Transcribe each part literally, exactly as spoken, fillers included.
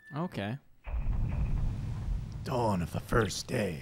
Okay. Dawn of the first day.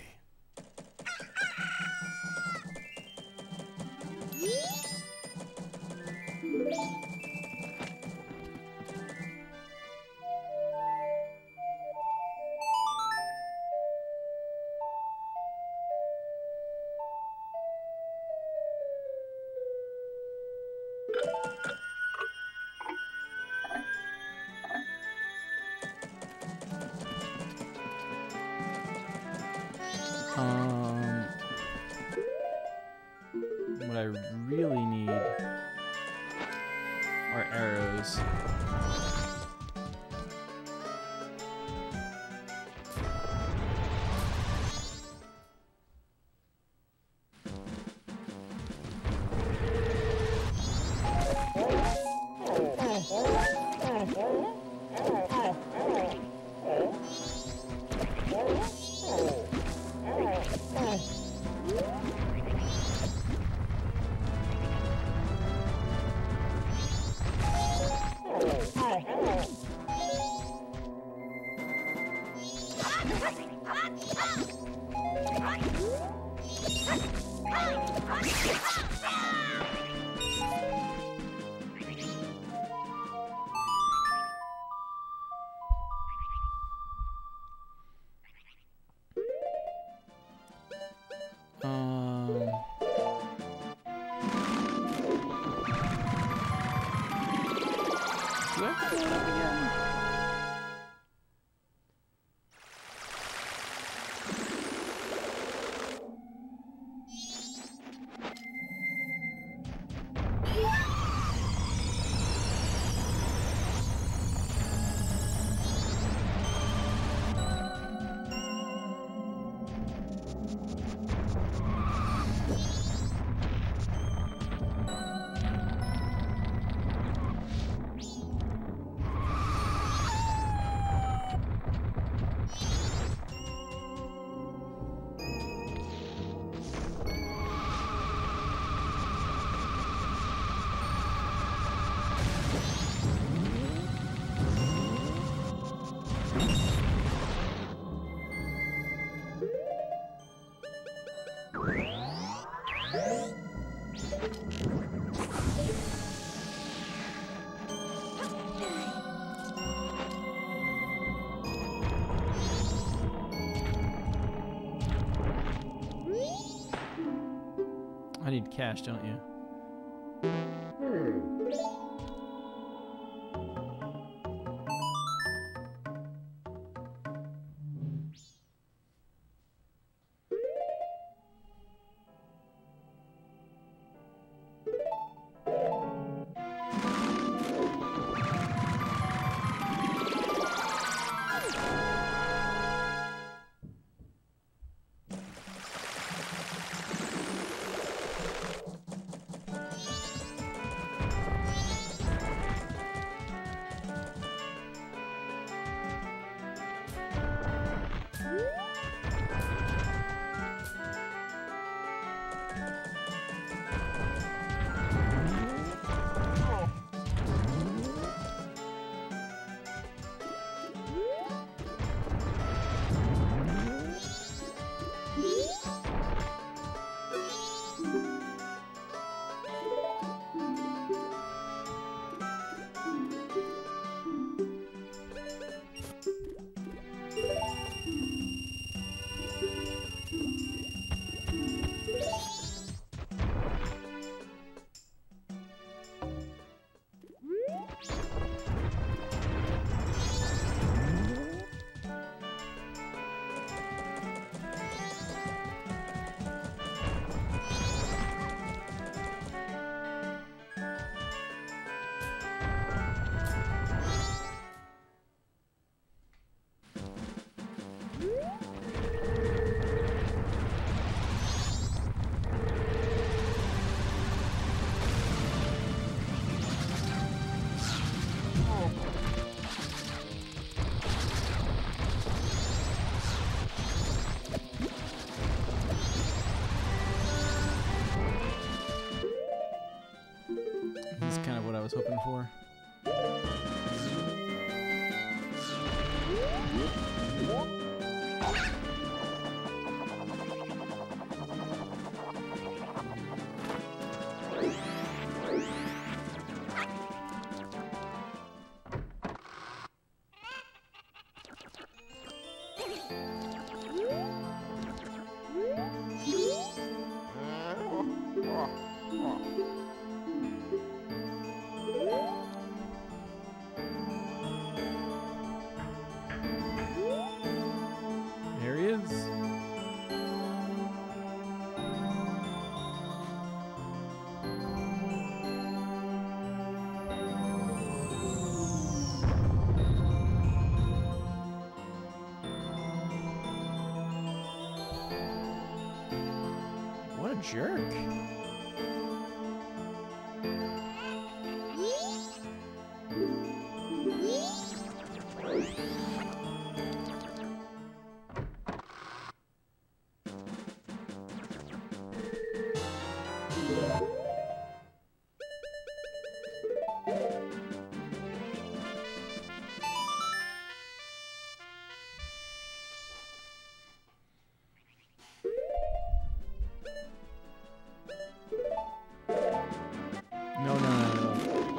Um, what I really need are arrows. Um, do I have to fill it up again? I need cash, don't you? This is kind of what I was hoping for. There he is. What a jerk. No, no, no, no.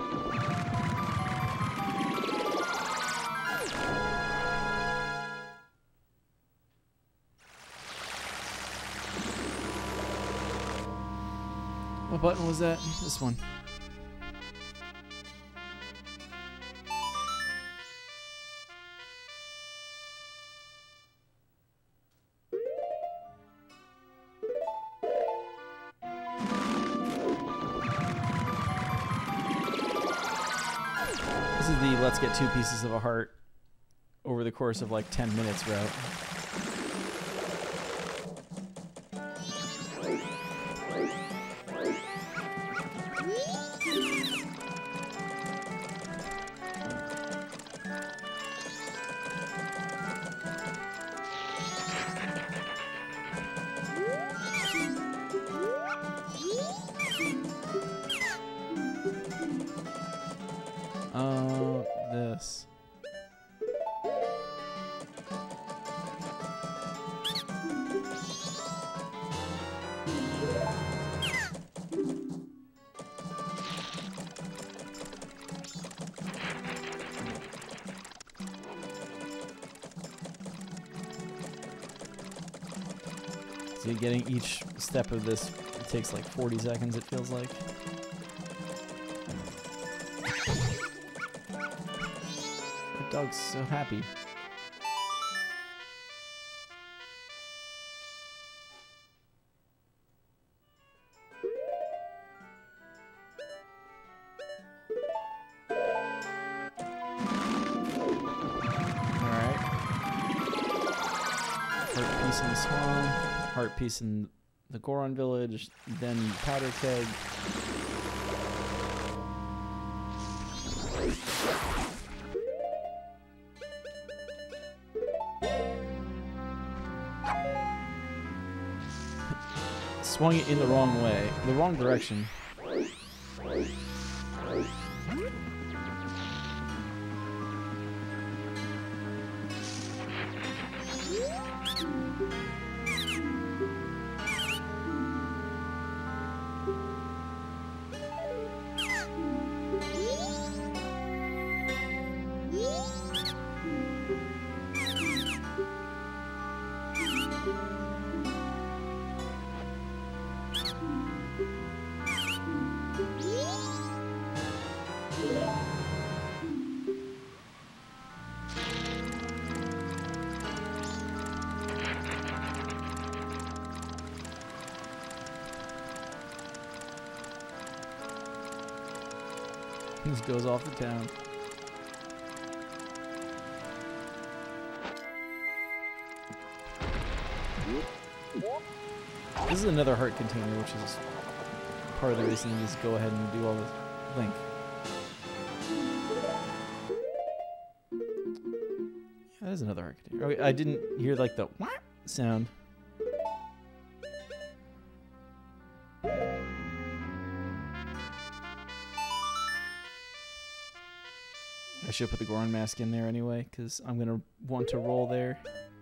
What button was that? This one. This is the let's get two pieces of a heart over the course of like ten minutes route. Uh, this. See, getting each step of this it takes like forty seconds, it feels like. The dog's so happy. Alright. Heart piece in the swan, heart piece in the Goron village, then powder keg. Swung it in the wrong way, the wrong direction. This goes off the town. This is another heart container, which is part of the reason you just go ahead and do all this link. Yeah, there's another heart container. Okay, I didn't hear like the wah sound. I should put the Goron mask in there anyway, because I'm going to want to roll there.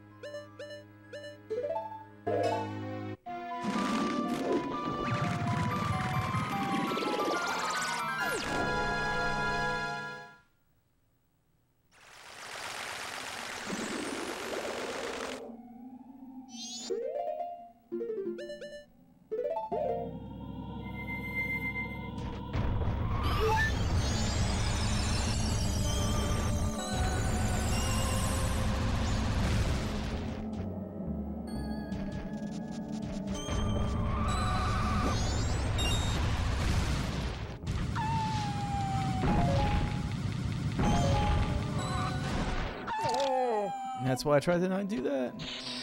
That's why I tried to not do that.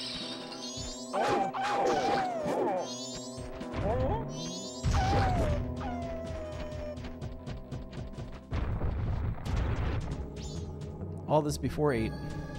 All this before eight.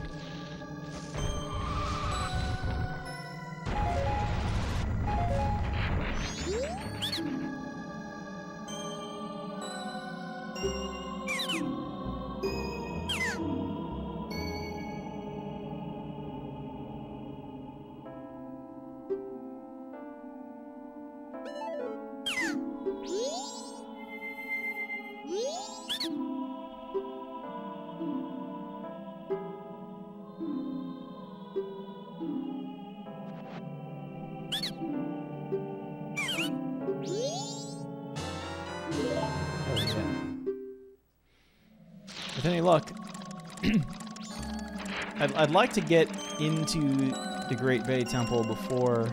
With any luck, I'd, I'd like to get into the Great Bay Temple before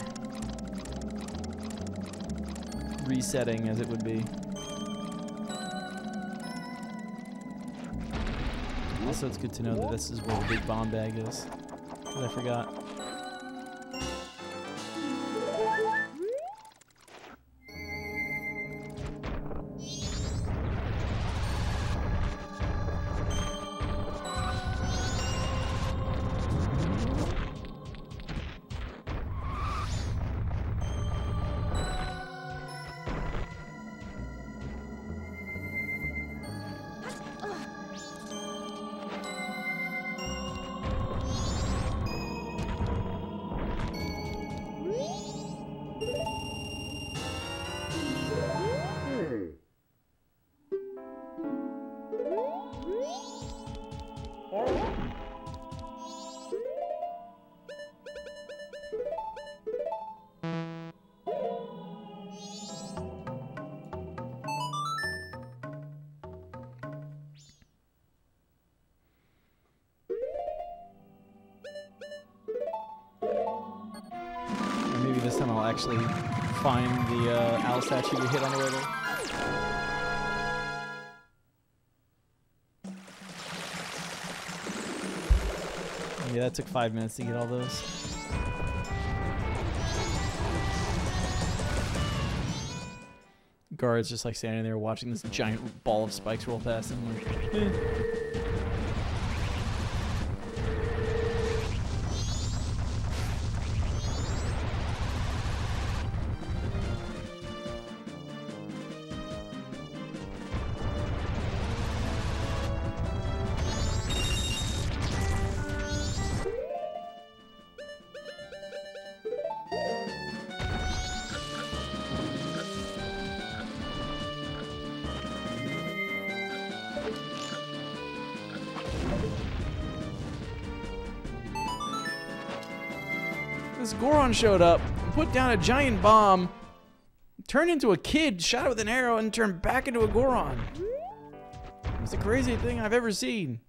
resetting, as it would be. Also, it's good to know that this is where the big bomb bag is, because I forgot. This time I'll actually find the uh, owl statue to hit on the way there. Yeah, that took five minutes to get all those. Guards just like standing there watching this giant ball of spikes roll past him. Like, eh. This Goron showed up, put down a giant bomb, turned into a kid, shot it with an arrow, and turned back into a Goron. It's the craziest thing I've ever seen.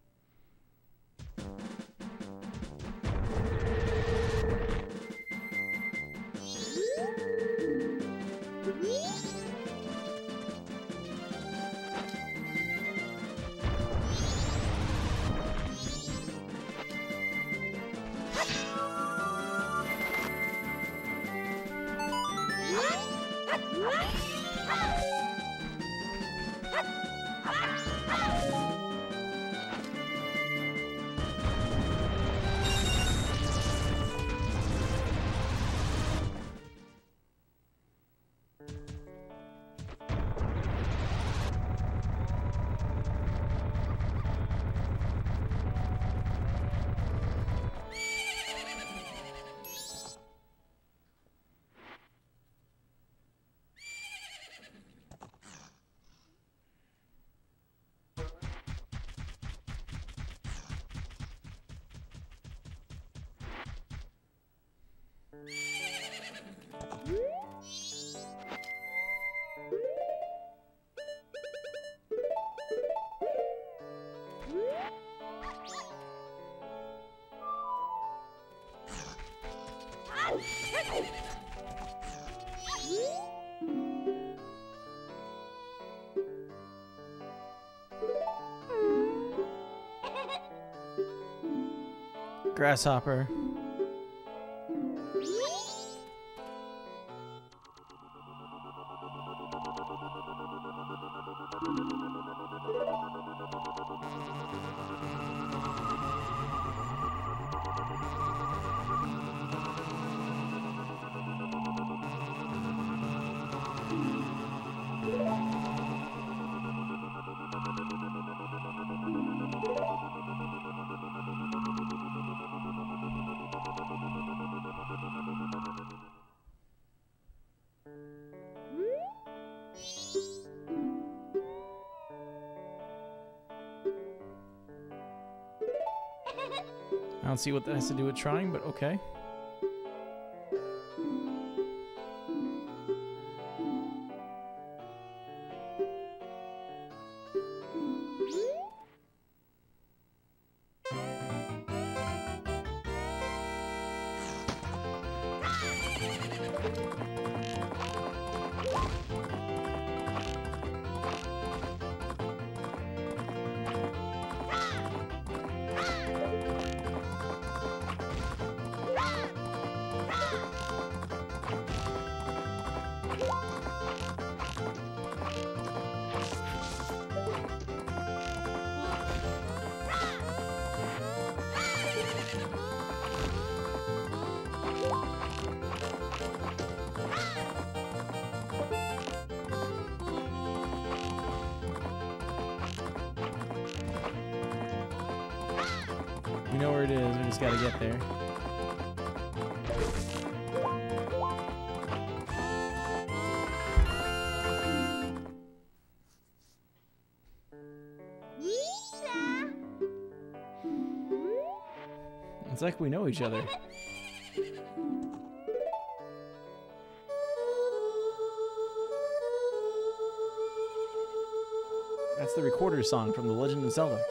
Grasshopper. I don't see what that has to do with trying, but okay. We know where it is, we just gotta get there. It's like we know each other. That's the recorder song from The Legend of Zelda.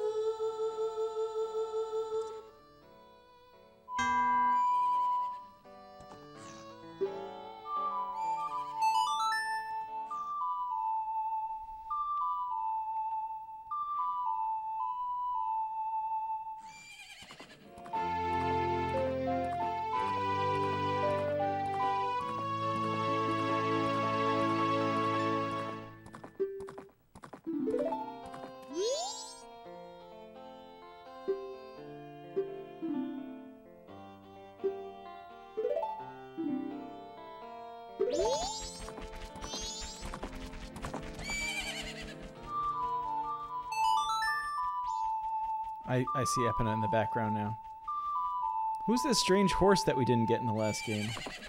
I, I see Epona in the background now. Who's this strange horse that we didn't get in the last game?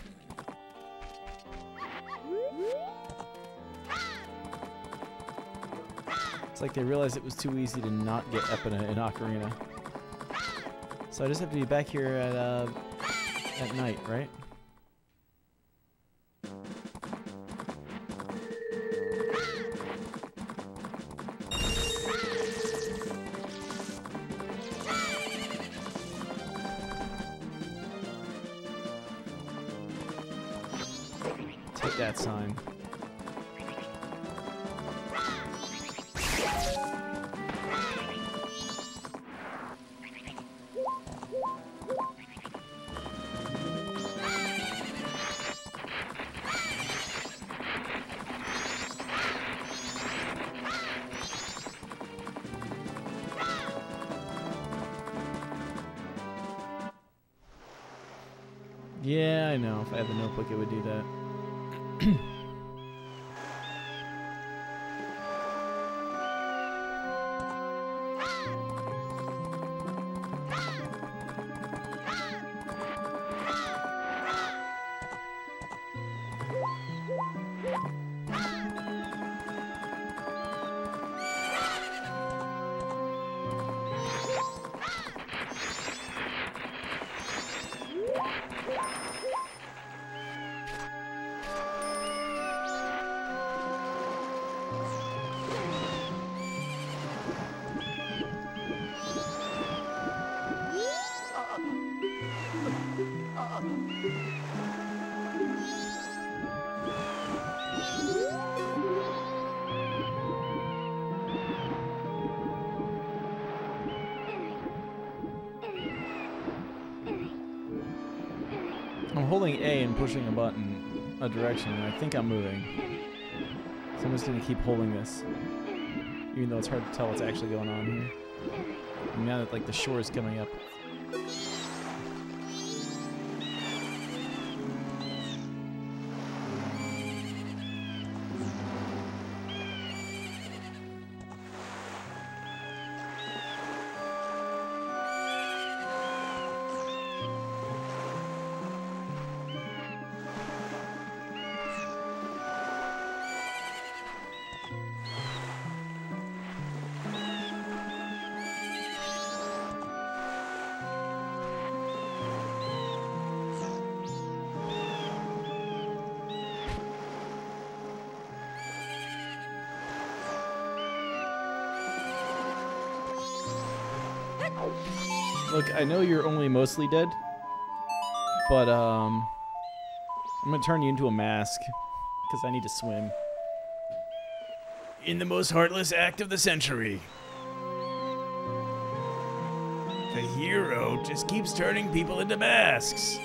It's like they realized it was too easy to not get Epona in Ocarina. So I just have to be back here at, uh, at night, right? Take that sign. Yeah, I know. If I had the notebook, it would do that. I'm holding A and pushing a button, a direction, and I think I'm moving. So I'm just gonna keep holding this, even though it's hard to tell what's actually going on here. And now that like the shore is coming up. Look, I know you're only mostly dead, but um, I'm gonna turn you into a mask because I need to swim. In the most heartless act of the century, the hero just keeps turning people into masks.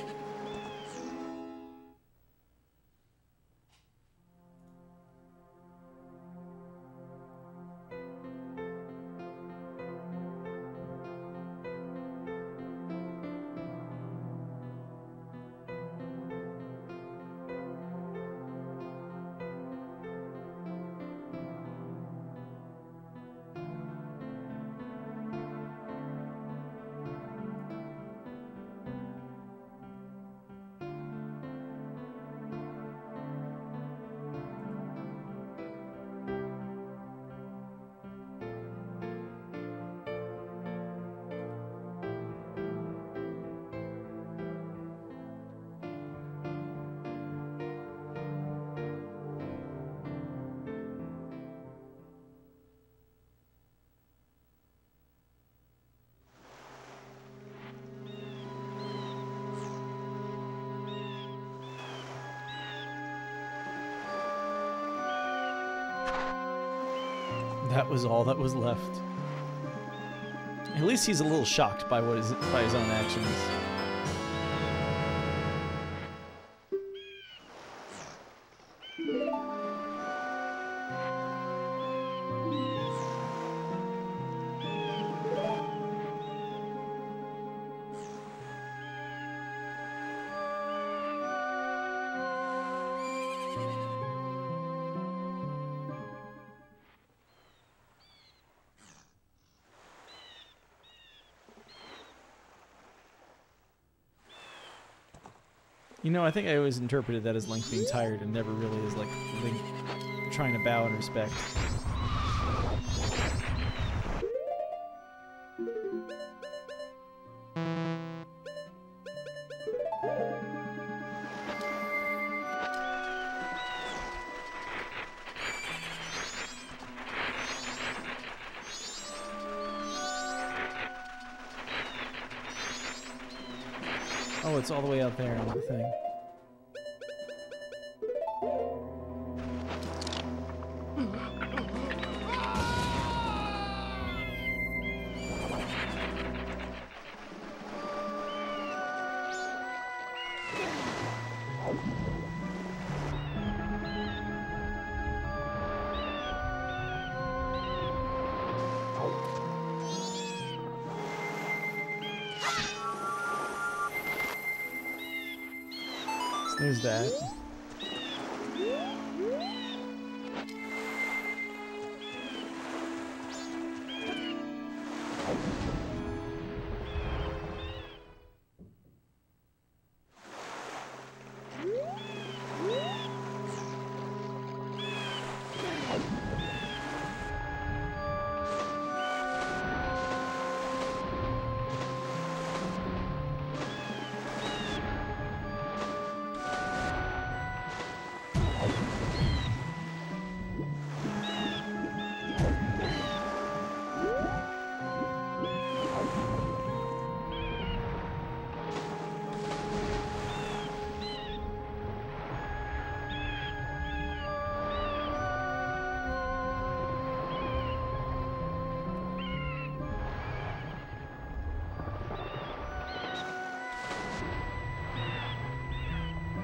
That was all that was left. At least he's a little shocked by what is by his own actions. You know, I think I always interpreted that as Link being tired and never really as, like, Link trying to bow in respect. Oh, it's all the way out there on the thing. There's that.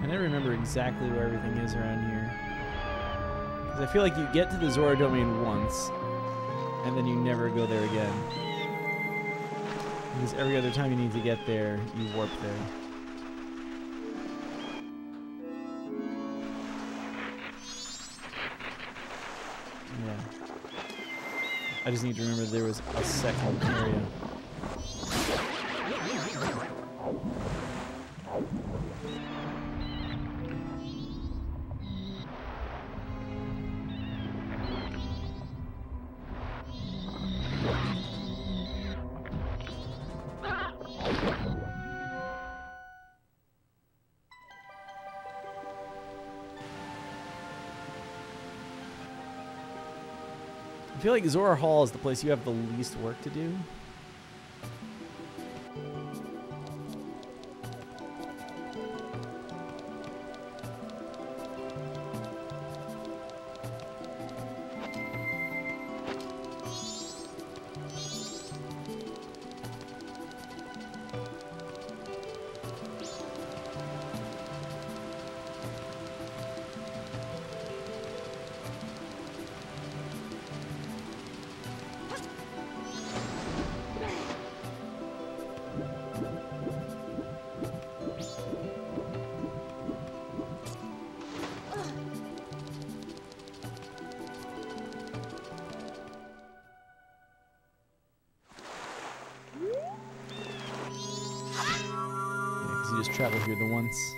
I never remember exactly where everything is around here. Because I feel like you get to the Zora domain once, and then you never go there again. Because every other time you need to get there, you warp there. Yeah. I just need to remember there was a second area. I feel like Zora Hall is the place you have the least work to do. You just travel here the once.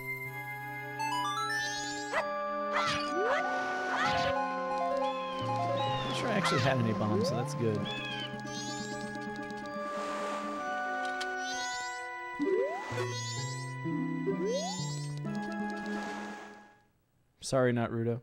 I'm not sure I actually had any bombs, so that's good. Sorry, not Rudo.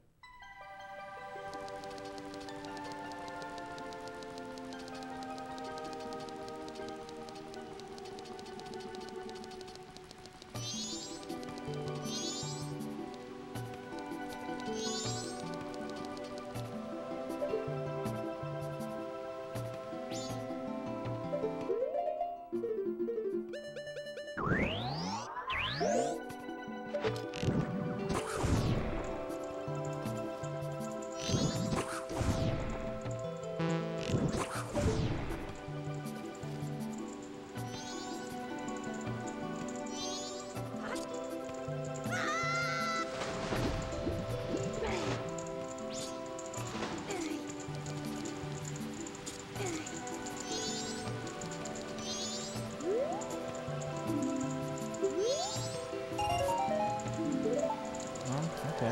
Okay.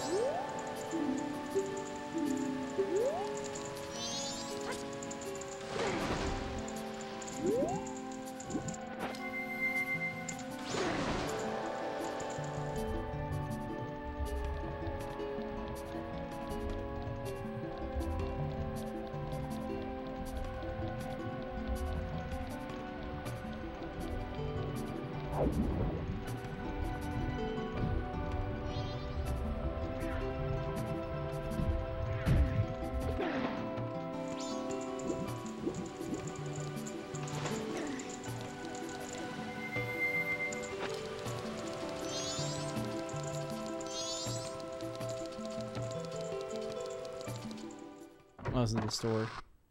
Oh, it's in the store.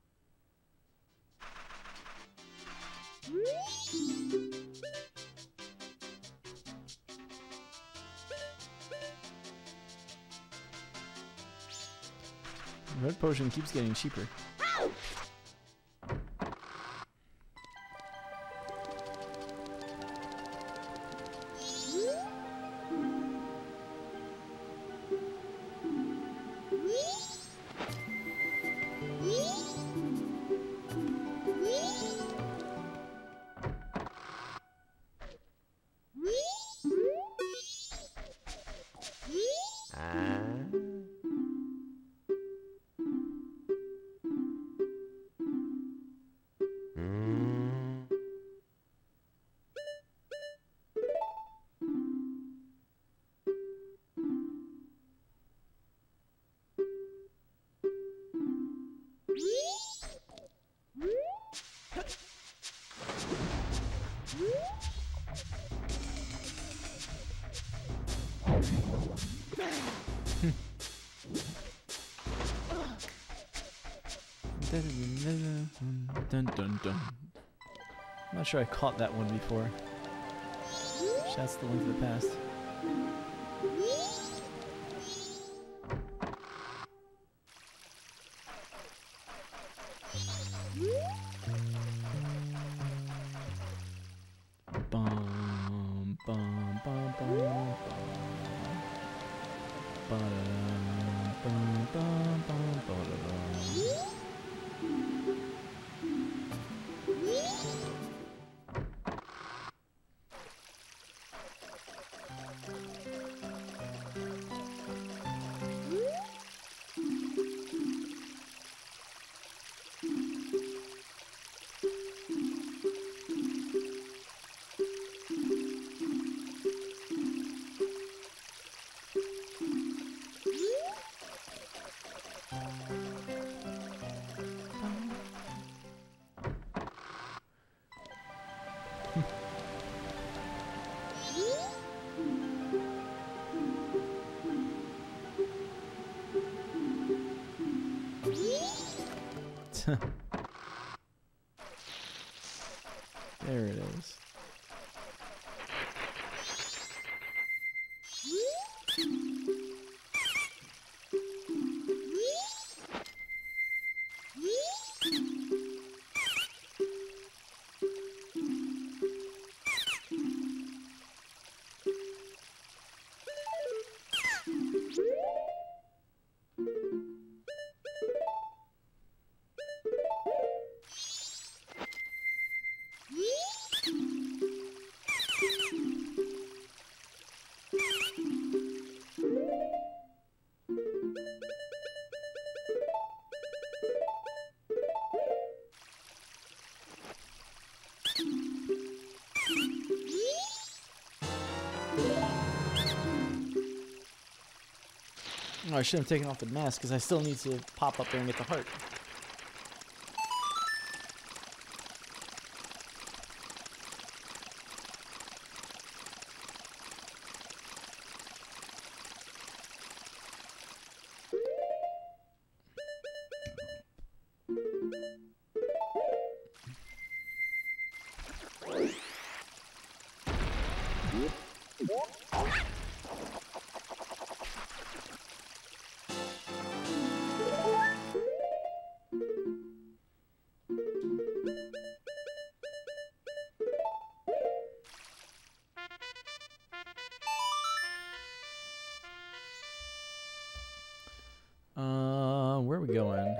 Red potion keeps getting cheaper. dun dun dun. I'm not sure I caught that one before. Shouts the Link to the Past. Bum bum bum bum bum. Ba-da-dum, bum bum bum ba-da-dum. There it is. Oh, I should have taken off the mask because I still need to pop up there and get the heart. Uh, where are we going?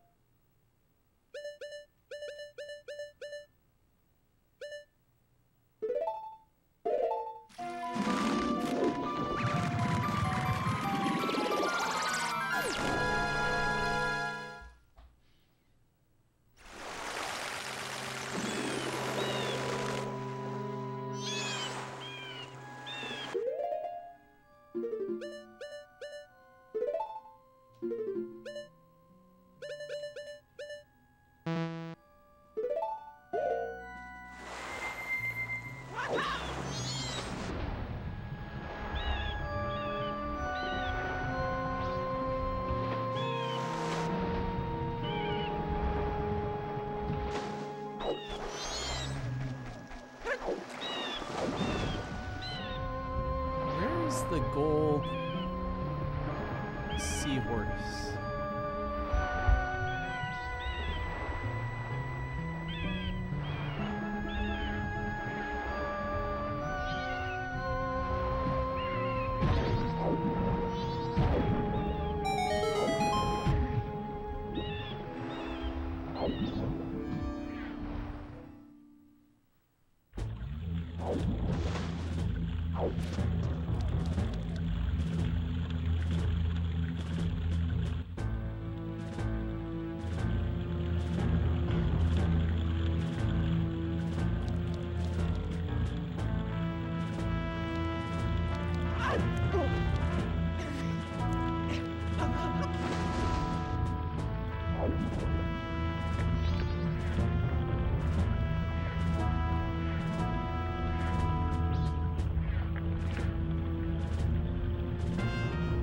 Where's the gold seahorse?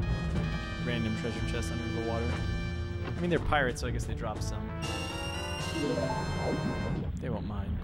Random treasure chests under the water. I mean, they're pirates, so I guess they drop some. They won't mind.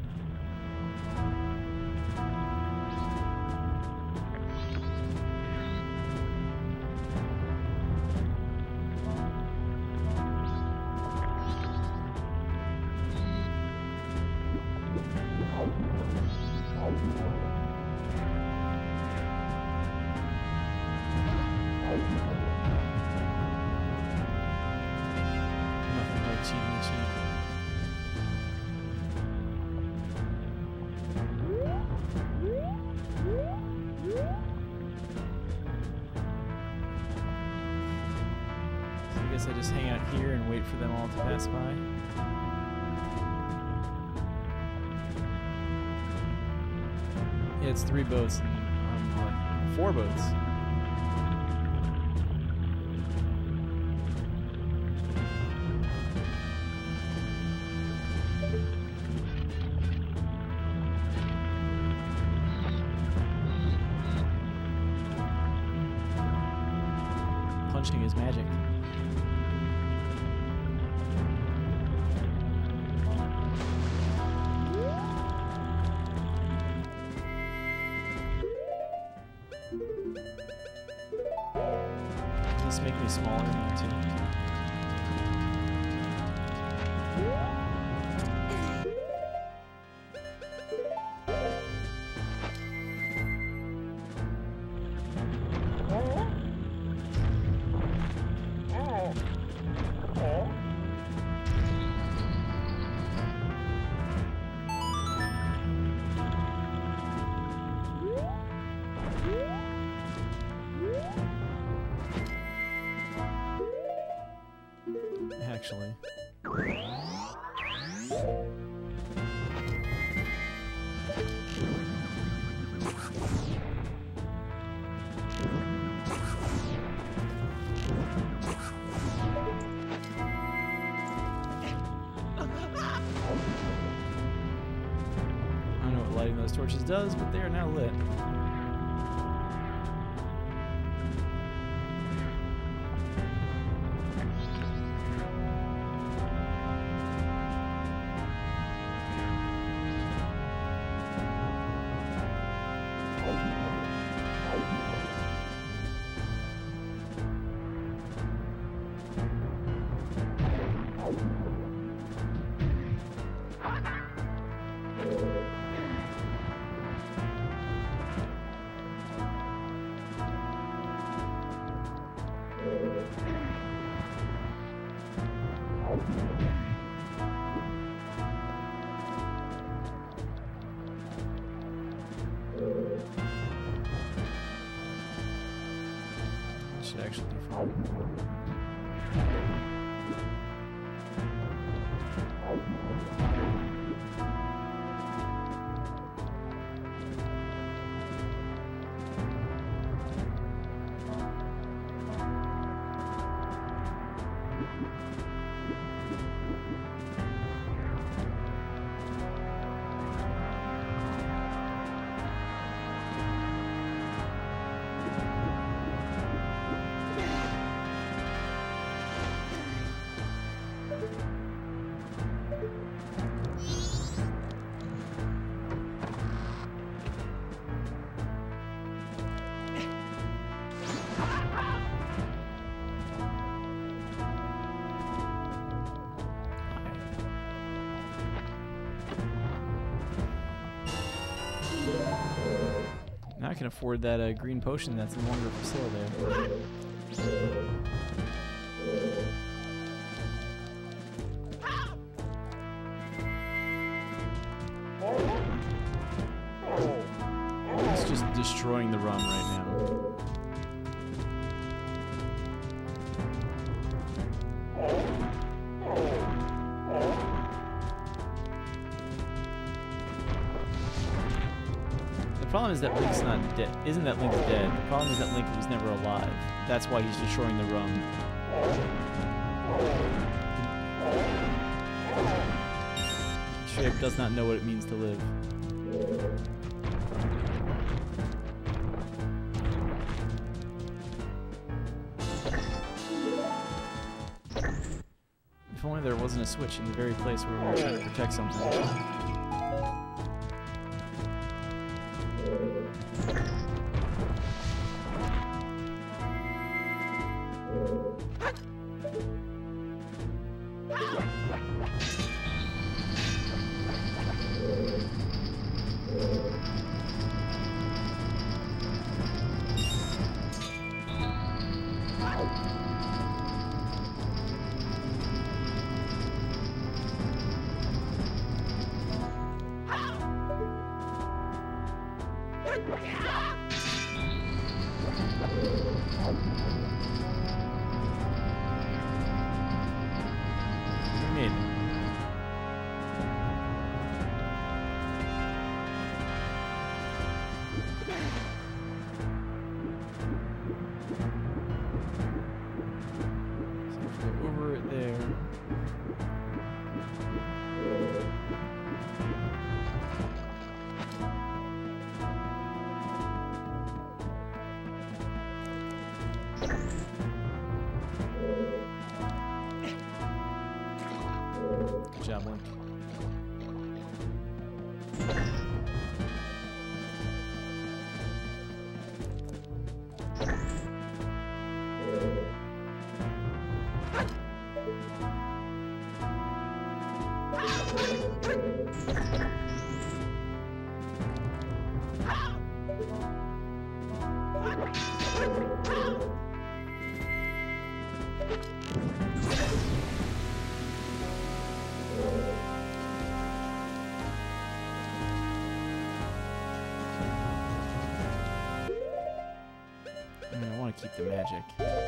Nothing like cheating the cheat. So I guess I just hang out here and wait for them all to pass by. Yeah, it's three boats and um, like four boats. Punching is magic. Does this make me smaller now too? Actually. I don't know what lighting those torches does, but they are now lit. Should actually be fun. Now I can afford that uh, green potion that's no longer for sale there. It's just destroying the rum right now. The problem is that Link's not dead. Isn't that Link's dead? The problem is that Link was never alive. That's why he's destroying the rum. Straight up does not know what it means to live. If only there wasn't a switch in the very place where we were trying to protect something. We made it. So if we're over it there. Good job, Link. I mean, I want to keep the magic.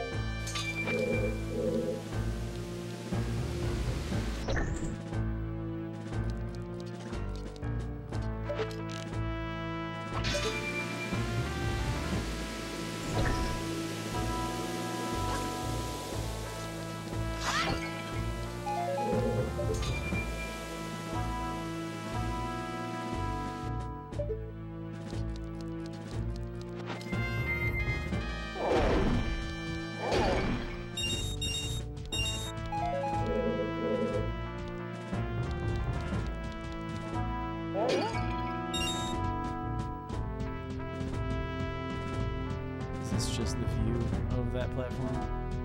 Is this just the view of that platform?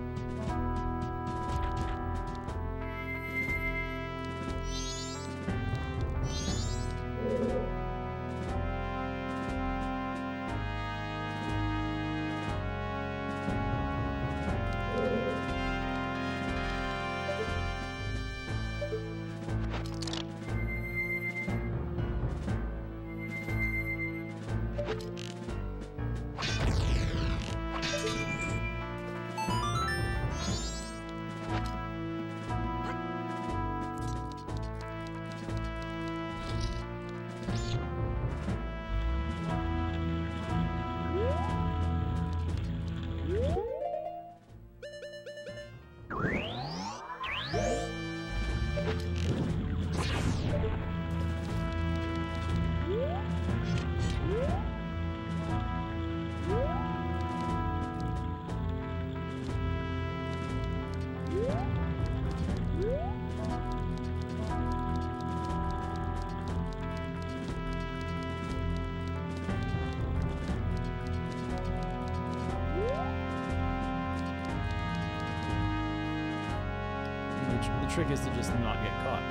The trick is to just not get caught.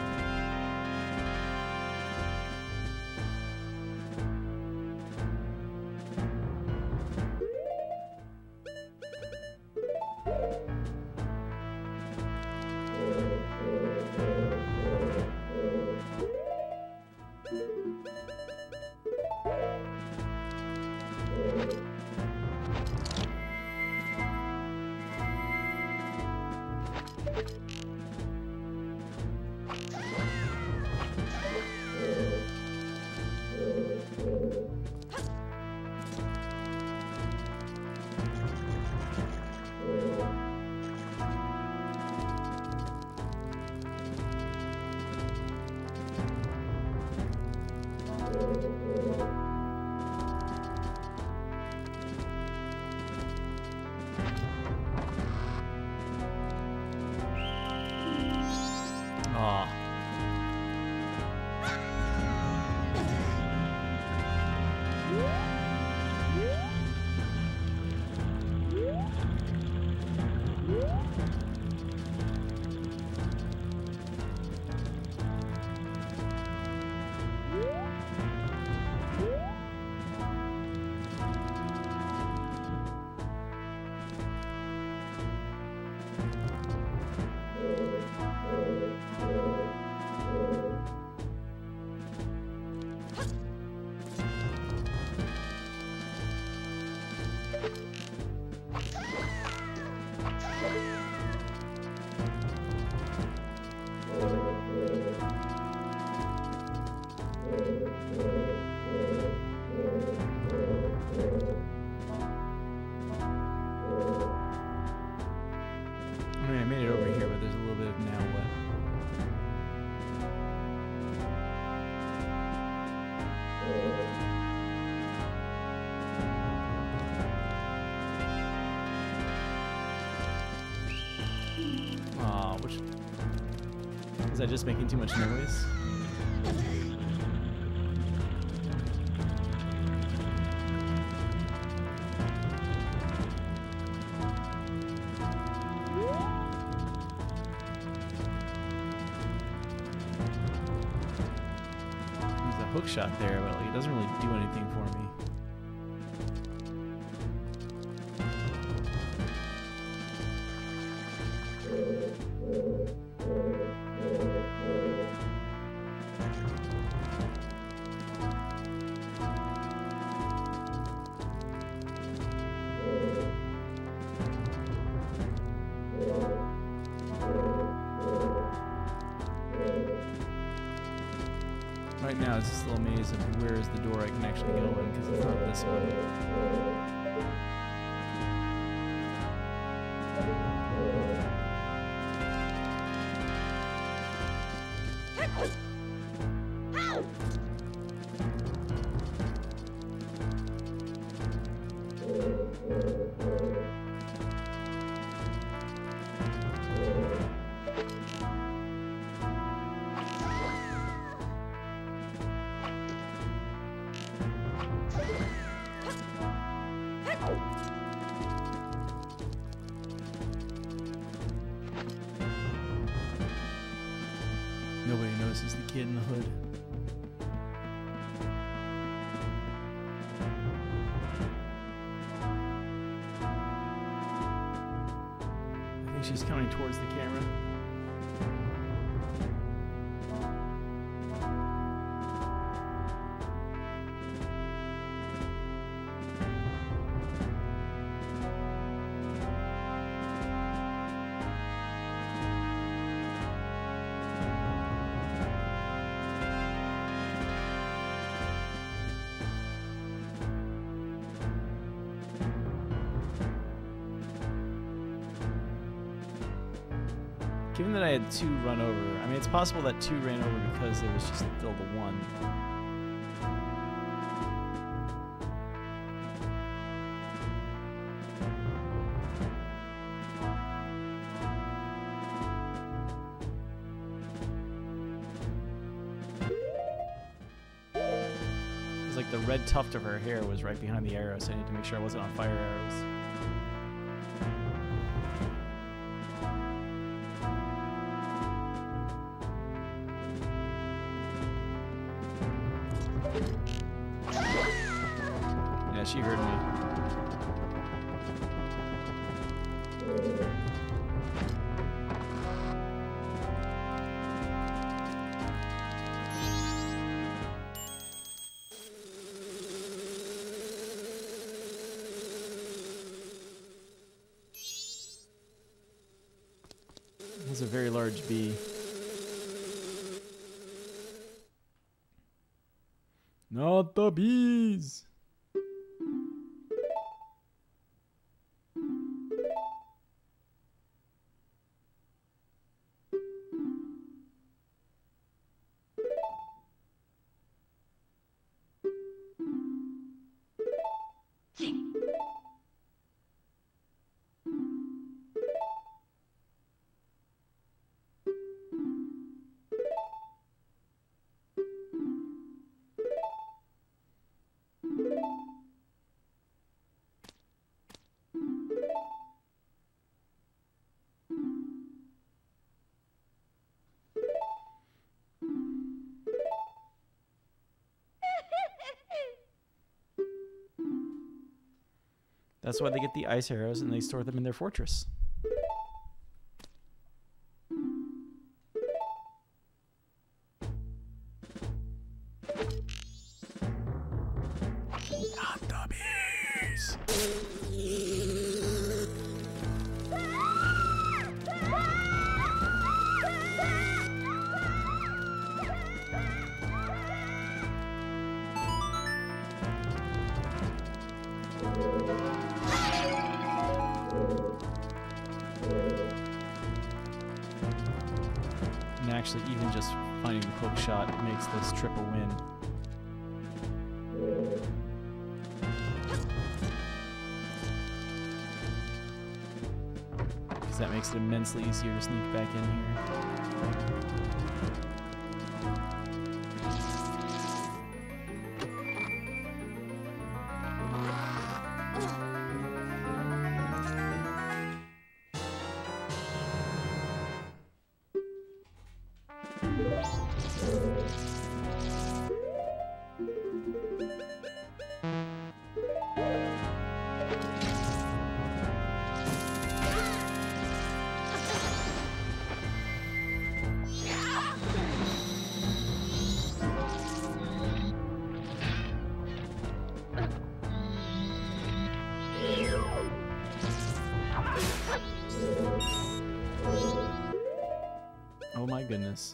Which is that just making too much noise? There's a hook shot there, but like it doesn't really do anything for me. Right now, it's this little maze of where is the door I can actually go in, because it's not this one. Nobody notices the kid in the hood. I think she's coming towards the camera. Given that I had two run over, I mean, it's possible that two ran over because there was just still the one. It was like the red tuft of her hair was right behind the arrow, so I need to make sure I wasn't on fire arrows. Yeah, she heard me. That's a very large bee. Not the bees! That's why they get the ice arrows and they store them in their fortress. Not the bees! And actually, even just finding the hook shot makes this trip a win. Because that makes it immensely easier to sneak back in here. Oh my goodness.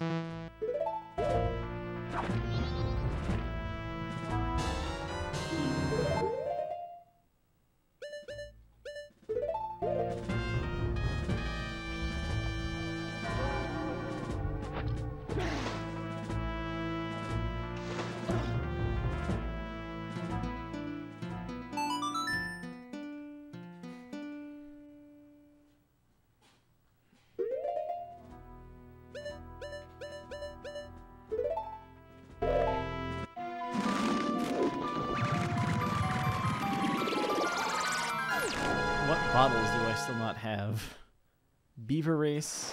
What bottles do I still not have? Beaver Race.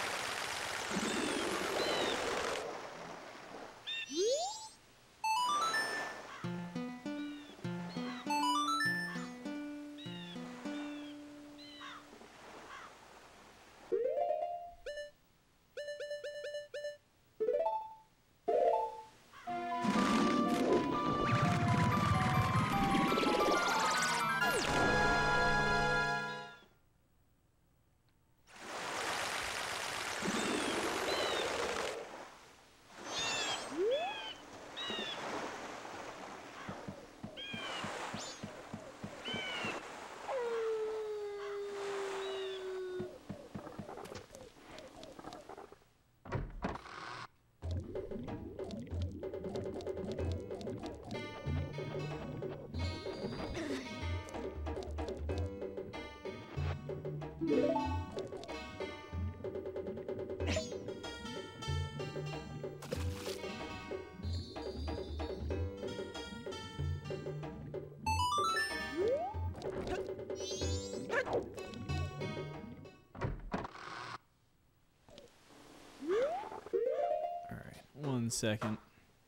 One second.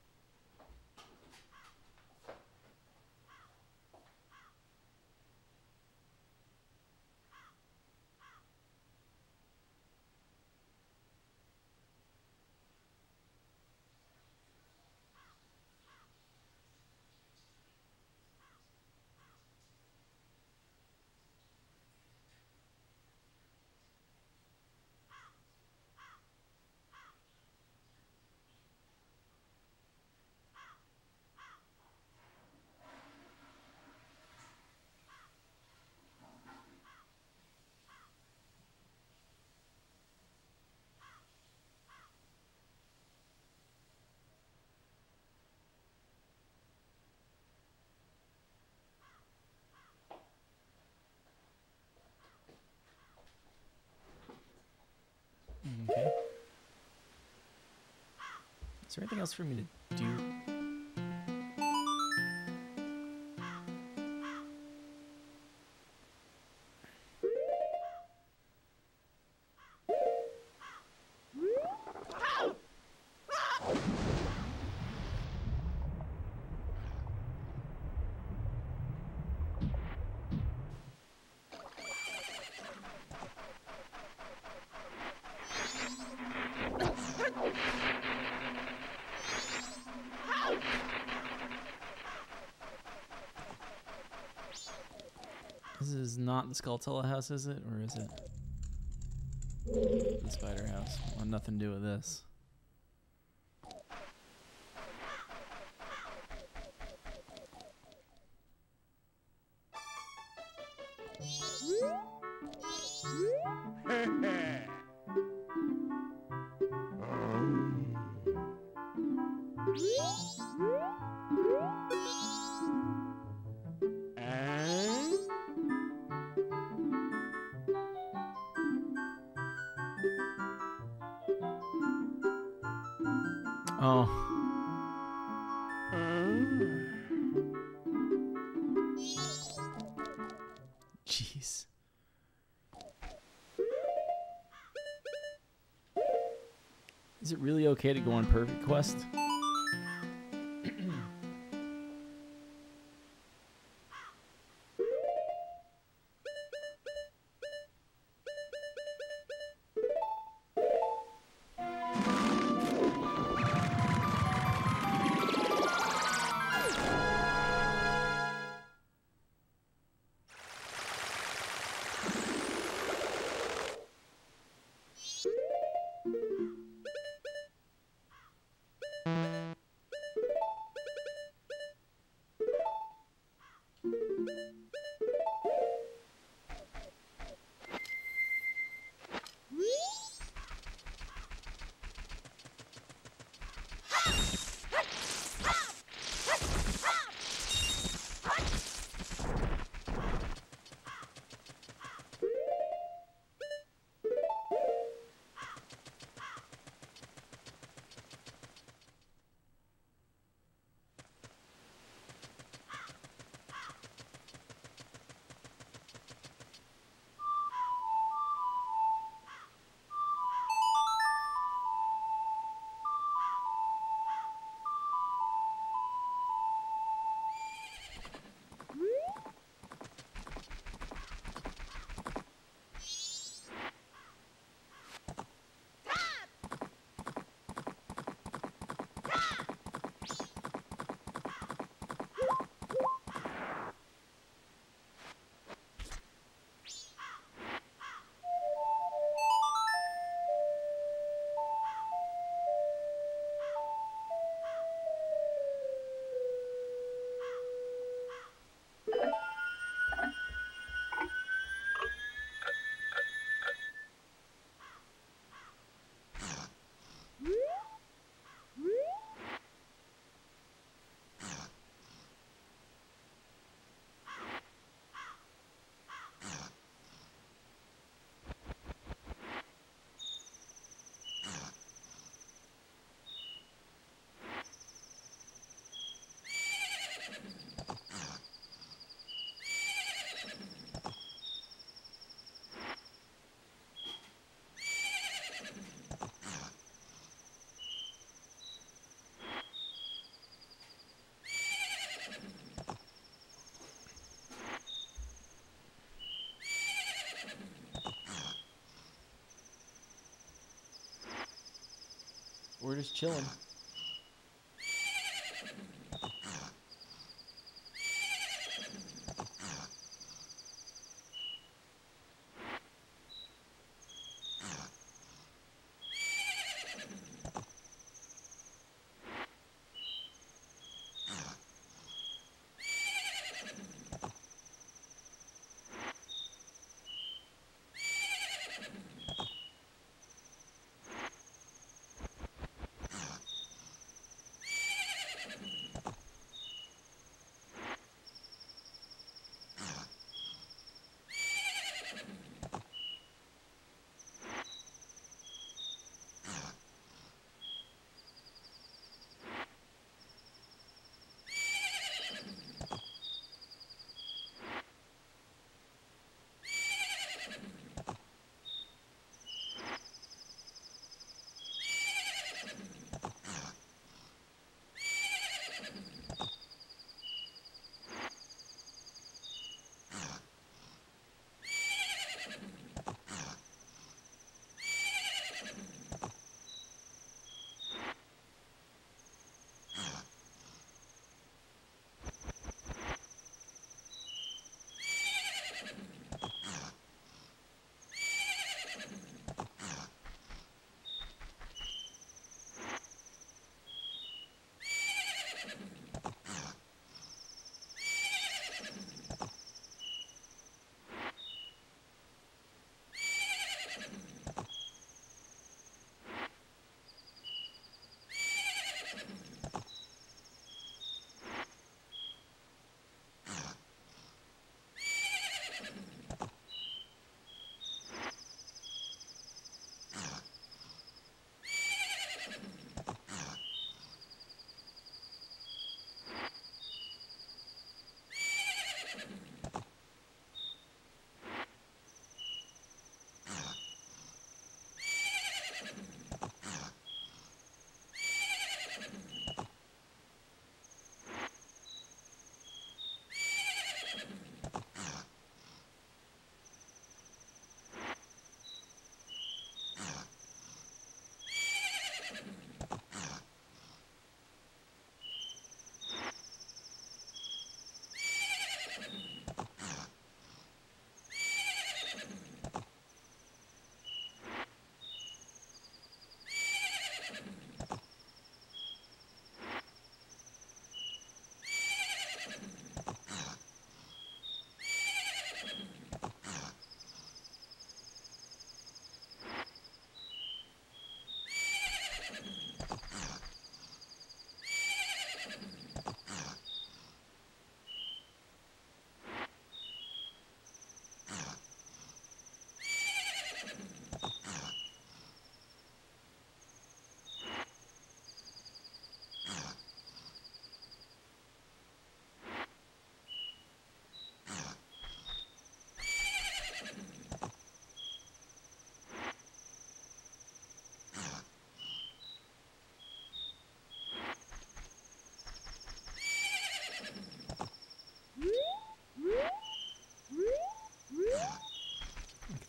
Okay. Is there anything else for me to do? This is not the Skulltula house, is it? Or is it the spider house? Well, nothing to do with this. Oh. Jeez. Is it really okay to go on Perfect Quest? We're just chilling.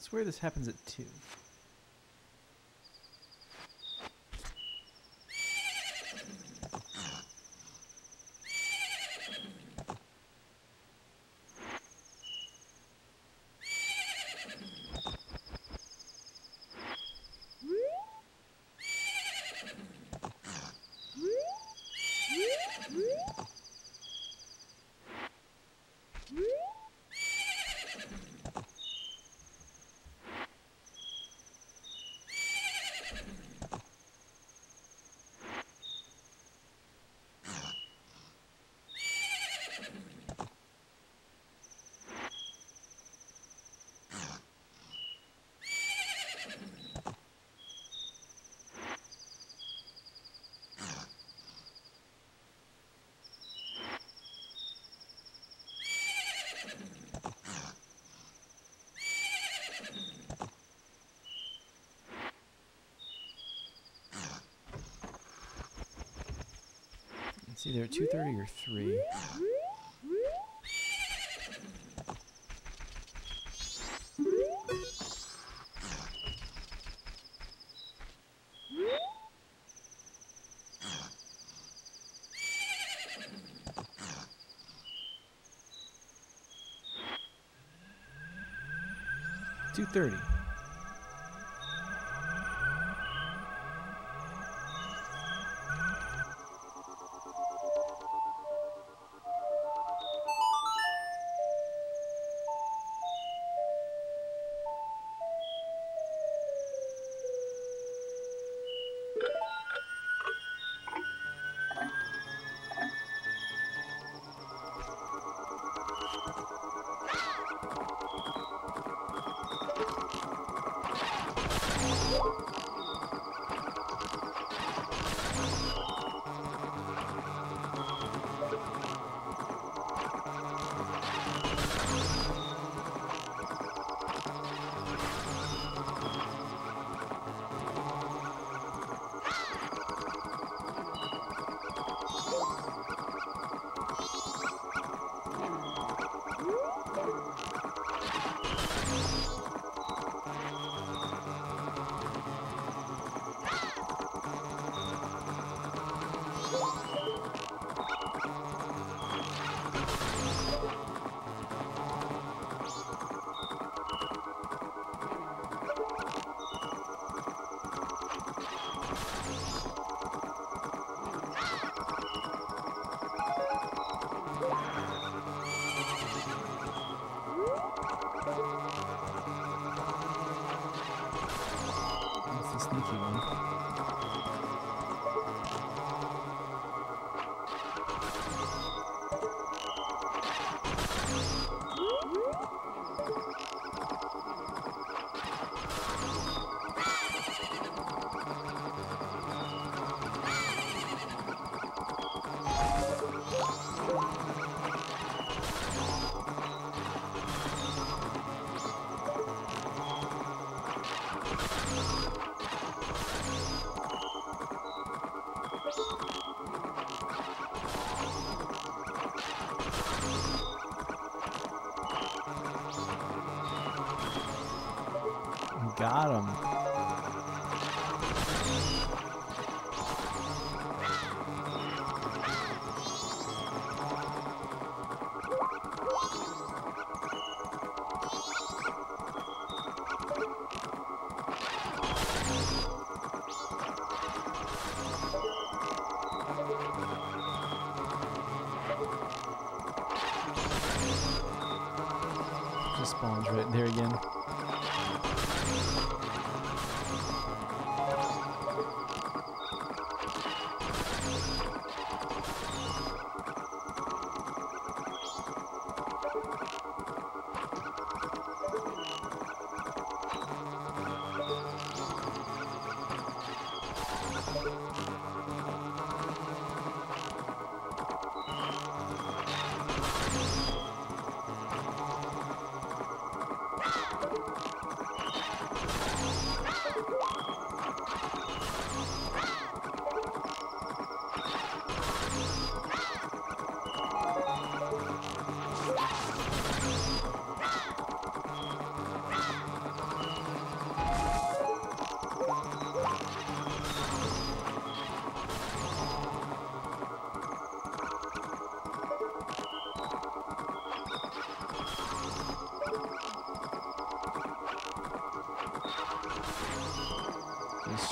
swear this happens at two. It's either two thirty or three. two thirty. Sneaky one. Got him. Just spawns right there again.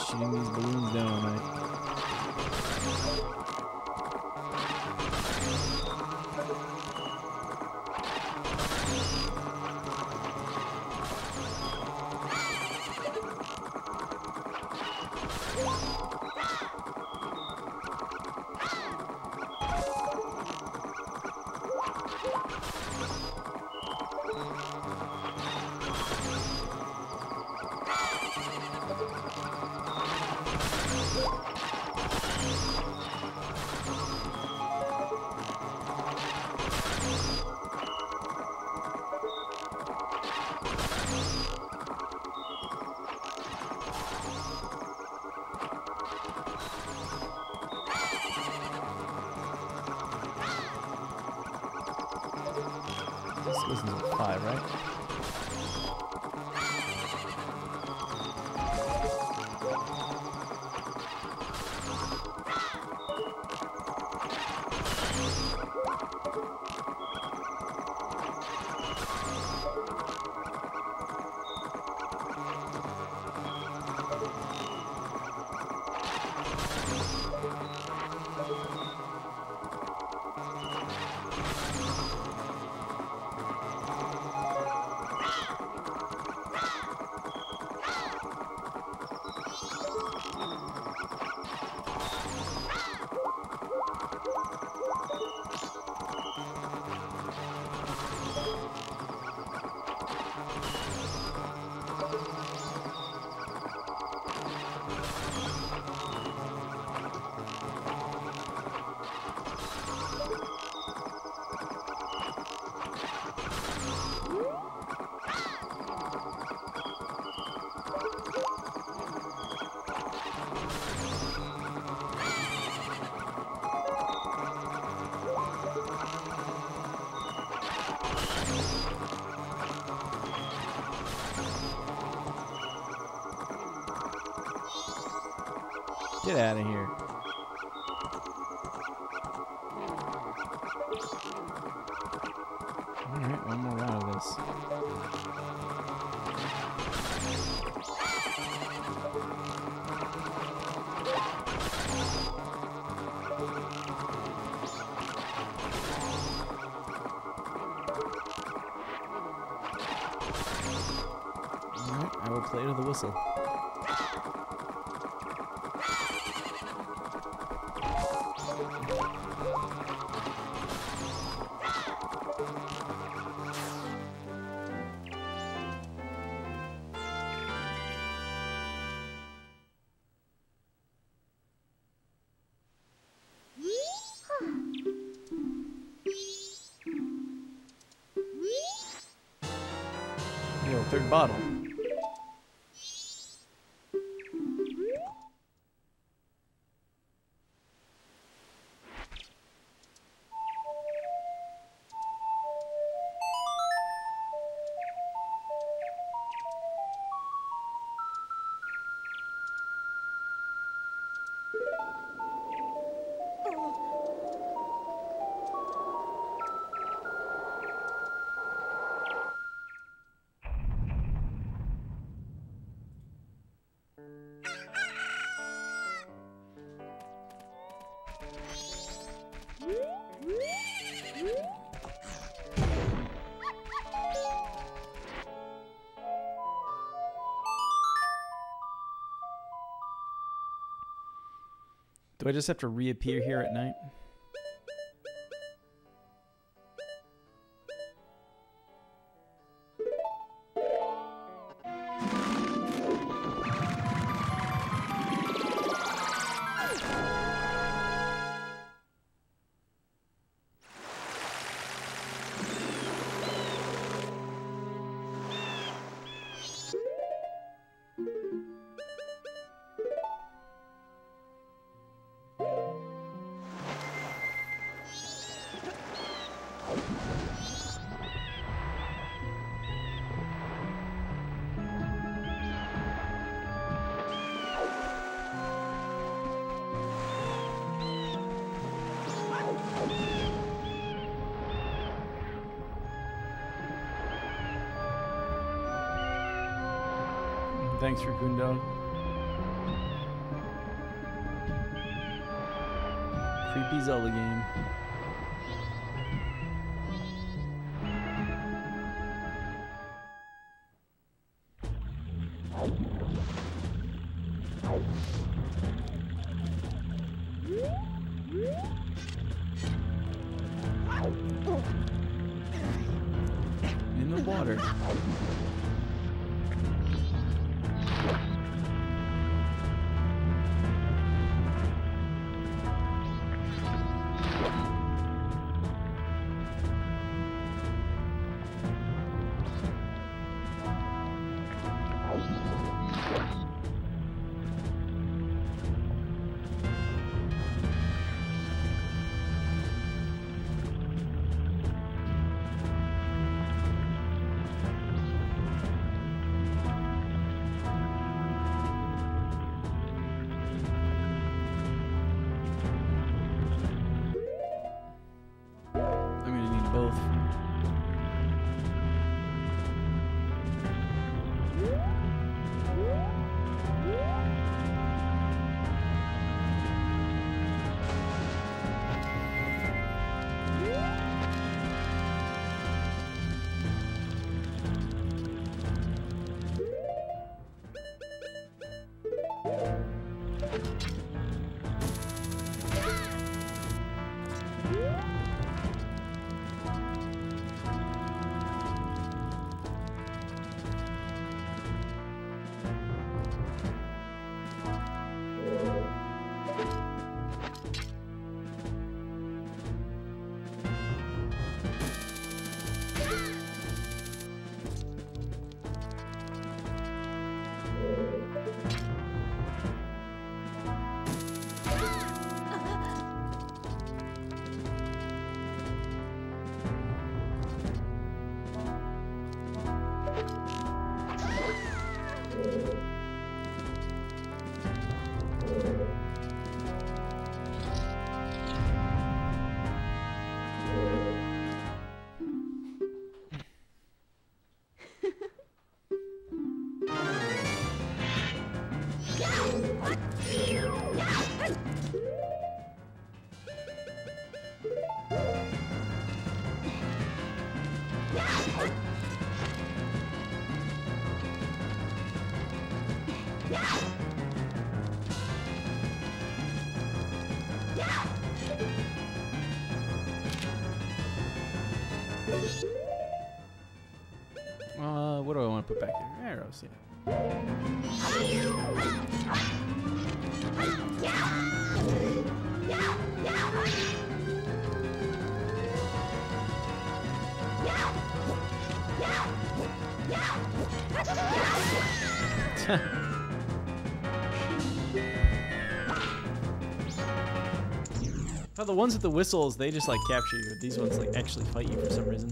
shooting these balloons down all night. This goes into five, right? Get out of here. Alright, one more round of this. Alright, I will play to the whistle. Yo, third bottle. Do I just have to reappear here at night? Thanks for Gundo. creepy Zelda game. In the water. Both. Uh, what do I want to put back here? Arrows, yeah. Oh, the ones with the whistles, they just like capture you. These ones like actually fight you for some reason.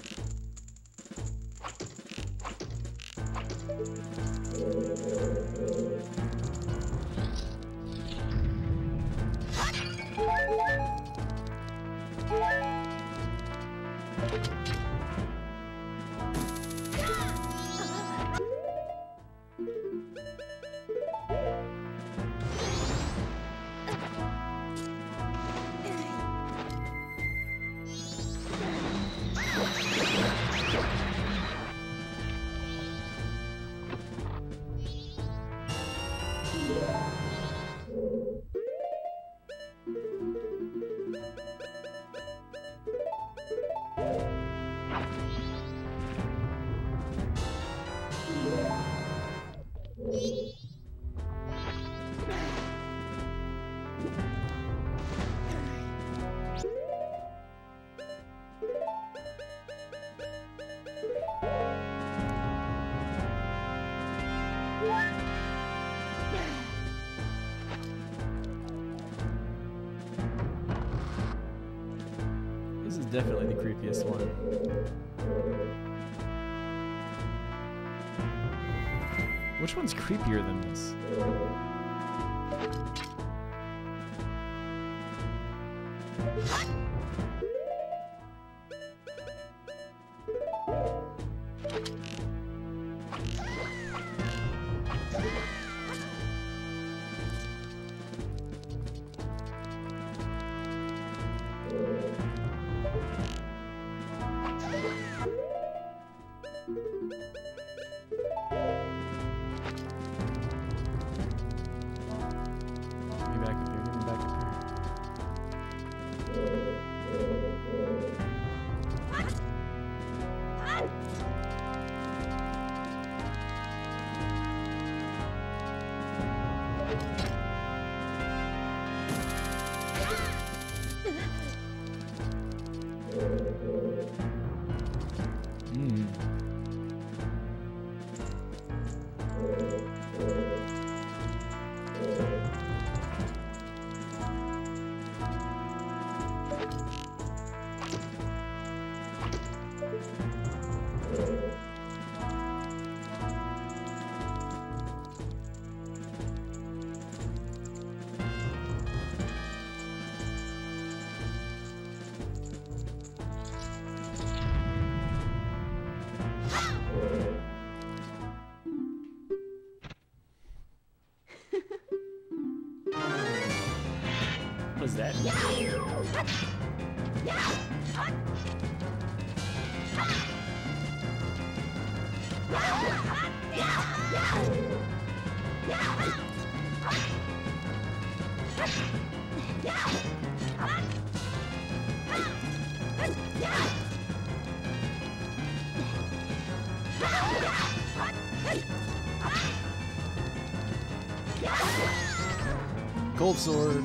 This is definitely the creepiest one. Which one's creepier than this? Hmm. What is that? Gold sword.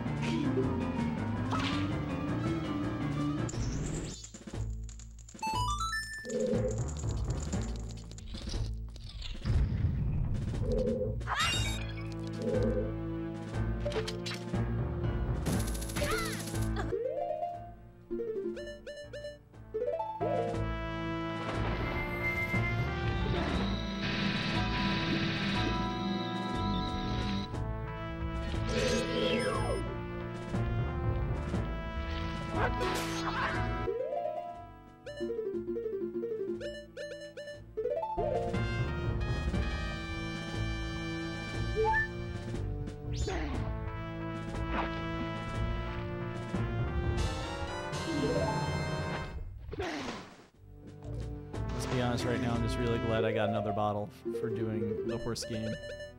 Let's be honest, right now I'm just really glad I got another bottle f- for doing the horse game.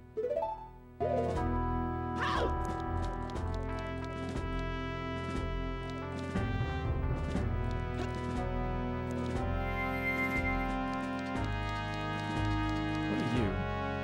What are you?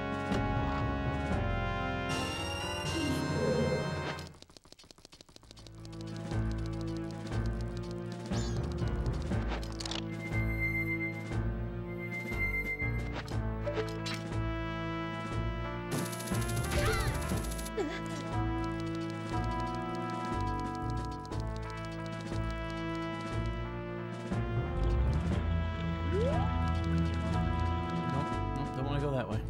Go that way.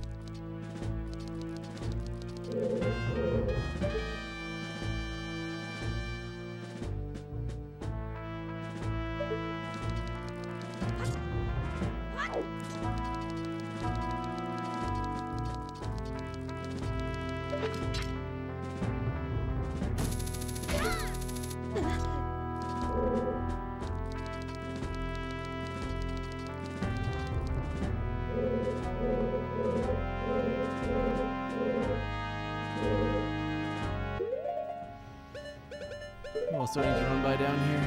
Well, starting to run by down here.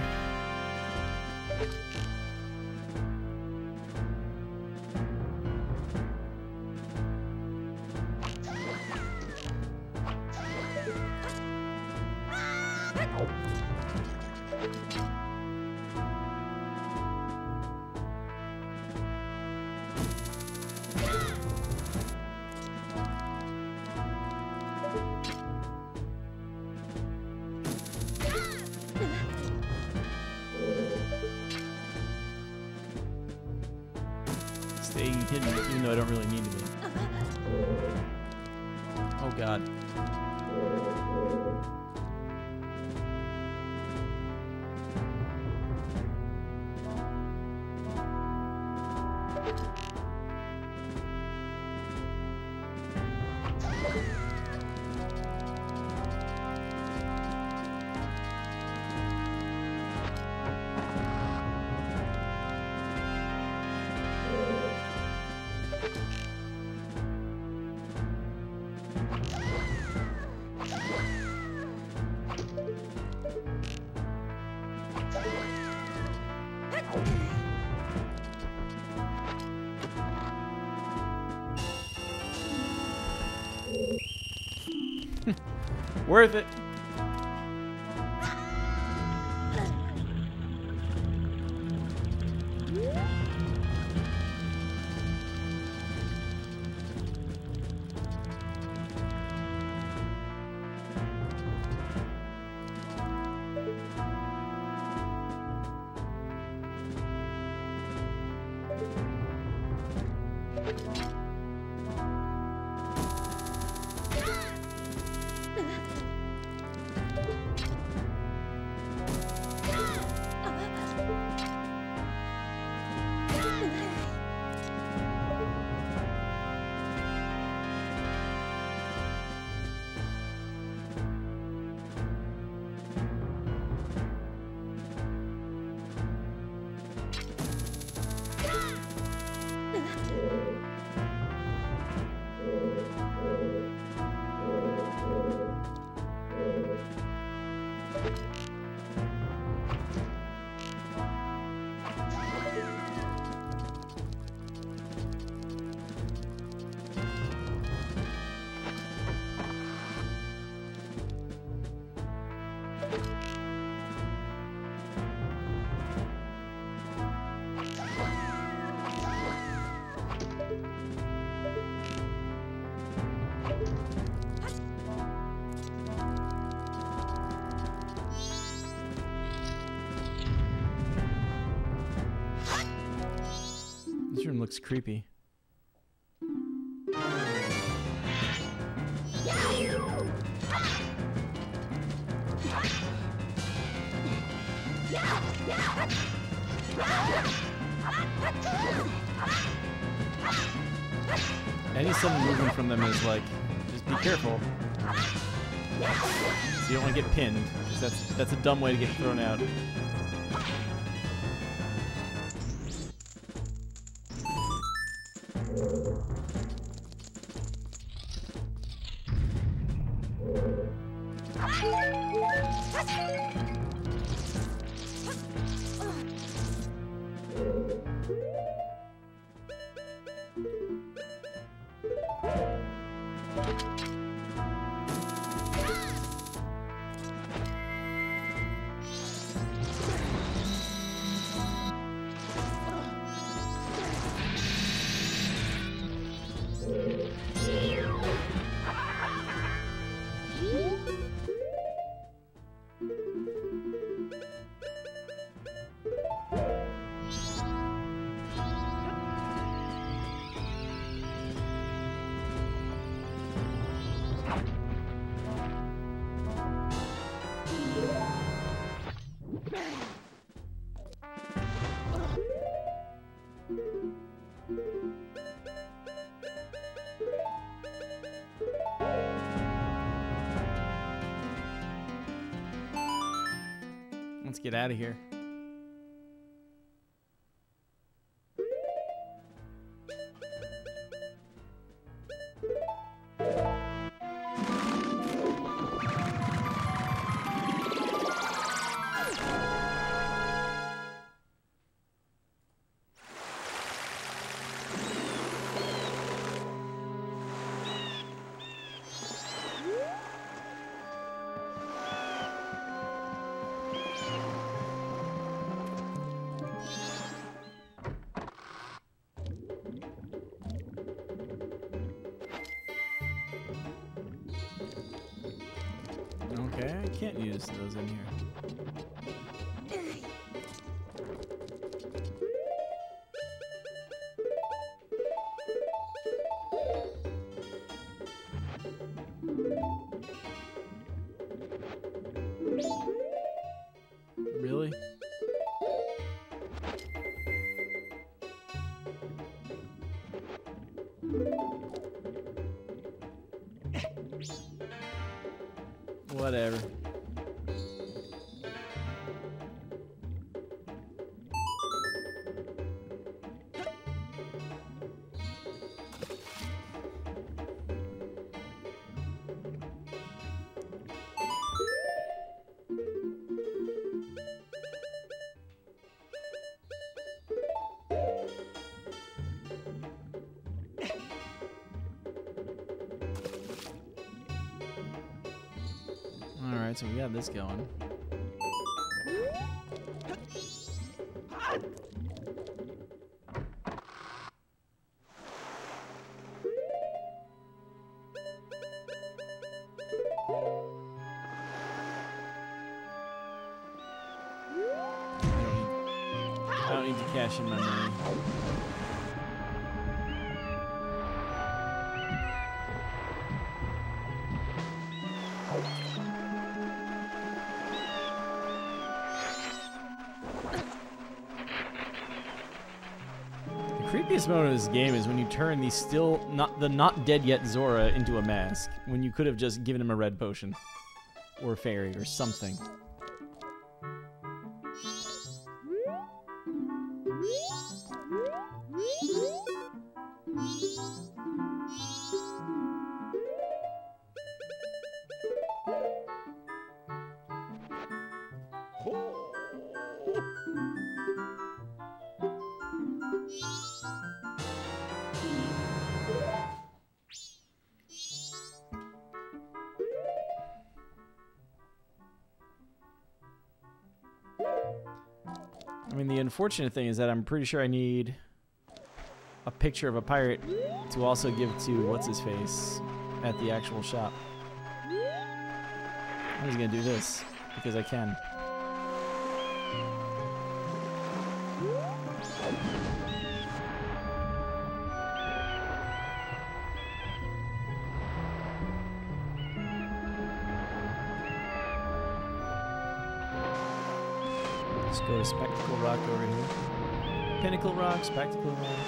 Staying hidden, even though I don't really need to be. Oh god. Worth it. This room looks creepy. Any sudden movement from them is like, just be careful. So you don't want to get pinned, because that's, that's a dumb way to get thrown out. Let's get out of here. Okay, I can't use those in here. Really? Whatever. Alright, so we got this going. I don't need to cash in my money. The creepiest moment of this game is when you turn the still not the not dead yet Zora into a mask, when you could have just given him a red potion or a fairy or something. I mean, the unfortunate thing is that I'm pretty sure I need a picture of a pirate to also give to what's-his-face at the actual shop. I'm just gonna do this because I can. Let's go to Spectacle Rock over here. Pinnacle Rock, Spectacle Rock.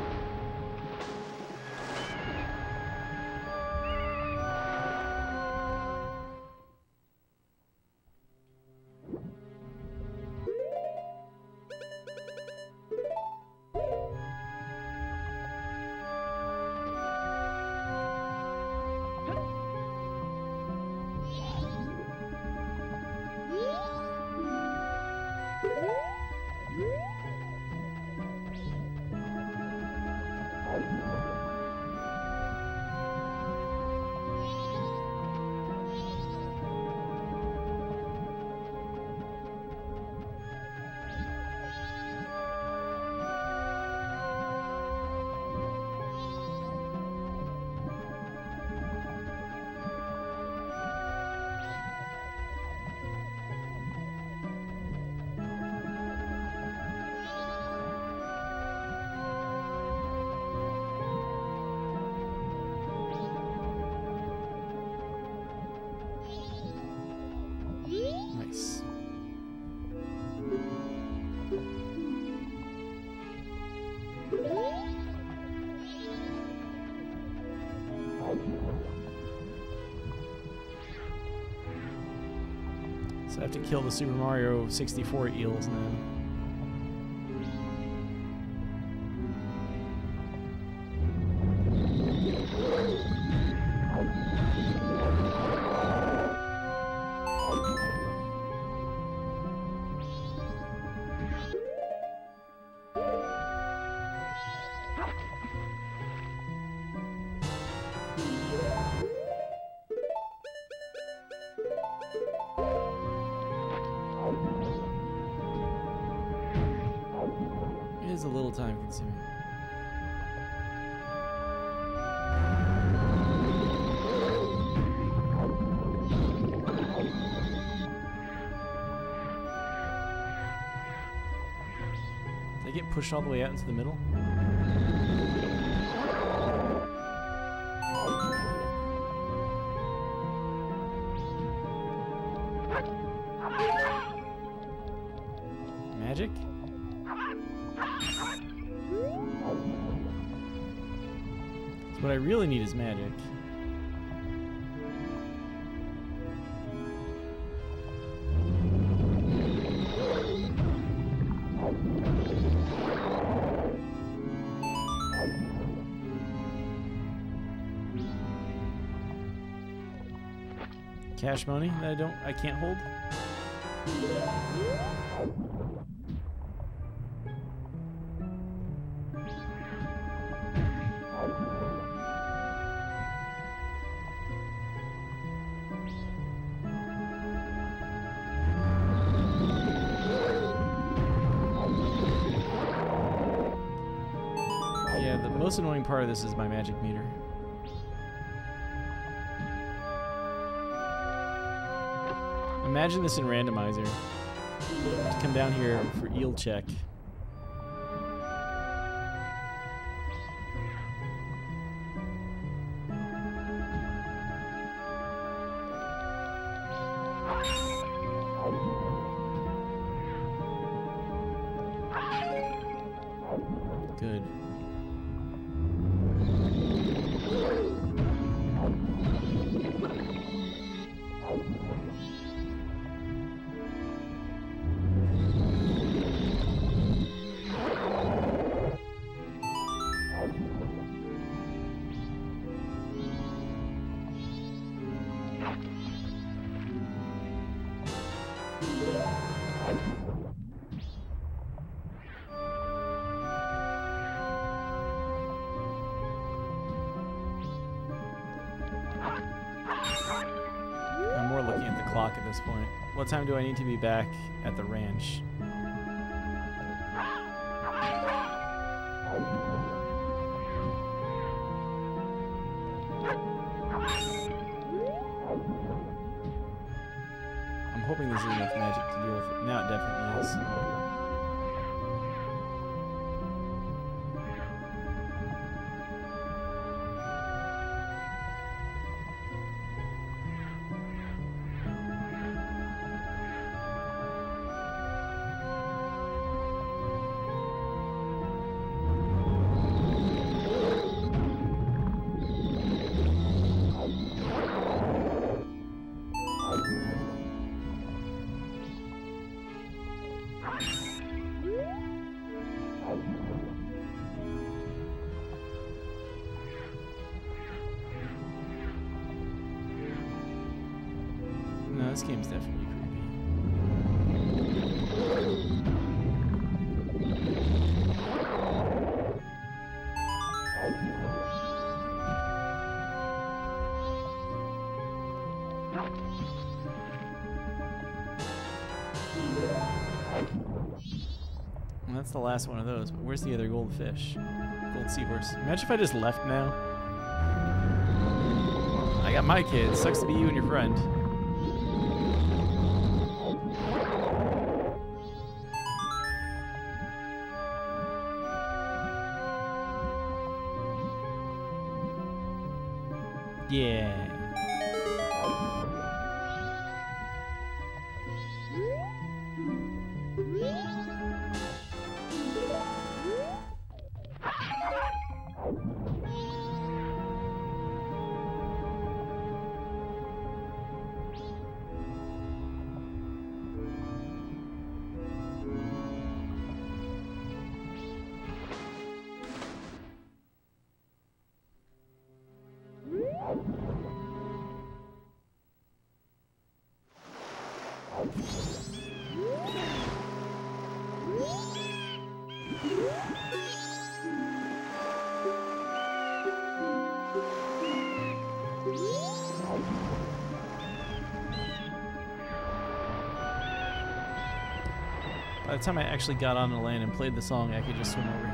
Nice. So I have to kill the Super Mario sixty-four eels now. It is a little time consuming. Did I get pushed all the way out into the middle? Magic? So what I really need is magic. Cash money that I don't, I can't hold. Yeah, the most annoying part of this is my magic meter. Imagine this in randomizer. To come down here for eel check. Good. I'm more looking at the clock at this point. What time do I need to be back at the ranch? I'm hoping this is enough magic to deal with it. Now it definitely is. this game's definitely creepy. Well, that's the last one of those, but where's the other goldfish? Gold seahorse. Imagine if I just left now. I got my kid. Sucks to be you and your friend. Yeah. By the time I actually got on the land and played the song, I could just swim over here.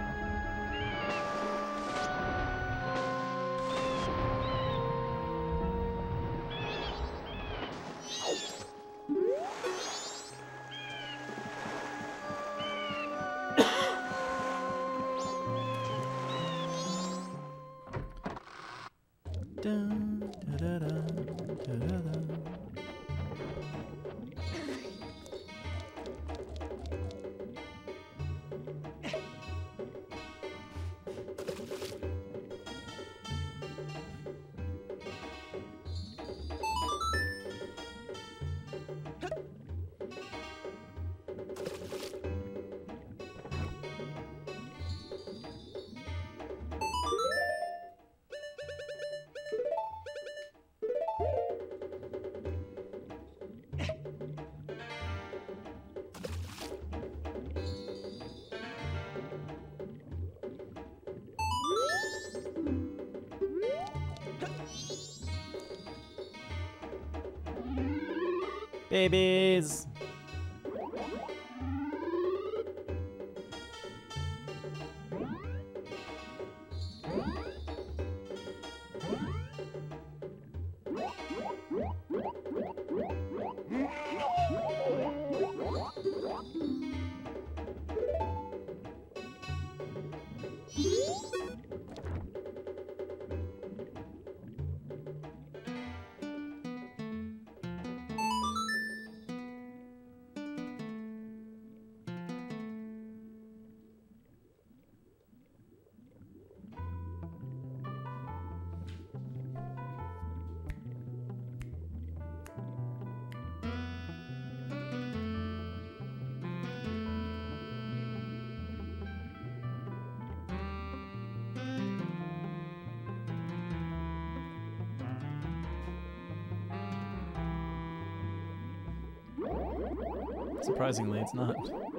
Dun, da, da, da, da, da, da. Babies! Surprisingly, it's not.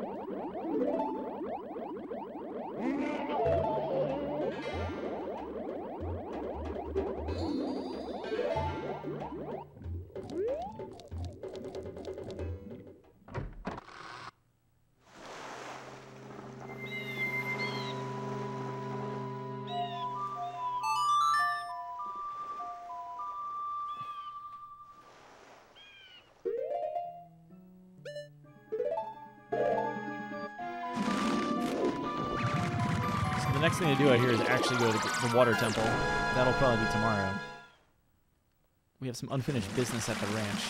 The next thing to do out here is actually go to the water temple. That'll probably be tomorrow. We have some unfinished business at the ranch.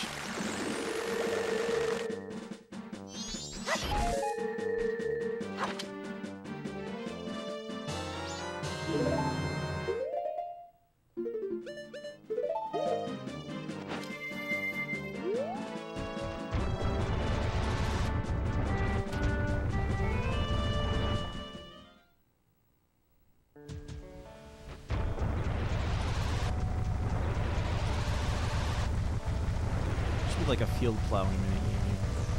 be like a field plowing mini game here.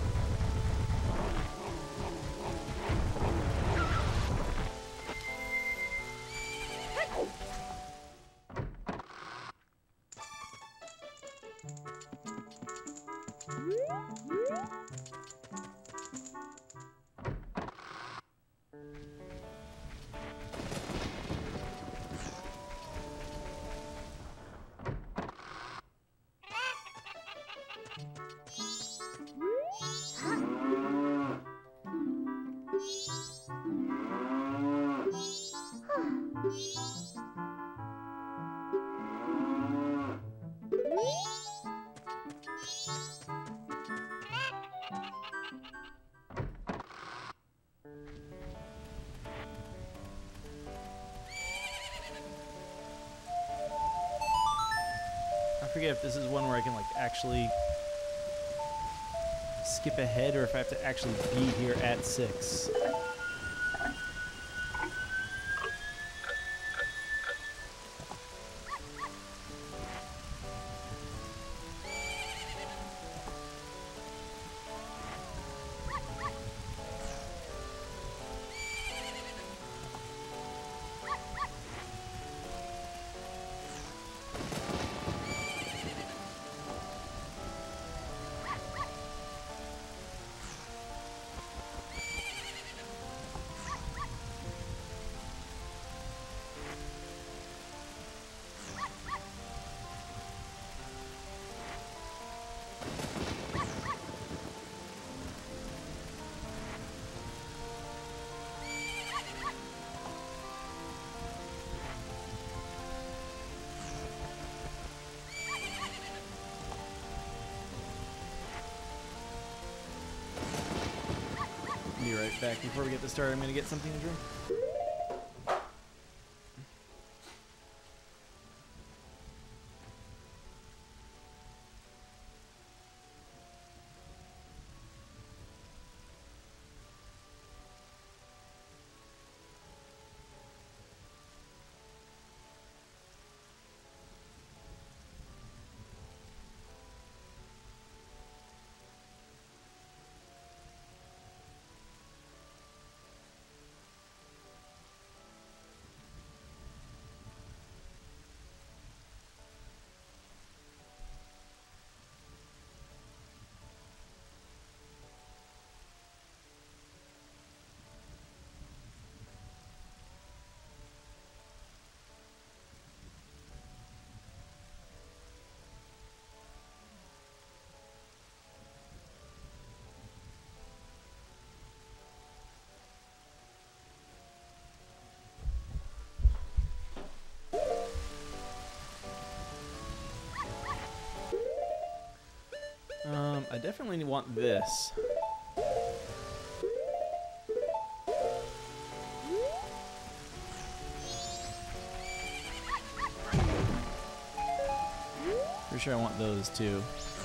I forget if this is one where I can like actually skip ahead or if I have to actually be here at six. Be right back. Before we get this started, I'm going to get something to drink. Um, I definitely want this. Pretty sure I want those too.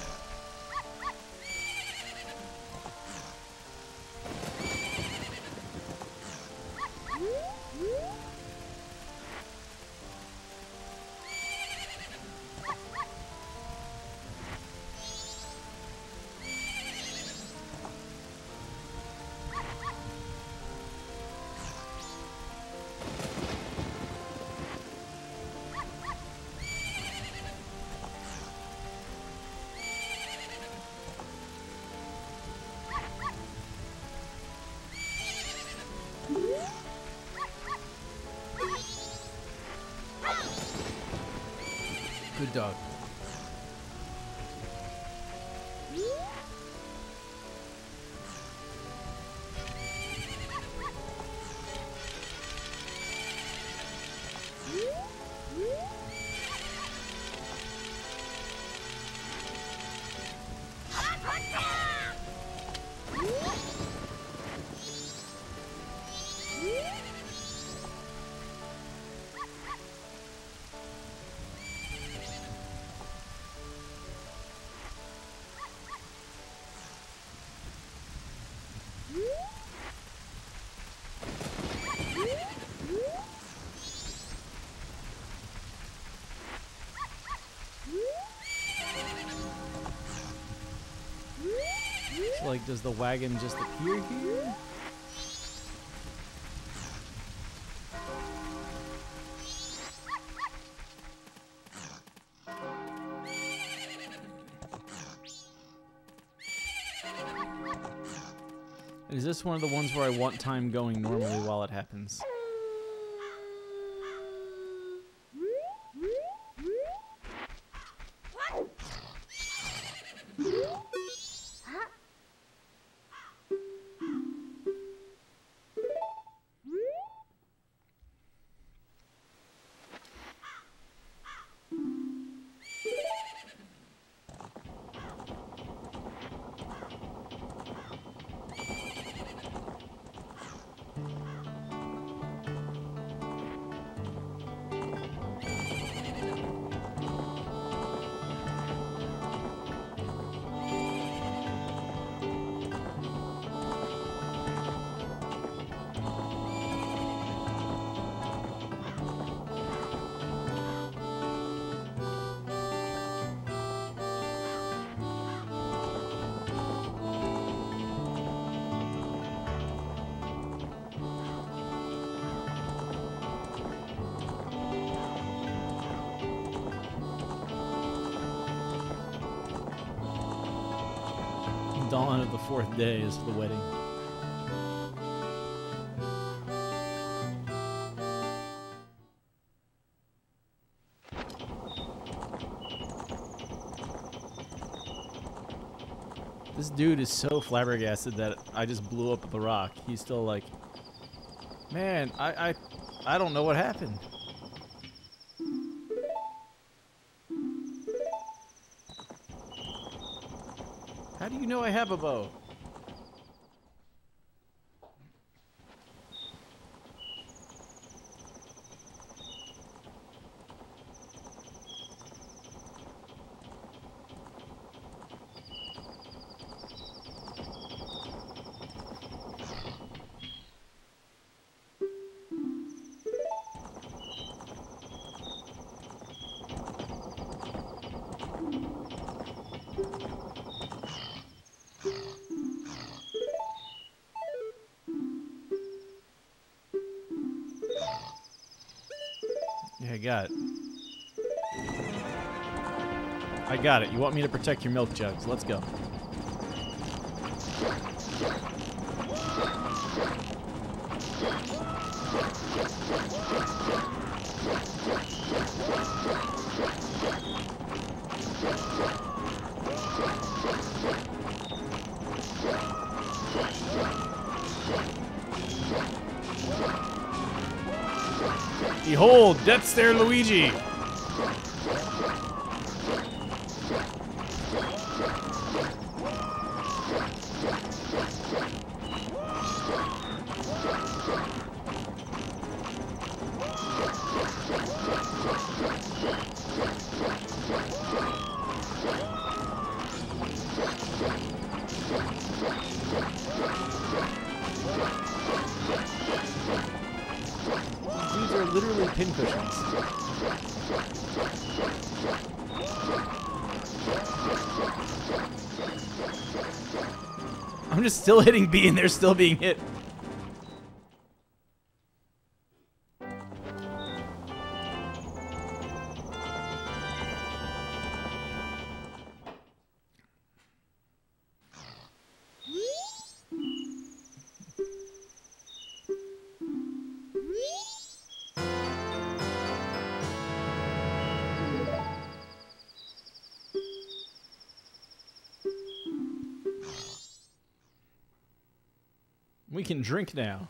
Good dog. Like, does the wagon just appear here? Is this one of the ones where I want time going normally while it happens? Dawn of the fourth day is the wedding. This dude is so flabbergasted that I just blew up the rock. He's still like, man, I, I, I don't know what happened. How do you know I have a bow? Yeah, I got it. I got it. You want me to protect your milk jugs. Let's go. Behold, Death Stare Luigi! These are literally pincushions. I'm just still hitting B and they're still being hit. We can drink now.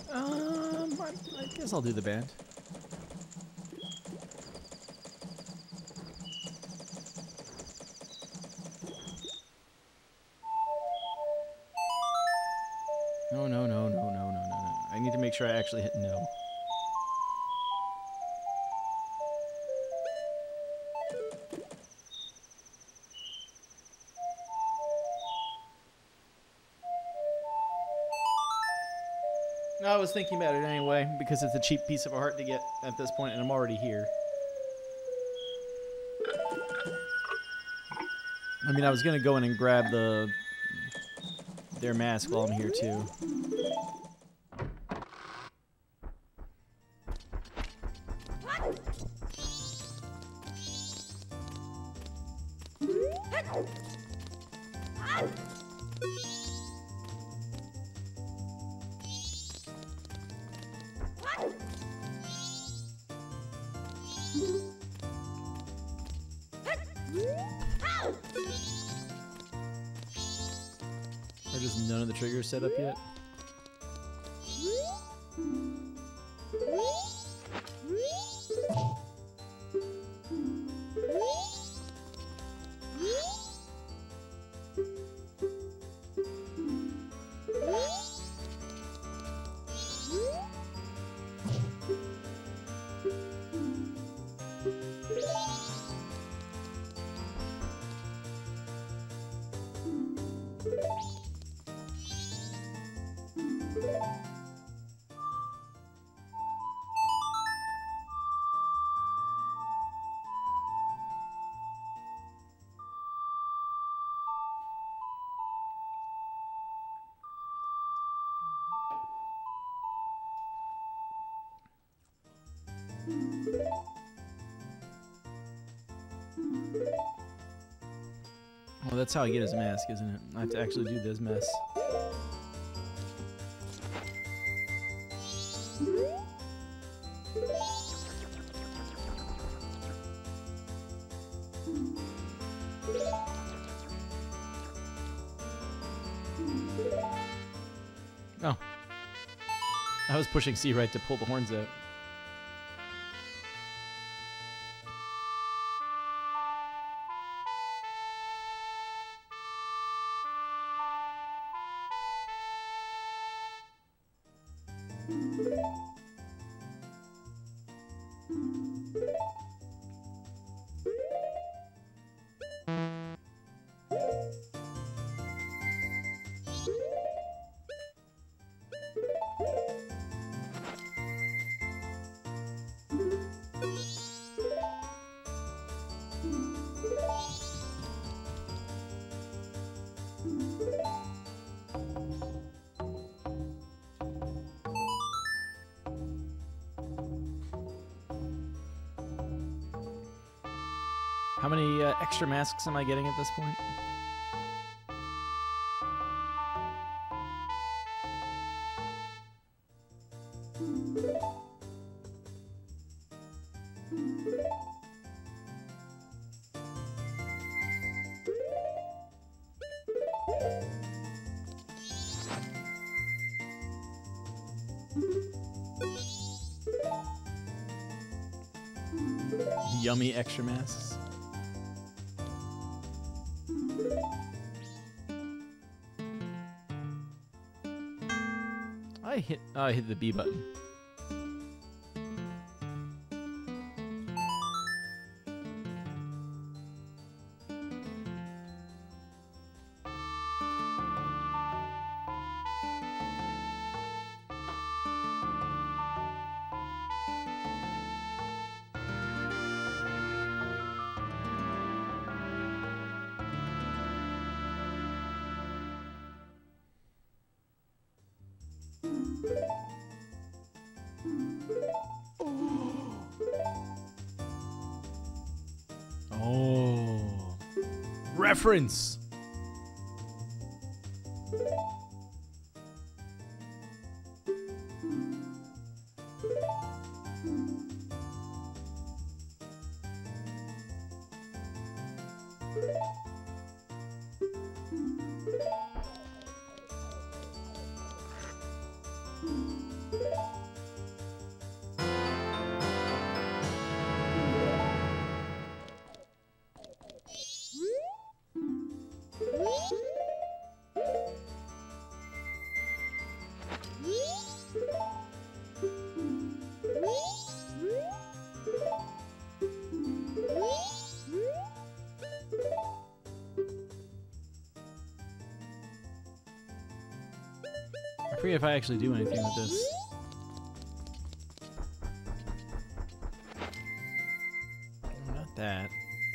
Um, I, I guess I'll do the band. No, no, no, no, no, no, no, no. I need to make sure I actually hit no. No, I was thinking about it anyway, because it's a cheap piece of art to get at this point, and I'm already here. I mean, I was gonna go in and grab the their mask while I'm here too. Are just none of the triggers set up yet? Well, that's how I get his mask, isn't it? I have to actually do this mess. Oh. I was pushing C right to pull the horns out. How many uh, extra masks am I getting at this point? Yummy extra masks. I hit. Oh, I hit the B button. Oh, reference. I forget if I actually do anything with this. No, not that.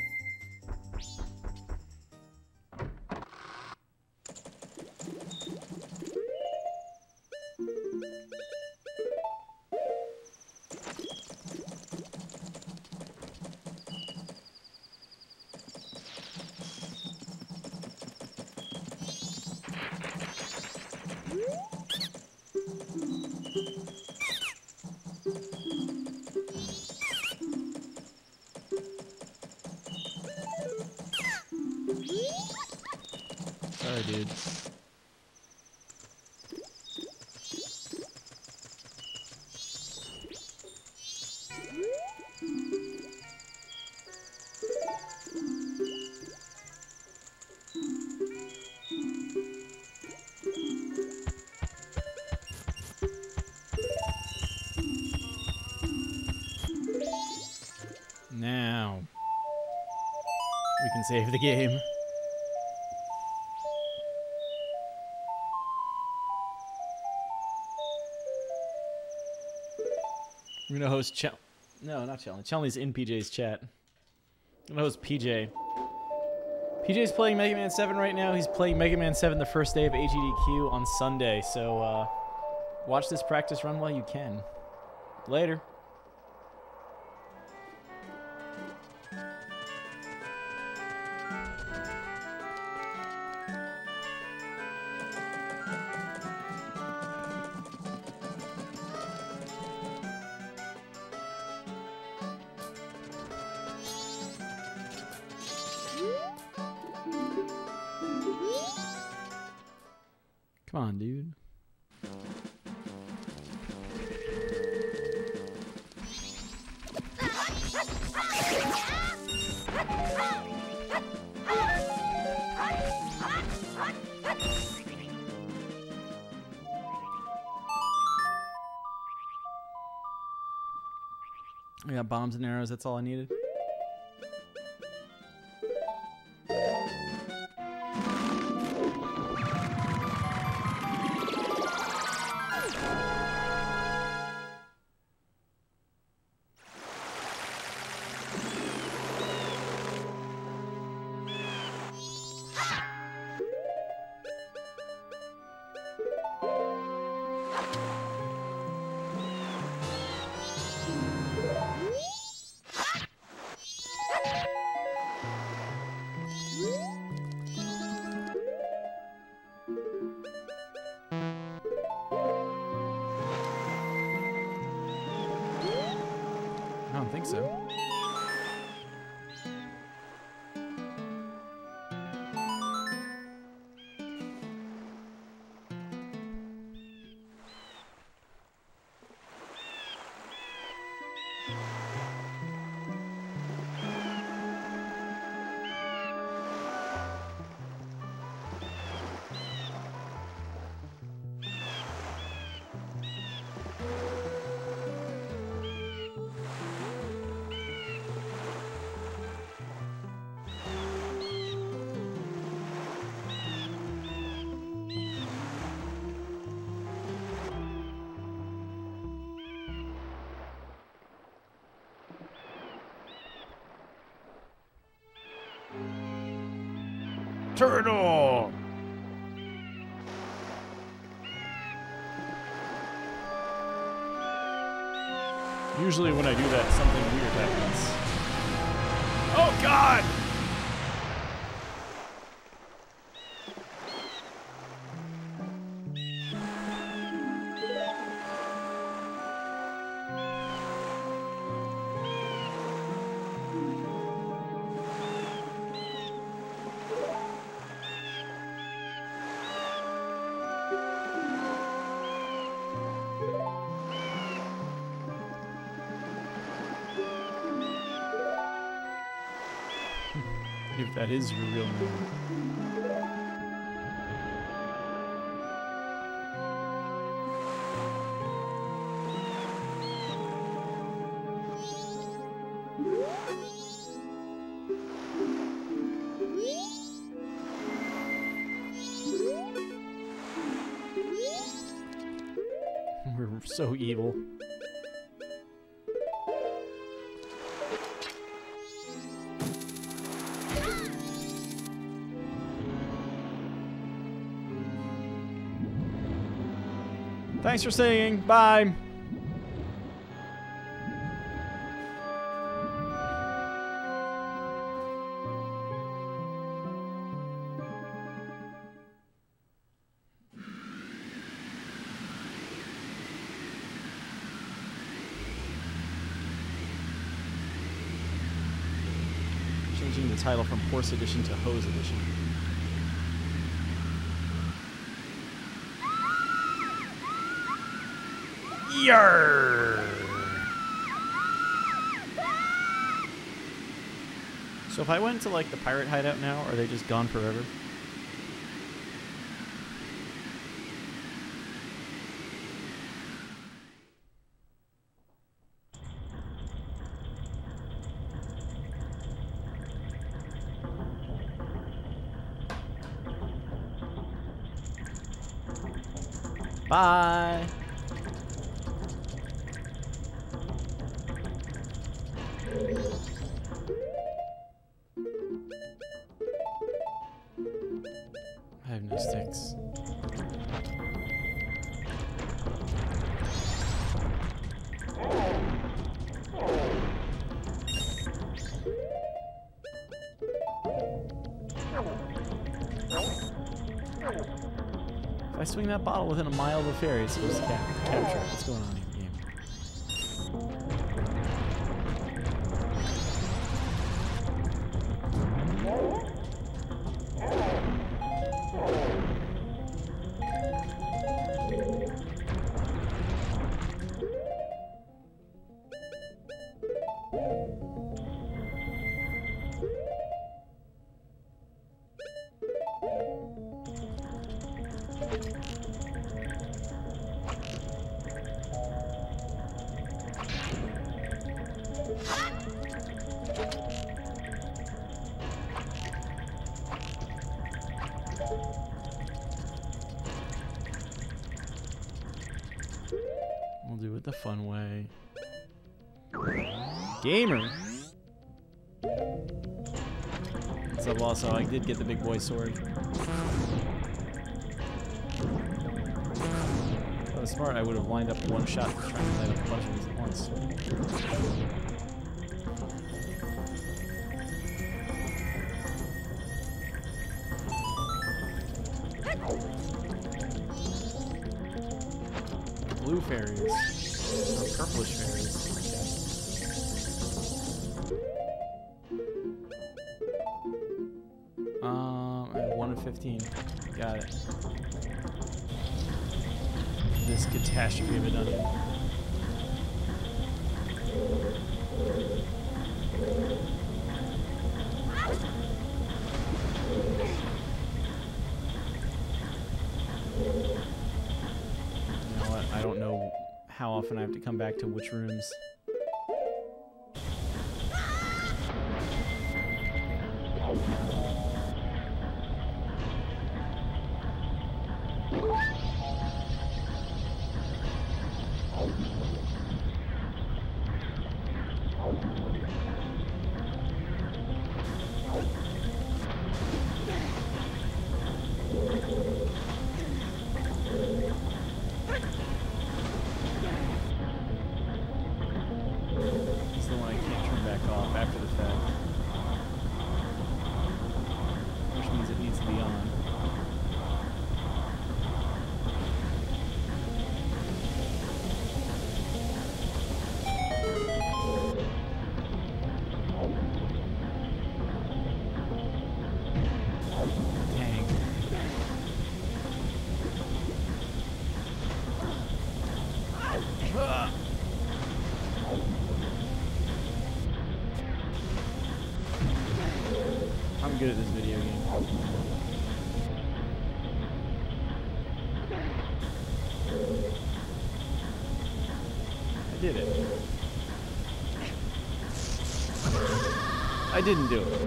Sorry, dude. Now we can save the game. I'm gonna host Chel- No, not Chelny. Chelny's in P J's chat. I'm gonna host P J. P J's playing Mega Man seven right now. He's playing Mega Man seven the first day of A G D Q on Sunday. So uh, watch this practice run while you can. Later. Come on, dude. I got bombs and arrows, that's all I needed. I don't think so. Turtle! Usually when I do that, something weird happens. Oh God! If that is your real name. We're so evil. Thanks for singing. Bye. Changing the title from Horse Edition to Hose Edition. Yarr! So if I went to like the pirate hideout now, are they just gone forever? Bye! I have no sticks. If I swing that bottle within a mile of a ferry, it's supposed to cap capture it. What's going on here, game? We'll do it the fun way. Gamer! So also, I did get the big boy sword. If I was smart, I would have lined up one shot trying to light up a bunch of these at once. Blue fairies. Or purplish fairies. Um, I have one of fifteen. Got it. This catastrophe of a dungeon. I don't know how often I have to come back to which rooms. I'm good at this video game. I did it. I didn't do it.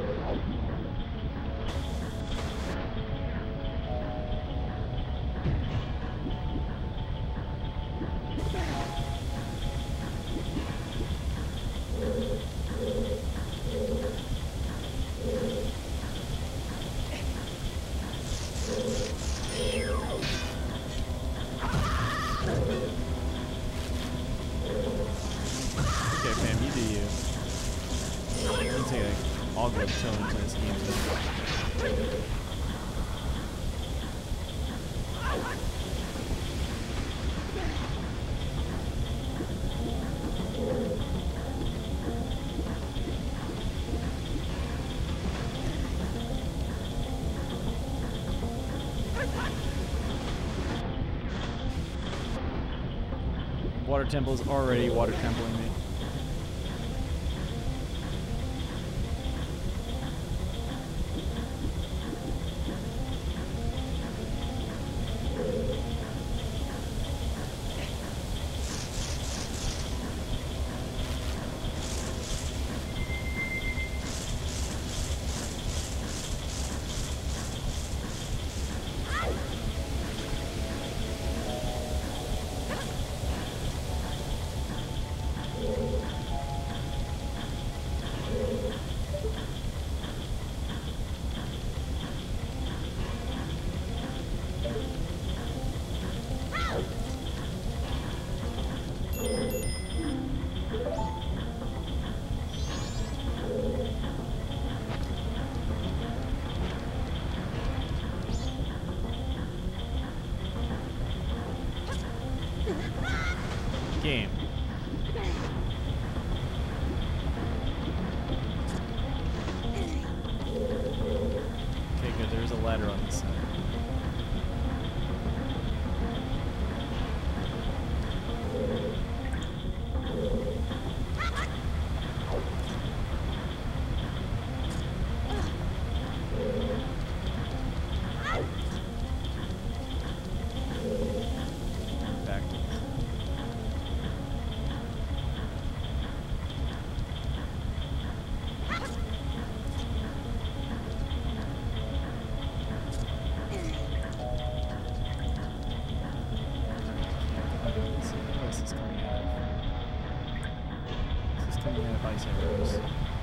take an Ogre Tone into this game too. Water Temple is already water templing me. Game. Okay, good. There's a ladder on this side. Ice arrows.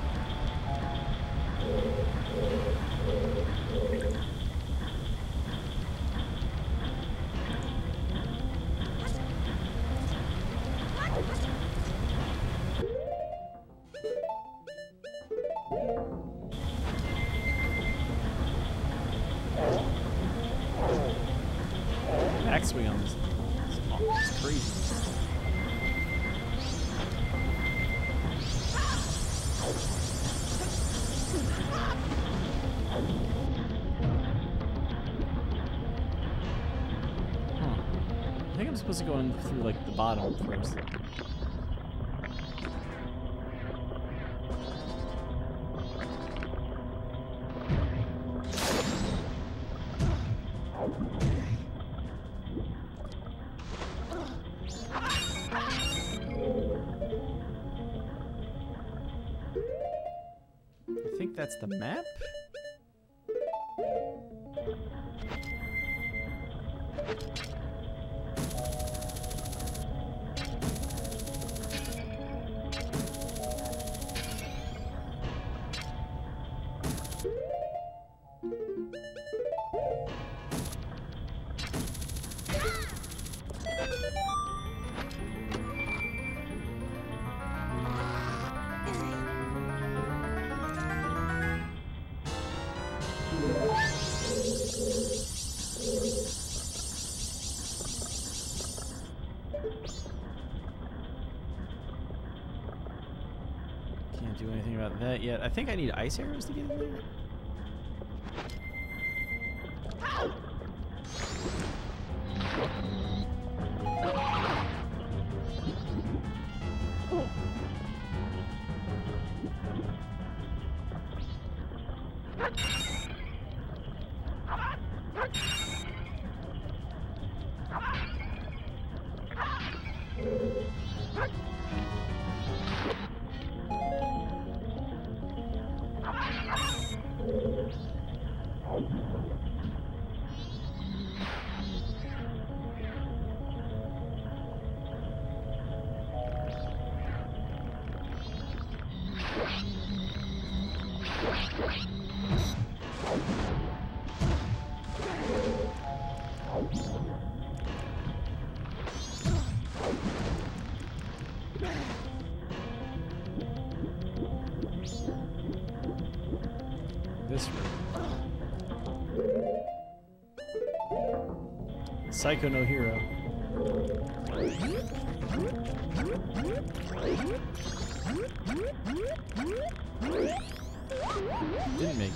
Backswing on this. It's crazy. I think I'm supposed to go in through like the bottom first. I think that's the map? Can't do anything about that yet. I think I need ice arrows to get in there. Psycho no hero. Didn't make it.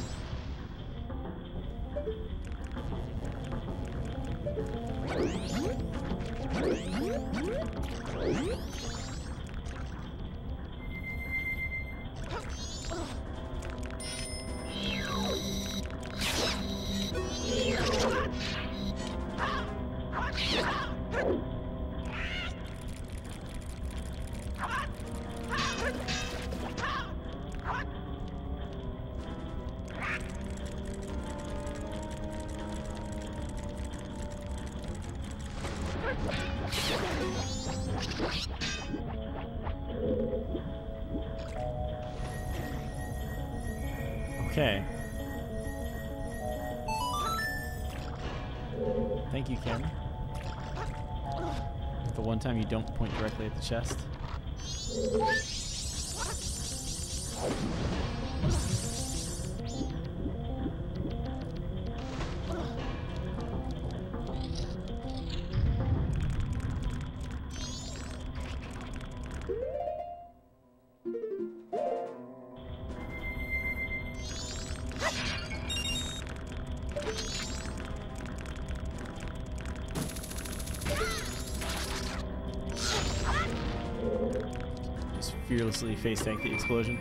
Okay. Thank you, Ken. The one time you don't point directly at the chest. Fearlessly face tank the explosion.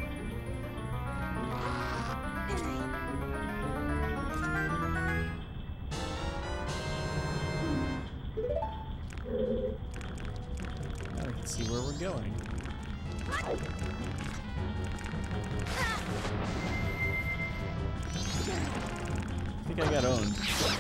Now we can see where we're going. I think I got owned.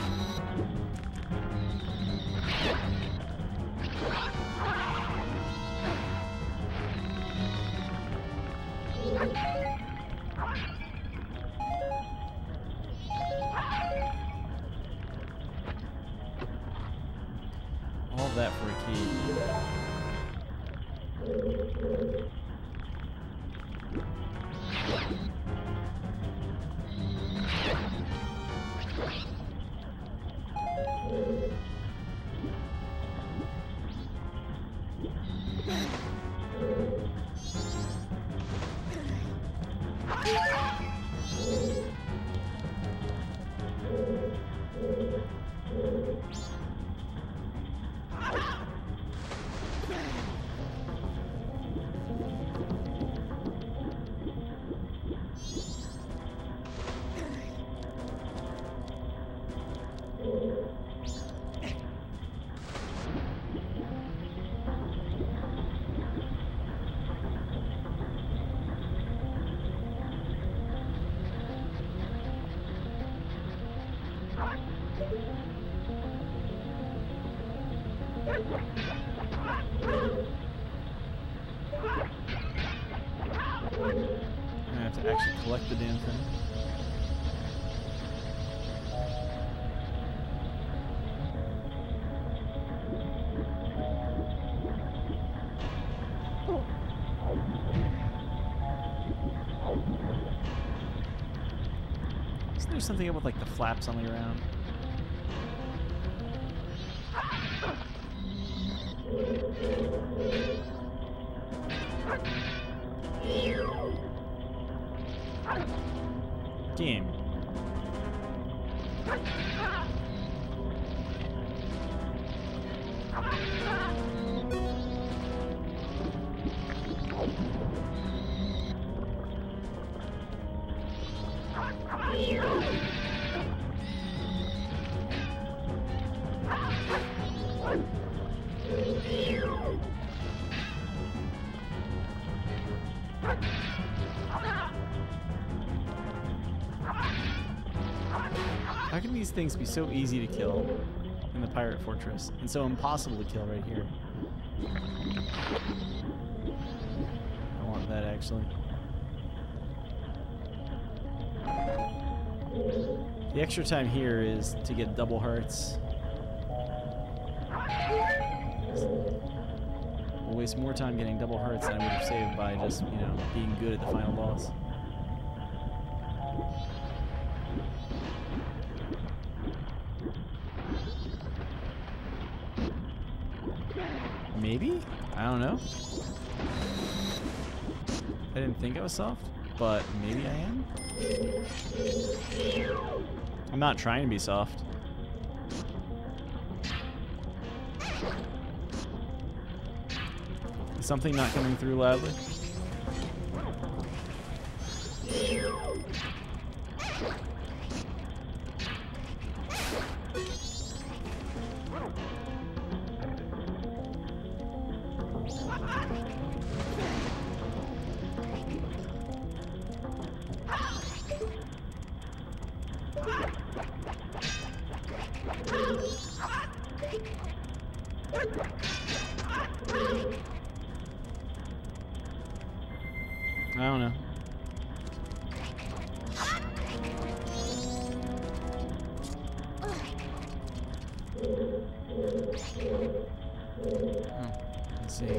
All that for a key. I have to actually collect the damn thing. Isn't there something up with like the flaps on the ground? Game. How can these things be so easy to kill in the pirate fortress and so impossible to kill right here? I want that actually. The extra time here is to get double hearts. We'll waste more time getting double hearts than I would have saved by just, you know, being good at the final boss. I don't know. I didn't think I was soft, but maybe I am. I'm not trying to be soft. Is something not coming through loudly? I don't know. Oh, let's see.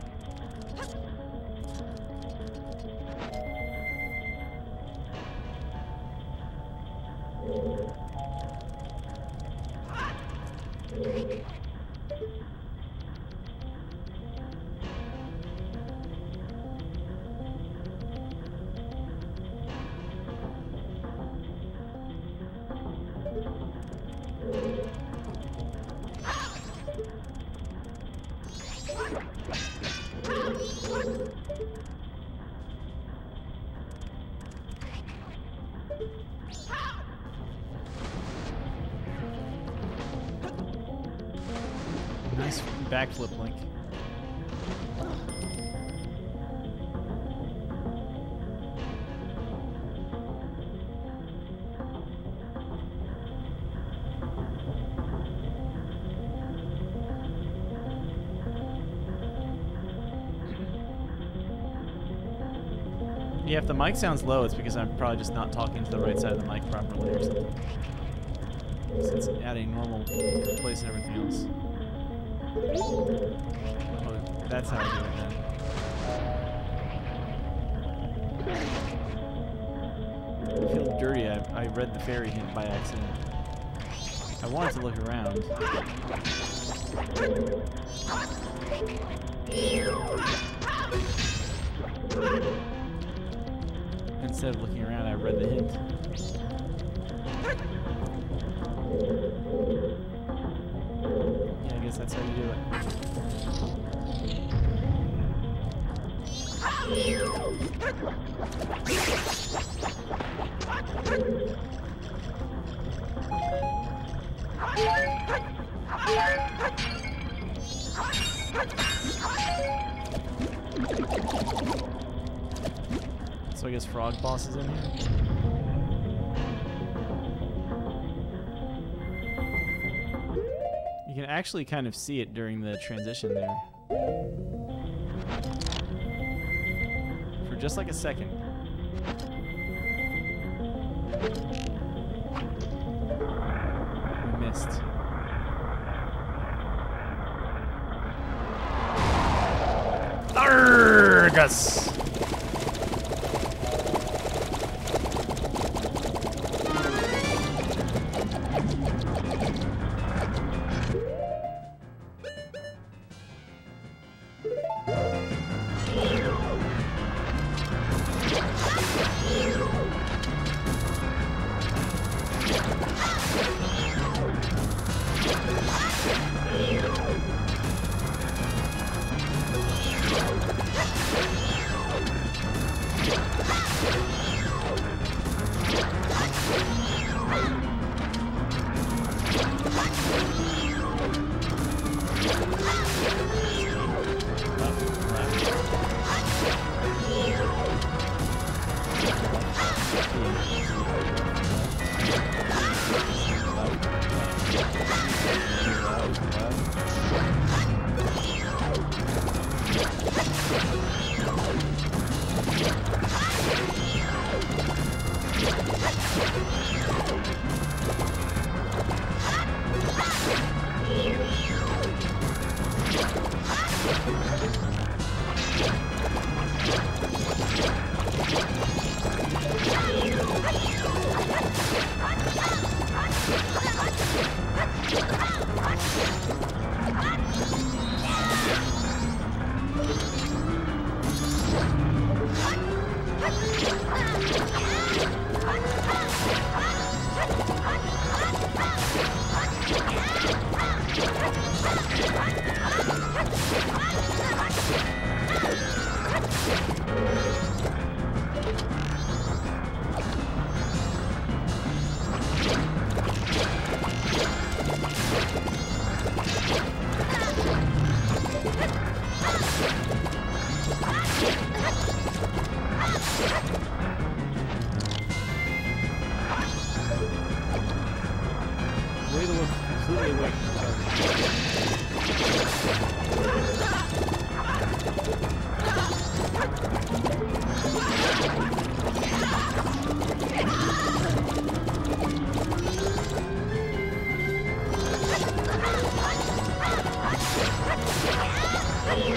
Nice backflip link. Yeah, if the mic sounds low, it's because I'm probably just not talking to the right side of the mic properly or something. So it's at a normal place and everything else. Oh, that's how I do it then. I feel dirty. I, I read the fairy hint by accident. I wanted to look around. Instead of looking around, I read the hint. Yeah, I guess that's how you do it. So I guess Frog Boss is in here. You can actually kind of see it during the transition there. For just like a second. We missed. Argus!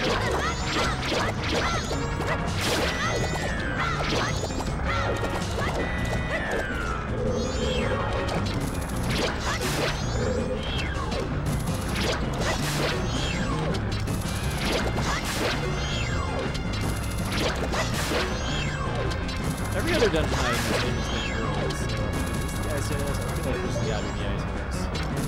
Every other dungeon I have been is Majora, so is this the ice heroes? I feel like this has got to be the ice heroes.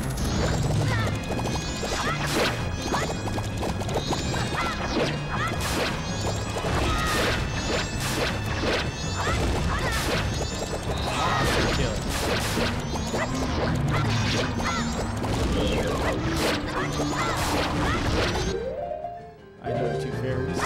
Kill it. I know the two fairies.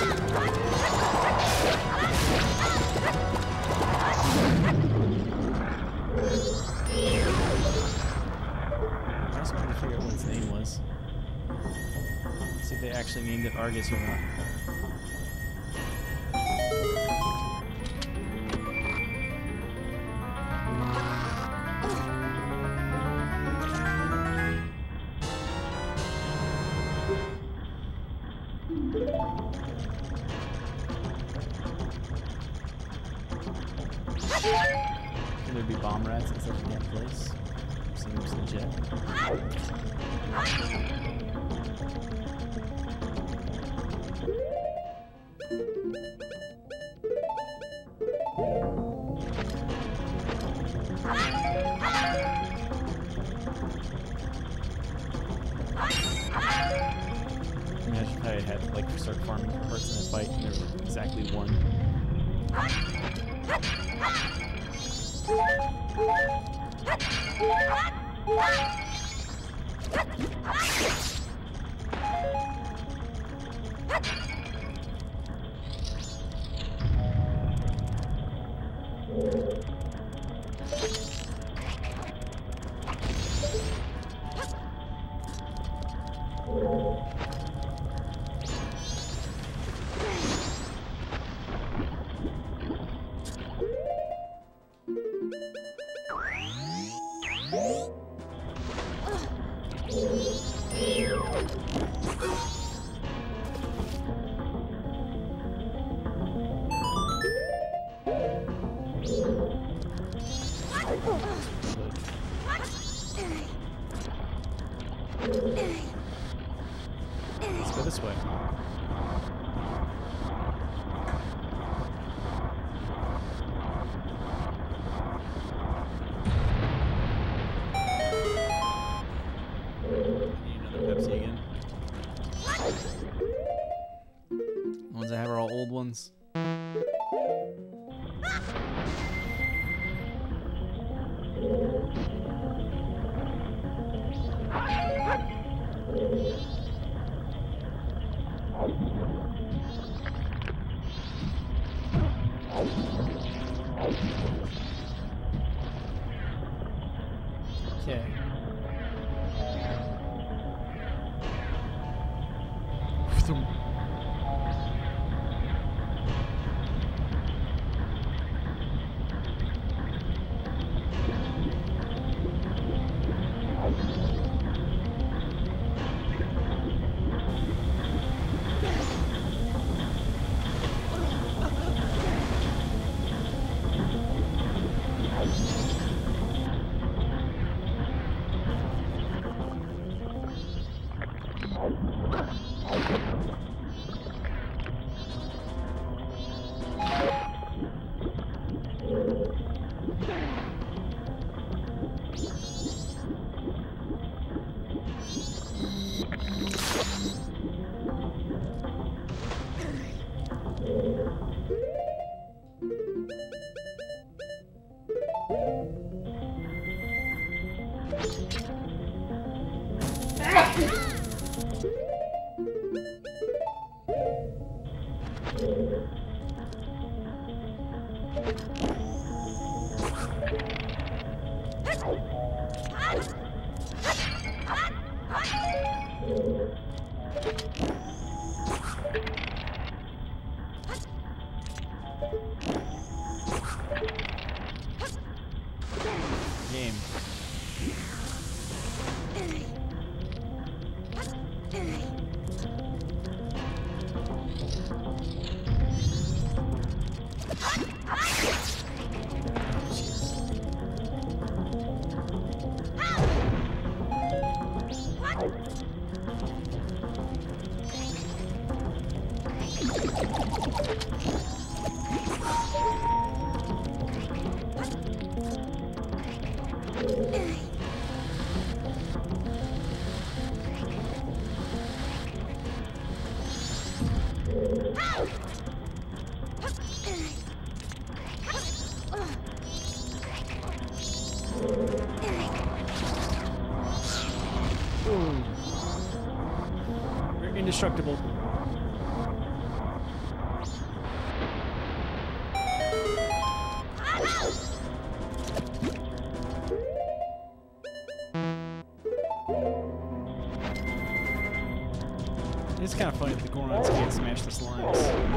I just wanted to figure out what its name was. See if they actually named it Argus or not. Can there be bomb rats in such a damn place? Seems legit. Imagine if I had to like start farming parts in a fight and there was exactly one. Let's go this way. Need another Pepsi again. The ones I have are all old ones. Okay. Game. We're indestructible. It's kind of funny that the Gorons can't smash the slimes.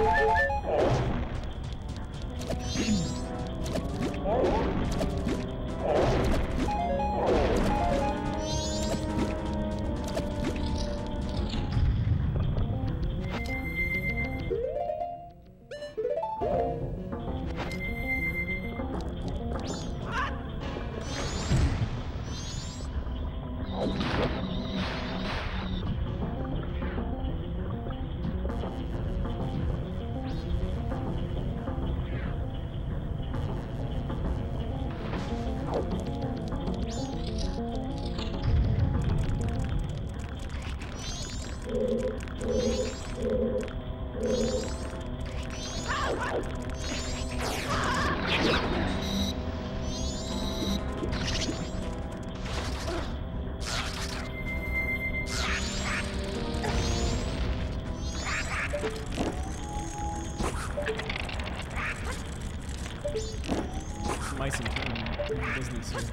Mice and in business here.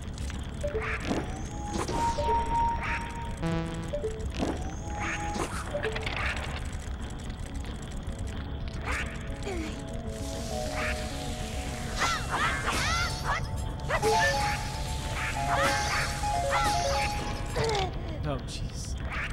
Oh, jeez.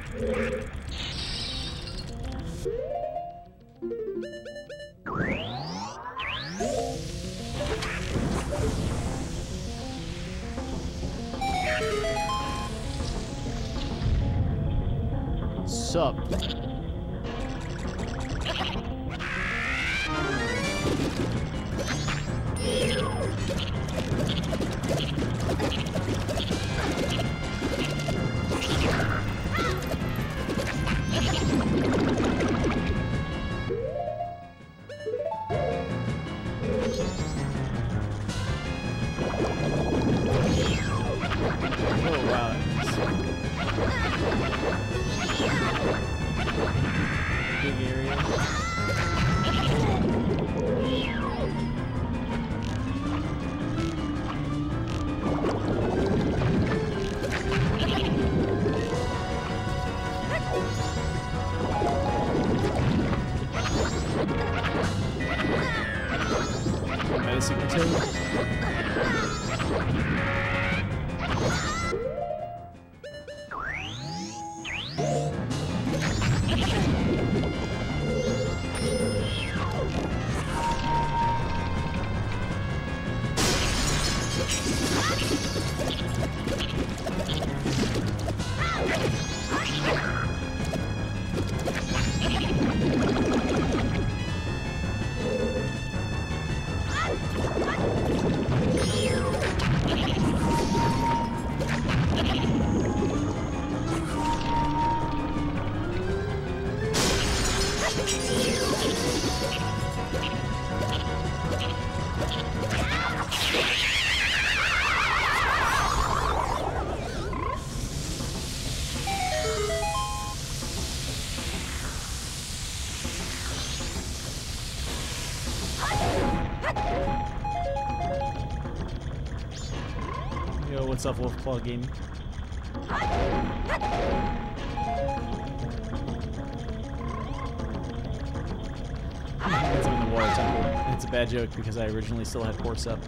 Sup? Oh wow. Big area. Medicine material. Yo, what's up, Wolfclaw Gaming? It's in the water temple. And it's a bad joke because I originally still had force up.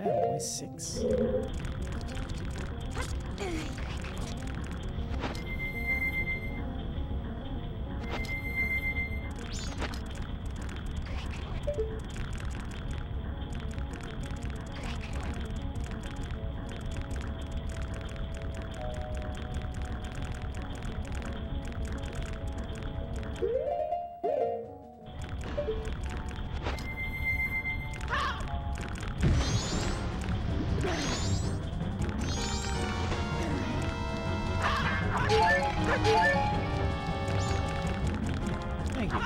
bad, only six. Thank you.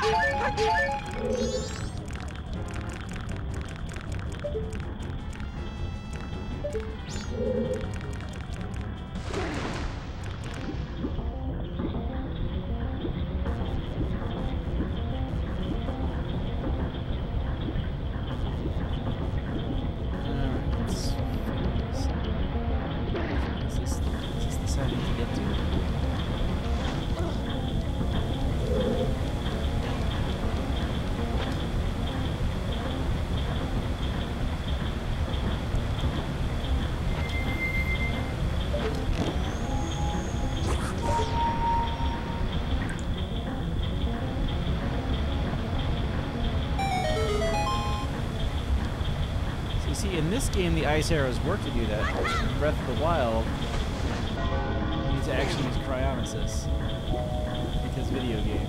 See, in this game, the ice arrows work to do that. In Breath of the Wild, you need to actually use cryonesis because video game.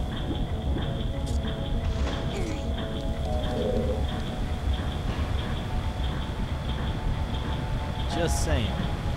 Just saying.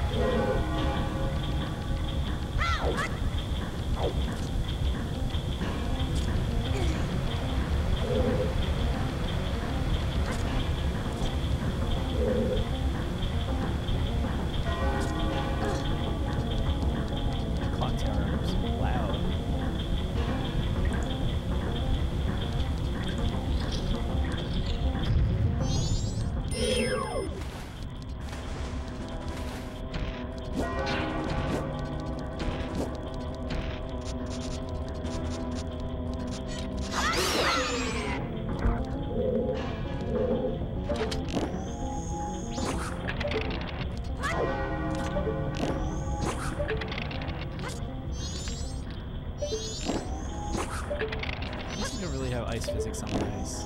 You don't really have ice physics on the ice.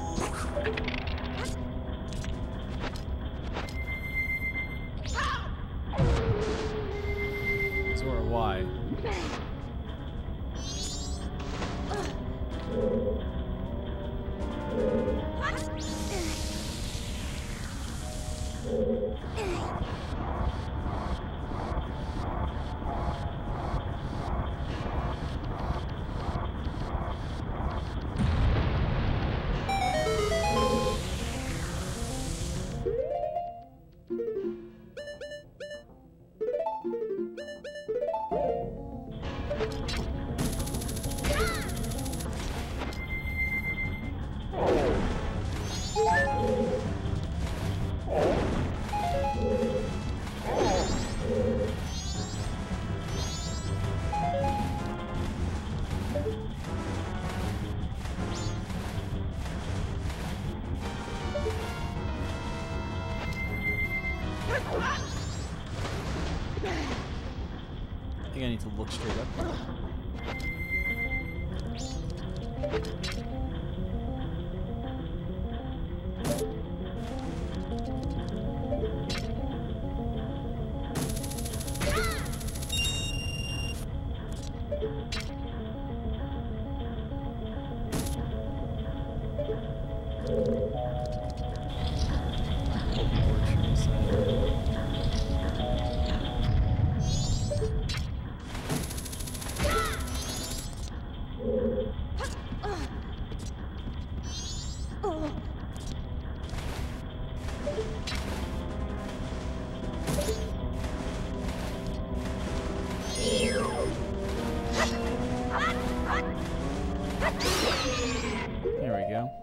Zora, why? I think I need to look straight up. There we go.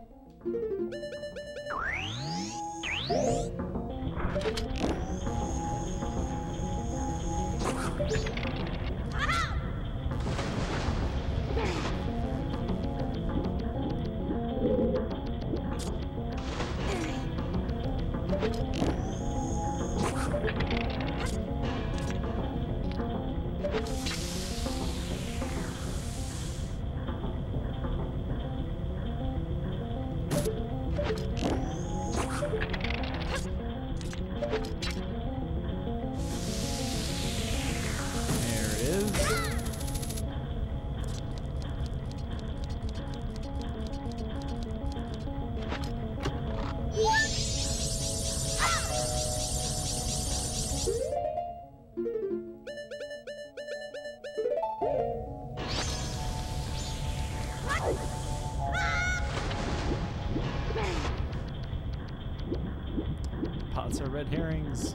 Pots are red herrings.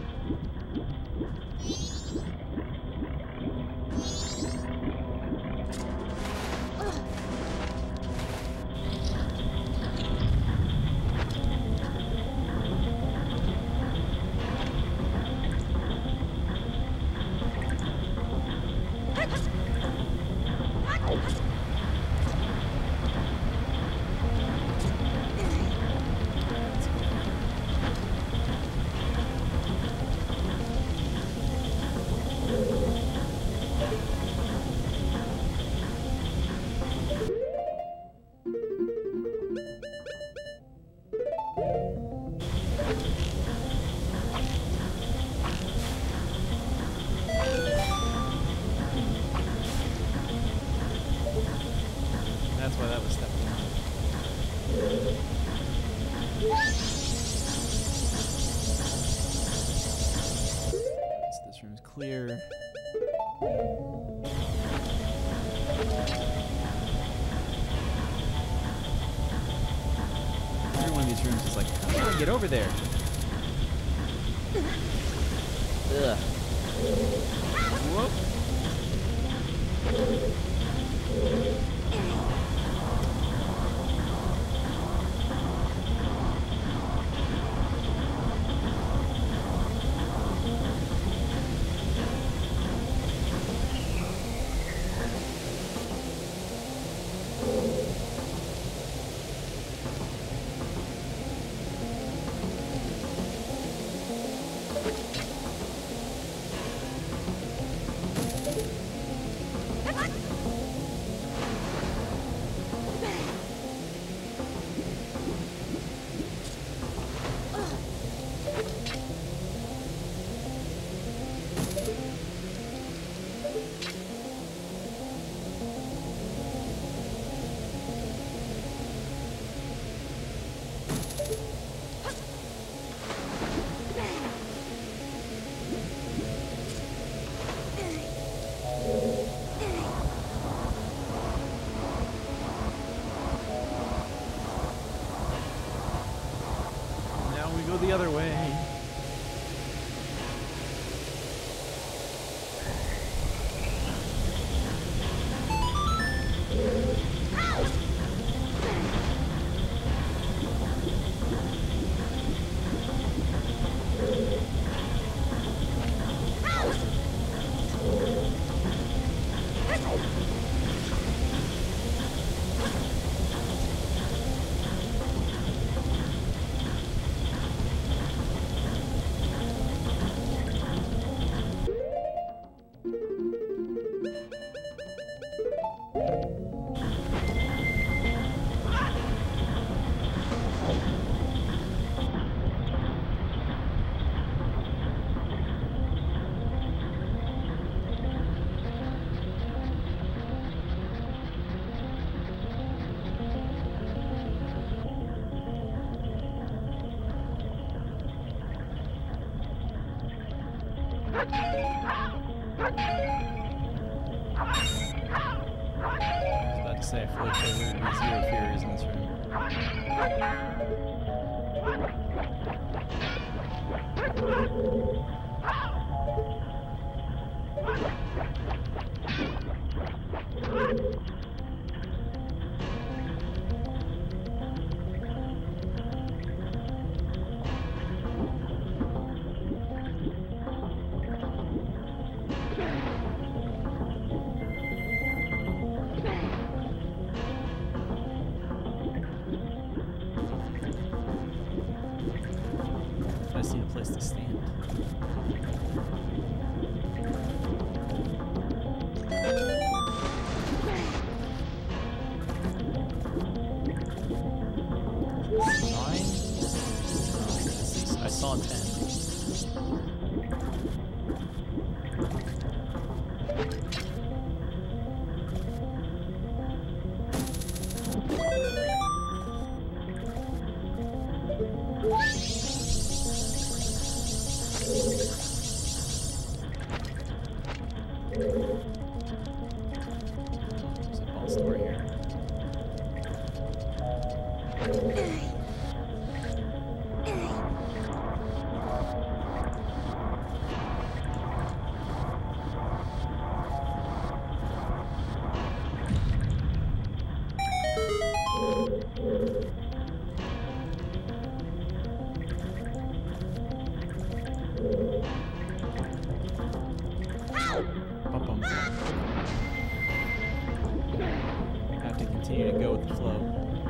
That's why that was stepping on. So this room's clear. Every one of these rooms is like, how do I get over there? Ugh. Whoop. The other way. Say, I feel like there would be zero fears in this room. I just need a place to stand. I saw ten. There's a ball store here. Bum-bum. Have to continue to go with the flow.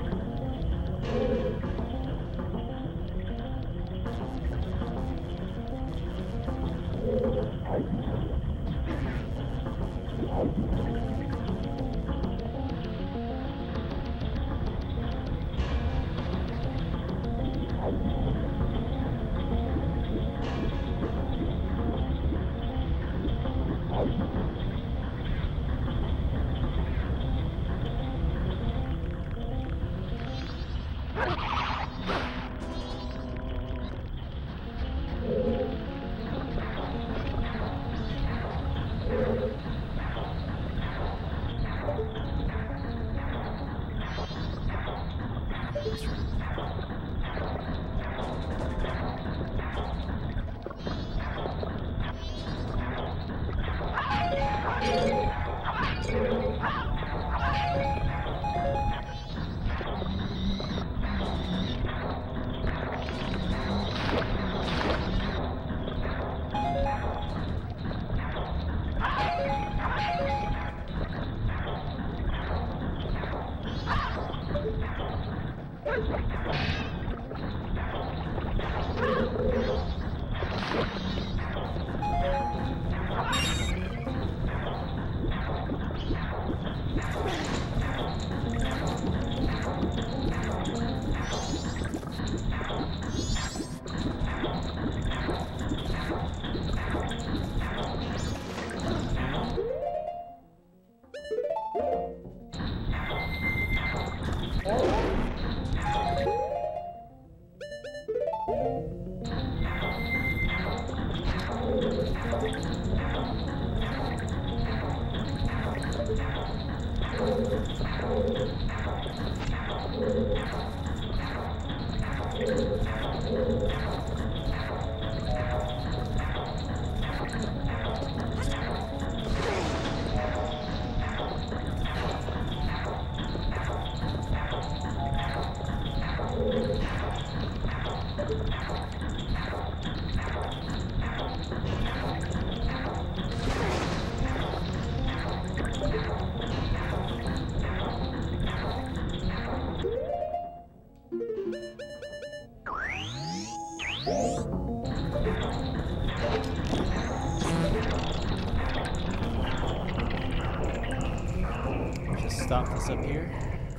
Just stop this up here.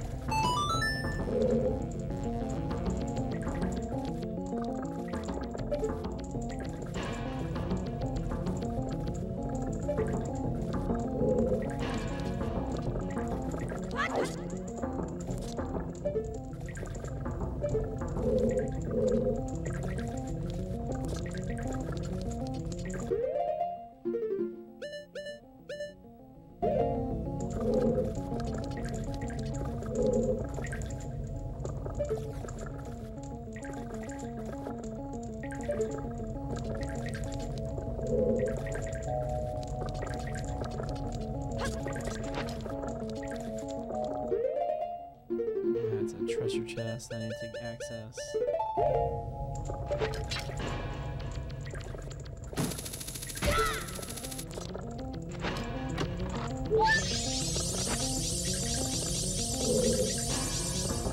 That's a treasure chest I need to access.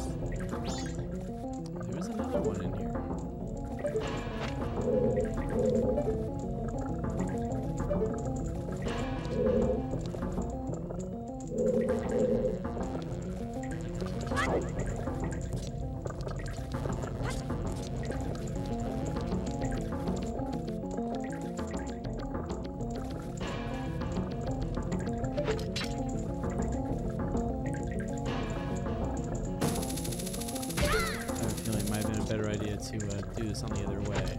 There's another one in here. have a feeling it might have been a better idea to uh, do this on the other way.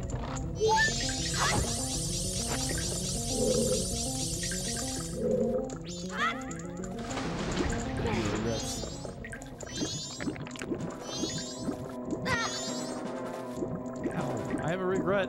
Regrets. Ow, I have a regret.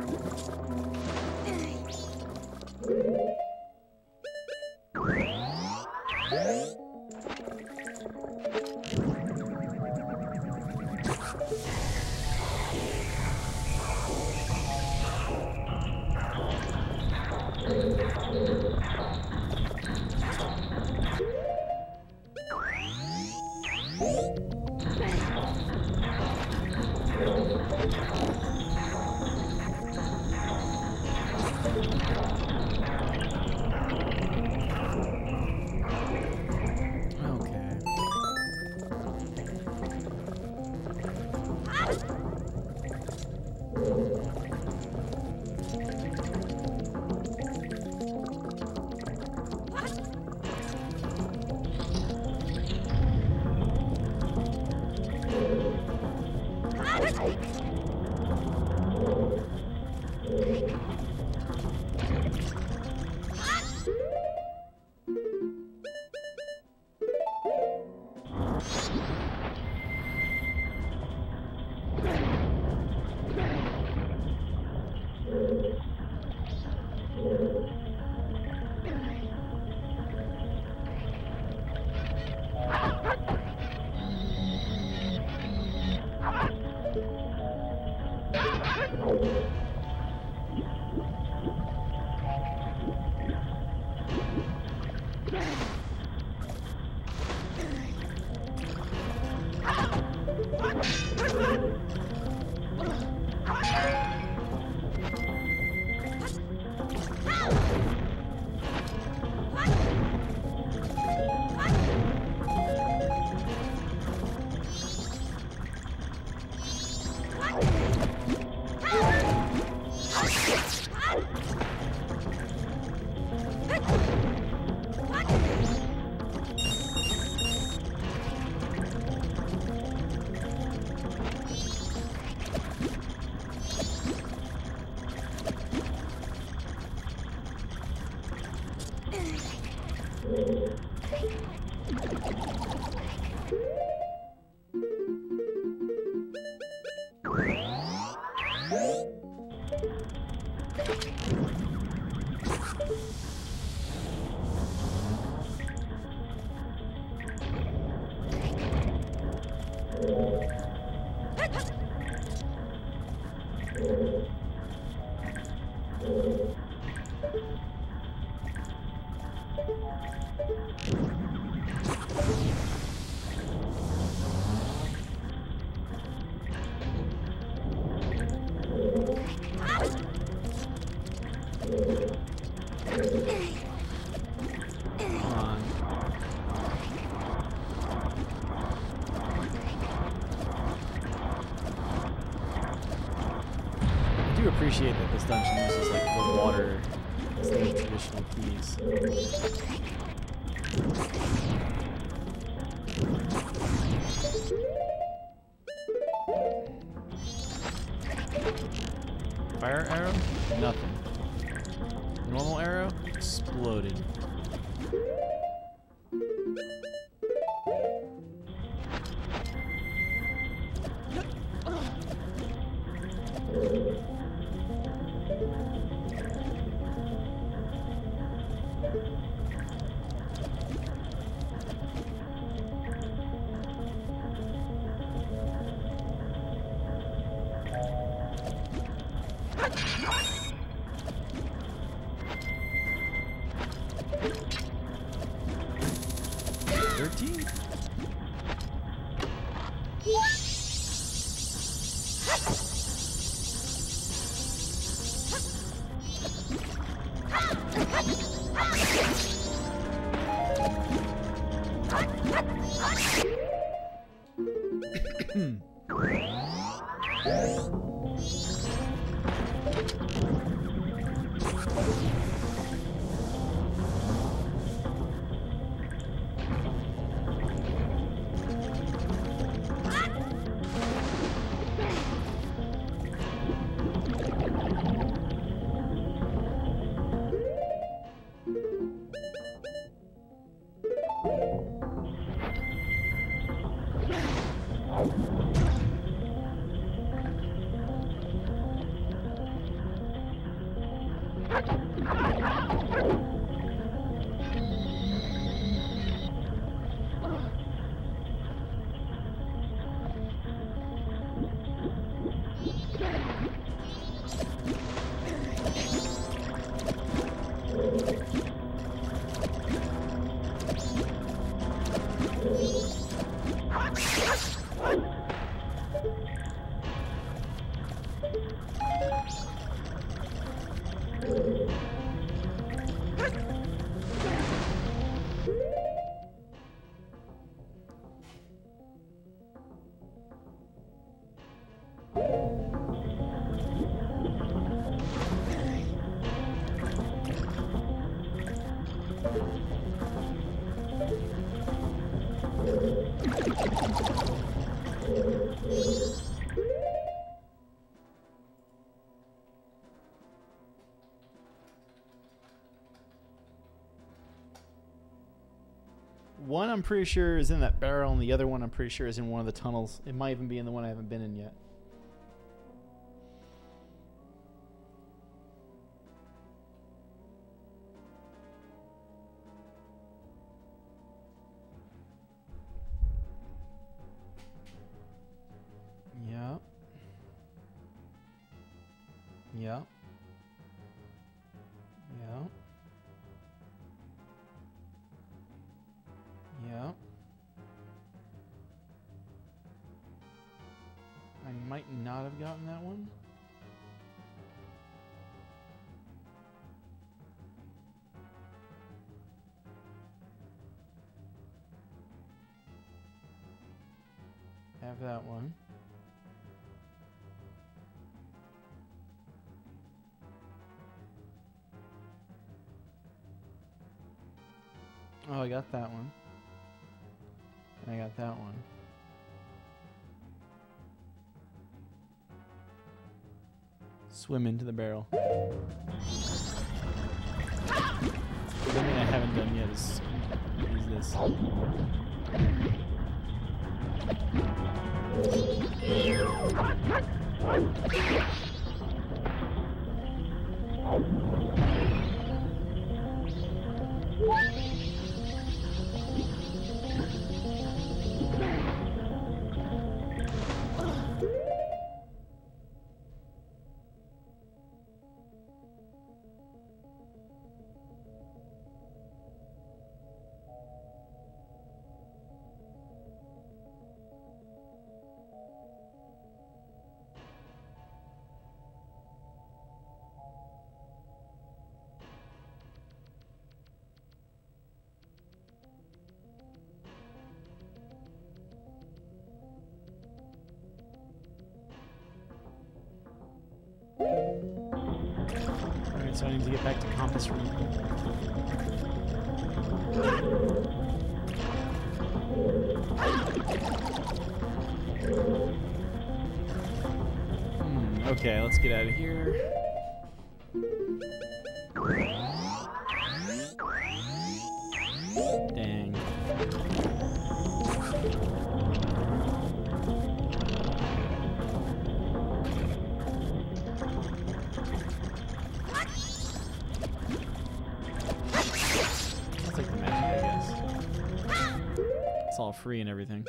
Appreciate that this dungeon uses like the water instead of traditional keys. Fire arrow? Nothing. Normal arrow? Exploded. thirteen? One I'm pretty sure is in that barrel, and the other one I'm pretty sure is in one of the tunnels. It might even be in the one I haven't been in yet. Yeah. Yeah. Yeah. Yeah. I might not have gotten that one. Have that one. Oh, I got that one. I got that one. Swim into the barrel. The one thing I haven't done yet is use this. Alright, so I need to get back to compass room. Hmm, okay, let's get out of here. Dang. All free and everything.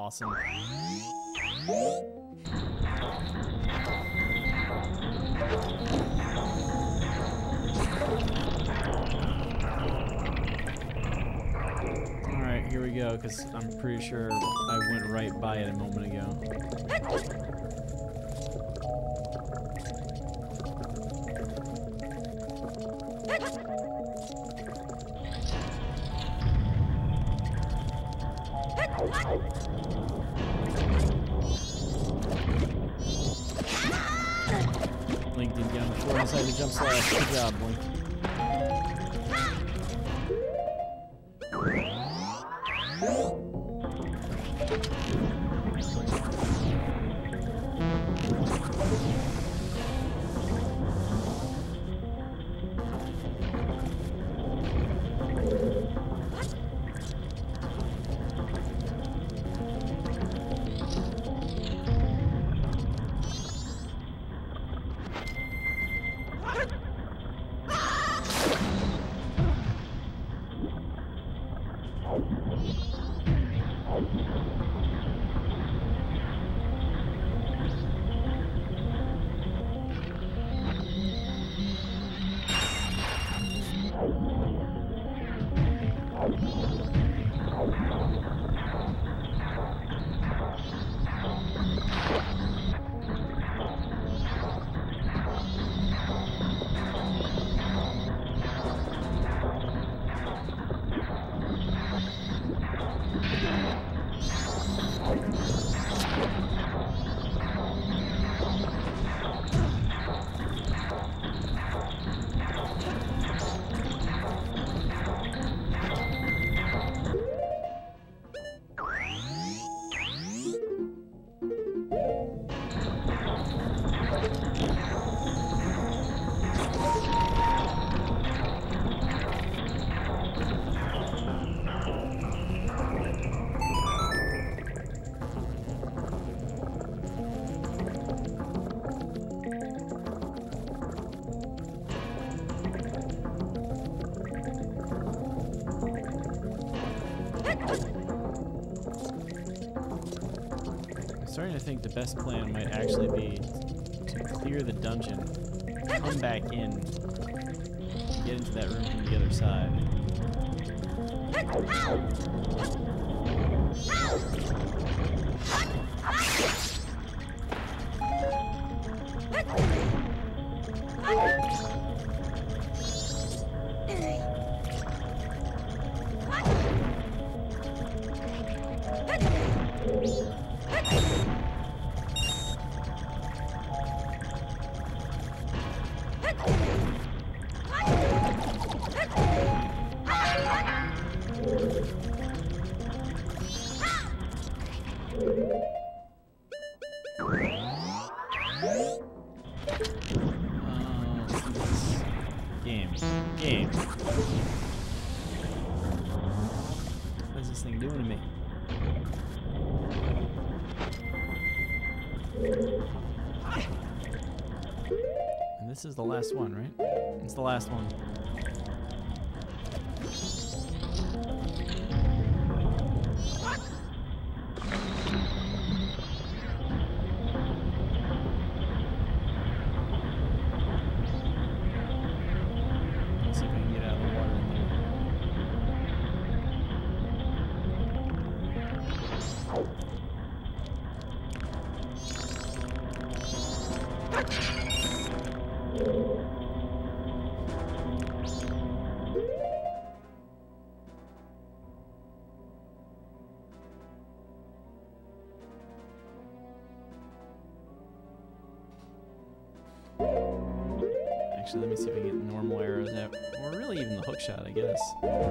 awesome. Alright, here we go, because I'm pretty sure I went right by it a moment ago. Link didn't get on the floor inside the jump slash. Good job, Link. I'm starting to think the best plan might actually be to clear the dungeon, come back in, and get into that room from the other side. Game. Game. What is this thing doing to me? And this is the last one, right? It's the last one. Actually, let me see if I can get normal arrows out, or really even the hook shot, I guess.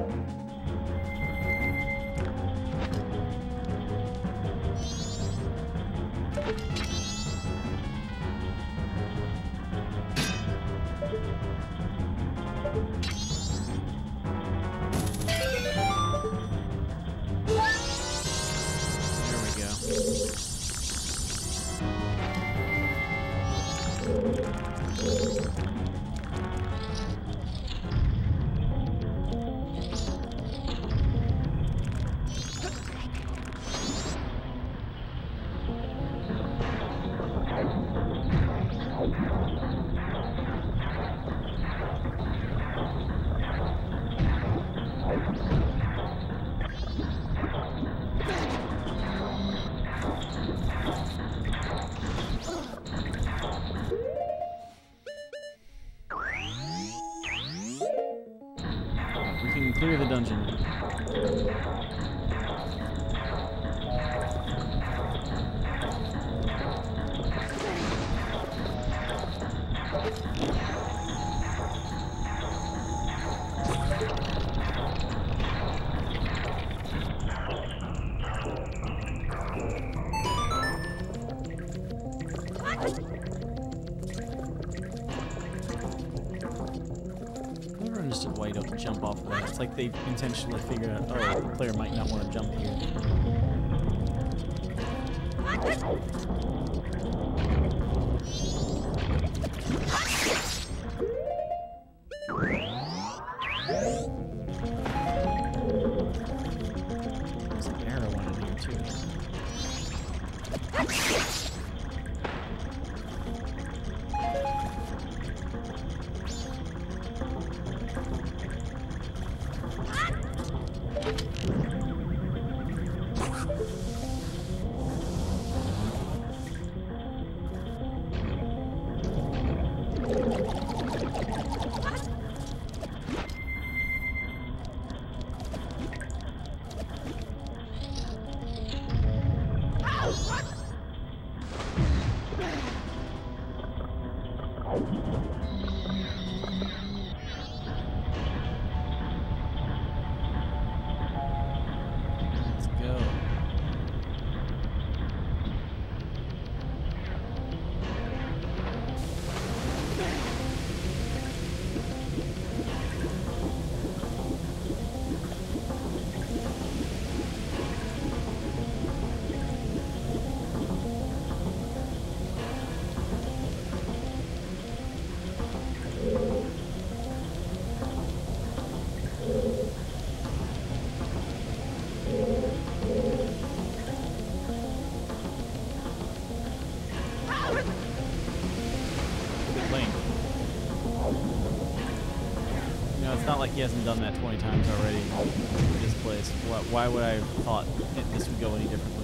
There we go. We can clear the dungeon. Why you don't jump off of that. It's like they intentionally figured out, oh, the player might not want to jump here. There's an arrow one in here too. Not like he hasn't done that twenty times already in this place. Why, why would I have thought it, this would go any differently?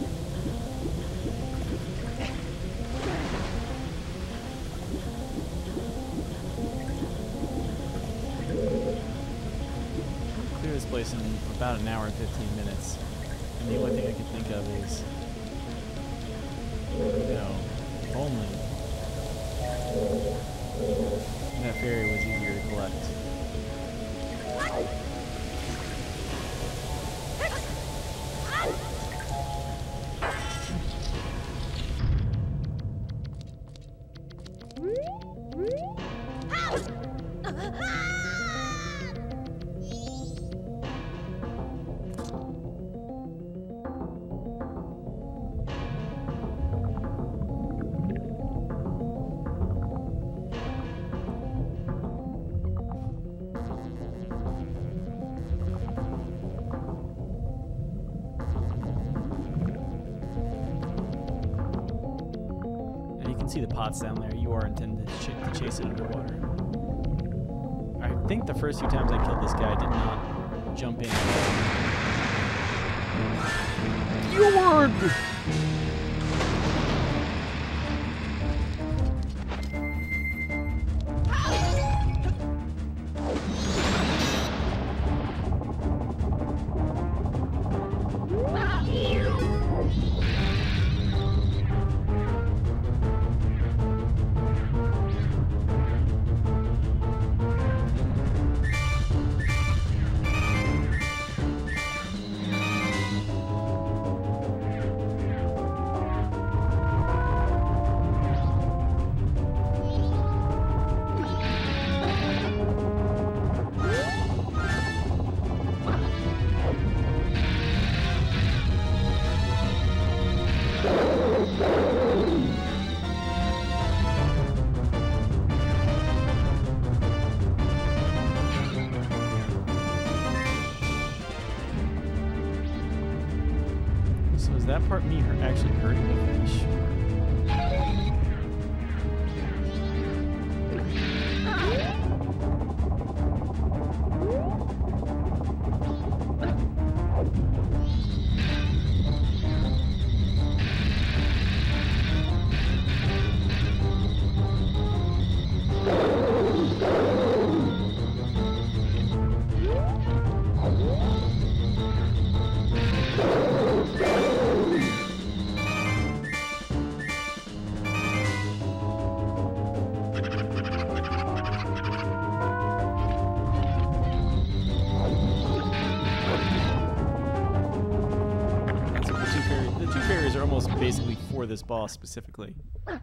Clear this place in about an hour and fifteen minutes. And the only thing I can think of is, you know, if only that fairy was easier to collect. See the pots down there. You are intended to, ch to chase it underwater. I think the first few times I killed this guy, I did not jump in. Fjord! Is that part me actually hurting the fish? basically for this boss specifically.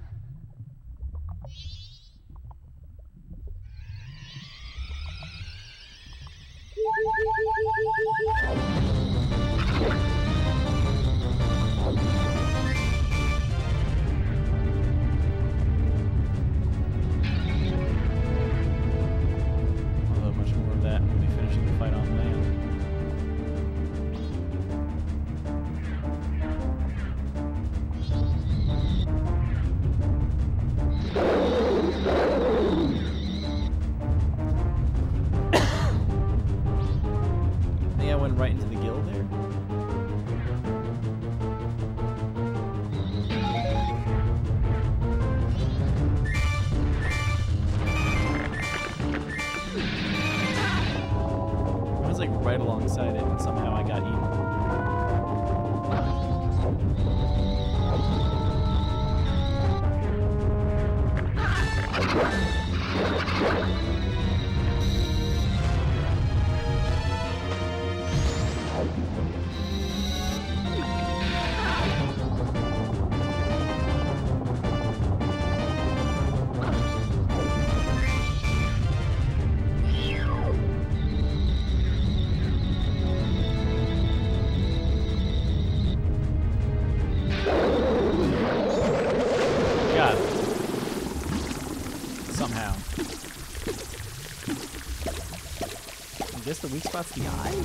Although much more of that, we'll be finishing the fight on land. Right into the guild there. I was like right alongside it, and somehow I got eaten. Somehow. I guess the weak spot's the eye?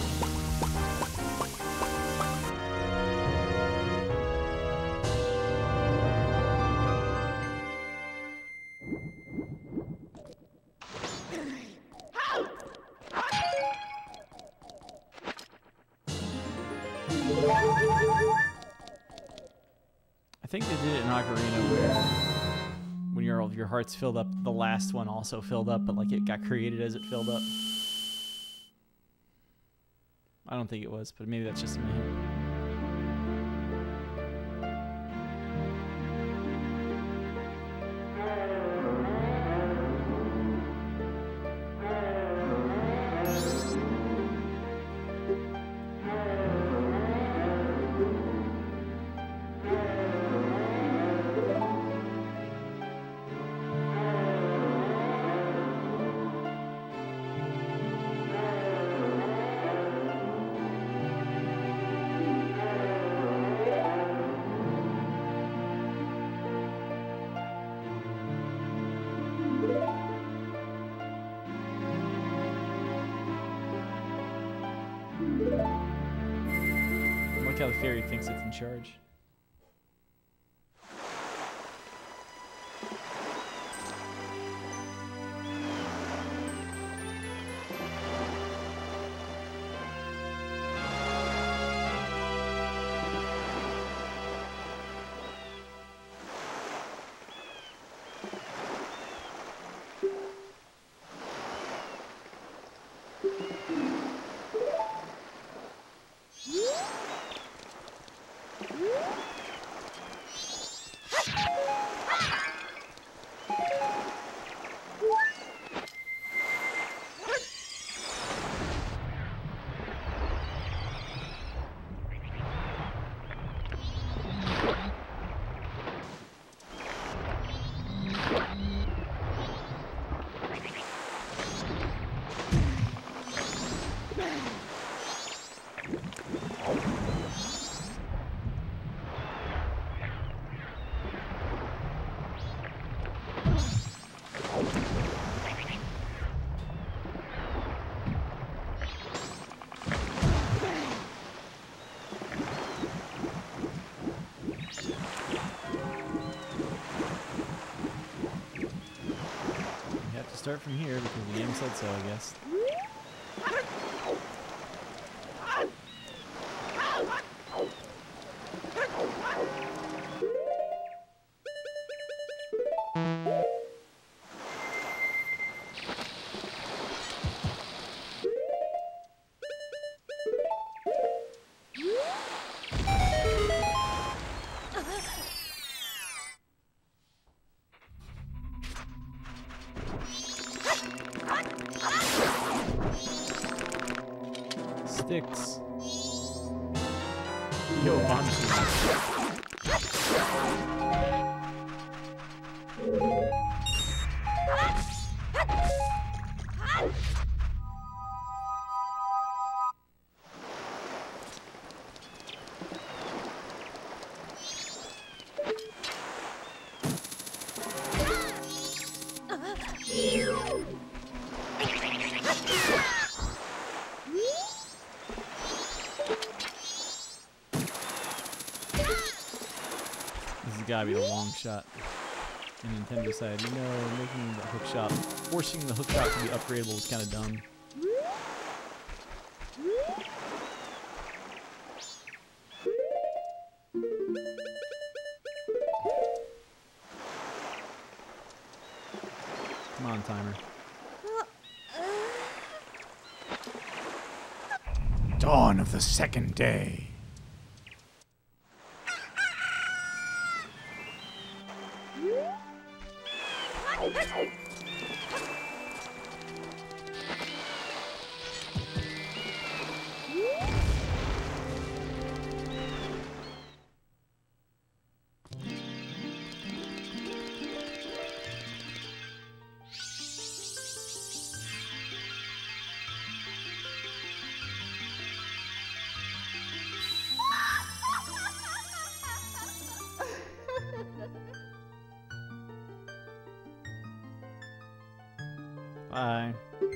I think they did it in Ocarina where when your your heart's filled up, the last one also filled up, but like it got created as it filled up. I don't think it was, but maybe that's just me. Look how the fairy thinks it's in charge. Start from here because the game said so, I guess. Sticks. Yo, bomb shooter. Gotta be a long shot. And Nintendo decided, you know, making the hook shot, forcing the hook shot to be upgradable is kind of dumb. Come on, timer. Dawn of the second day. Bye.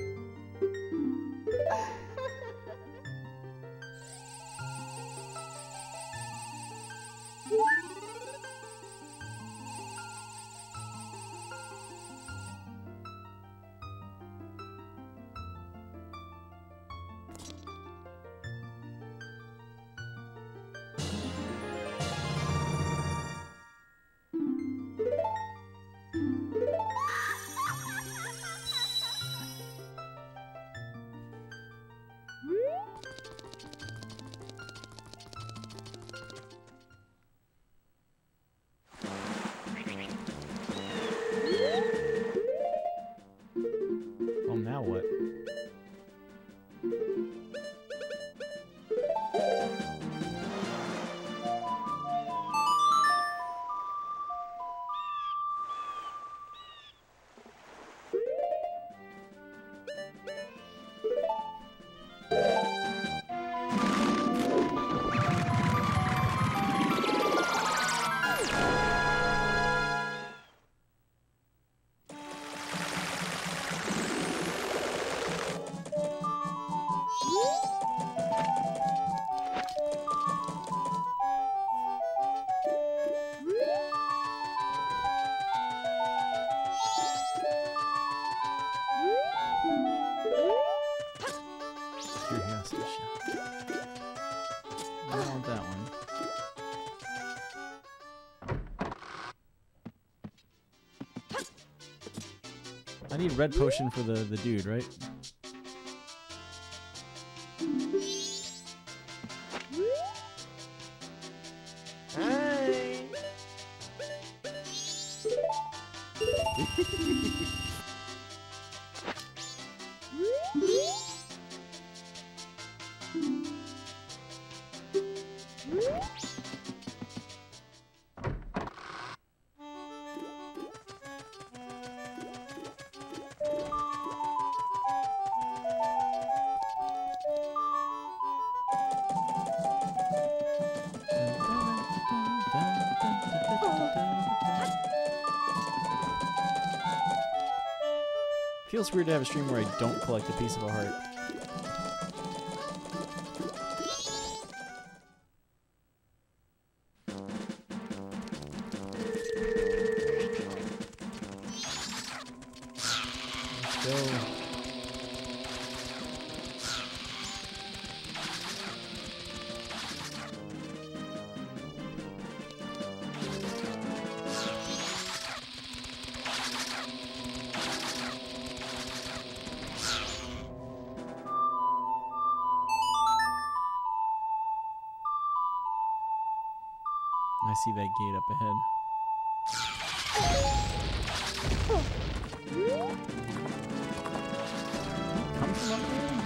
Now what? Curiosity shot. I don't want that one. I need red potion for the, the dude, right? Hi. Feels weird to have a stream where I don't collect a piece of a heart. Let's go. I see that gate up ahead. Come from up there?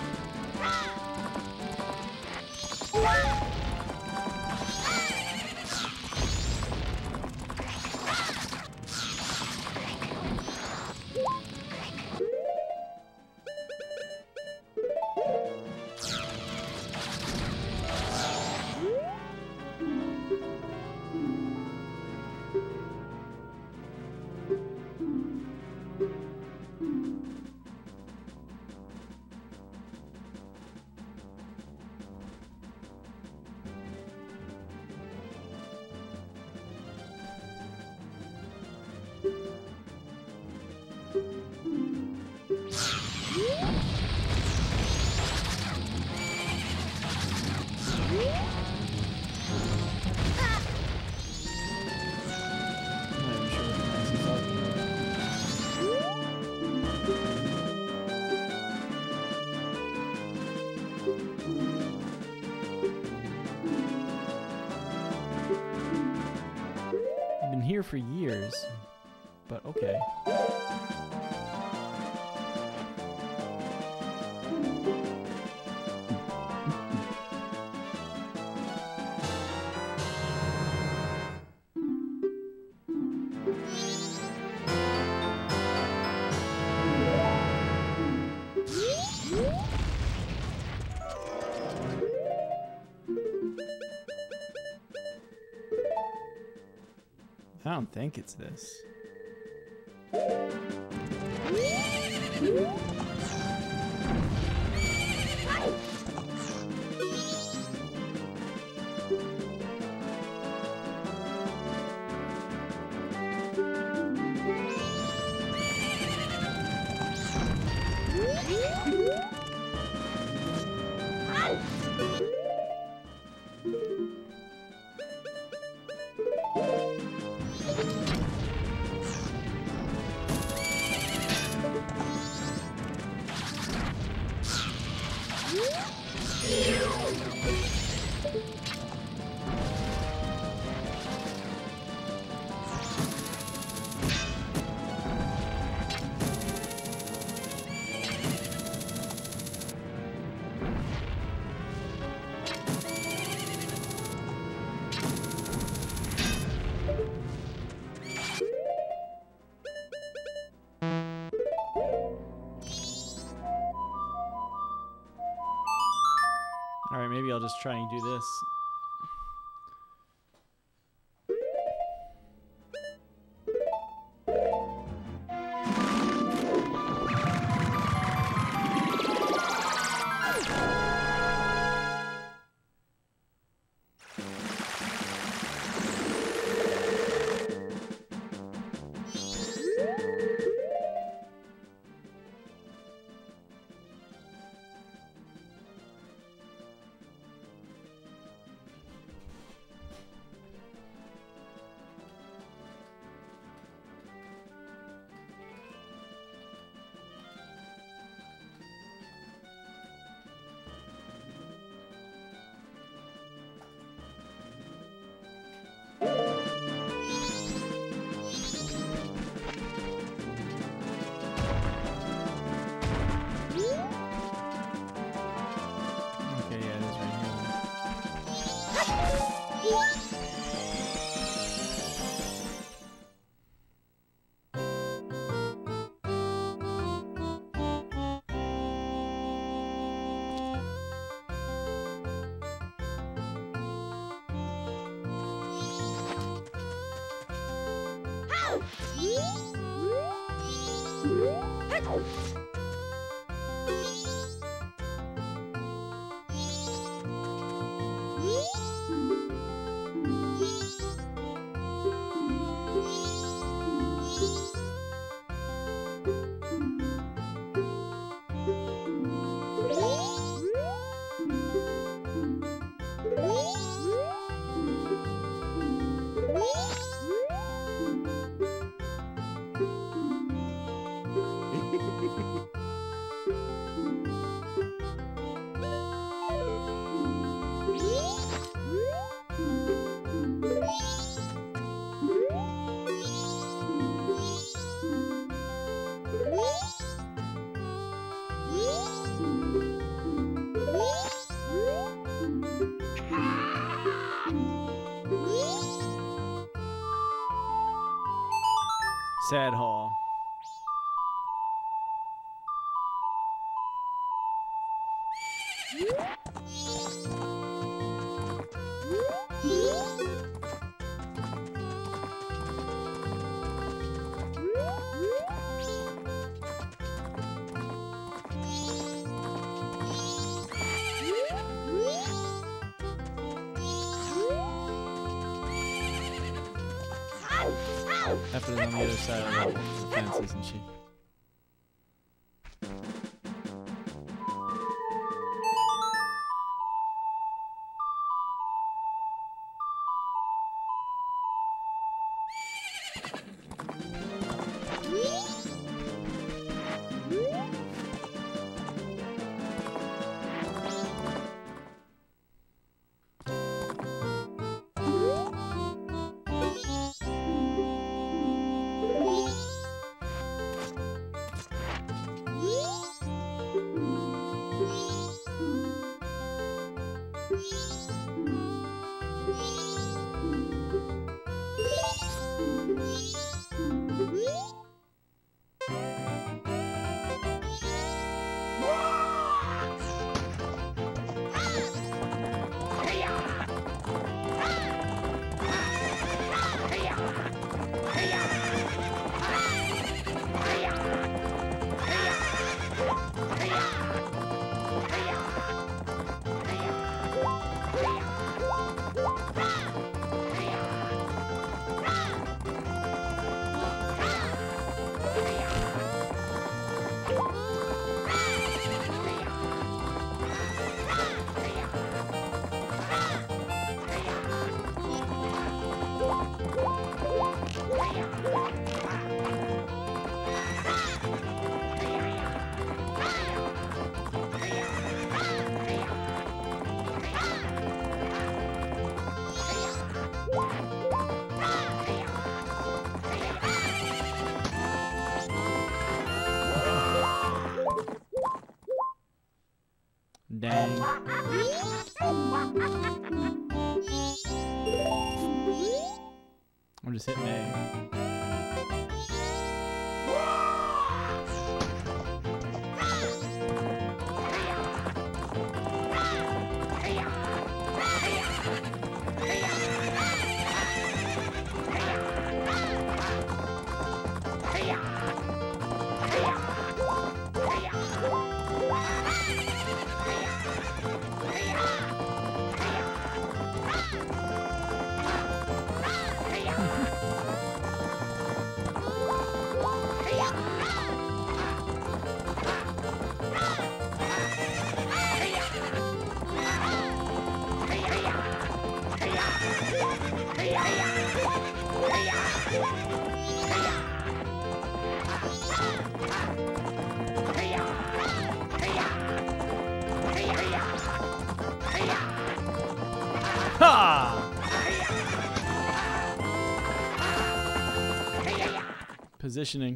here for years, but okay. I don't think it's this. Alright, maybe I'll just try and do this. Sad Hall. After on the other side of the fence, isn't she? Dang. I'm just hitting A. Ha! Positioning.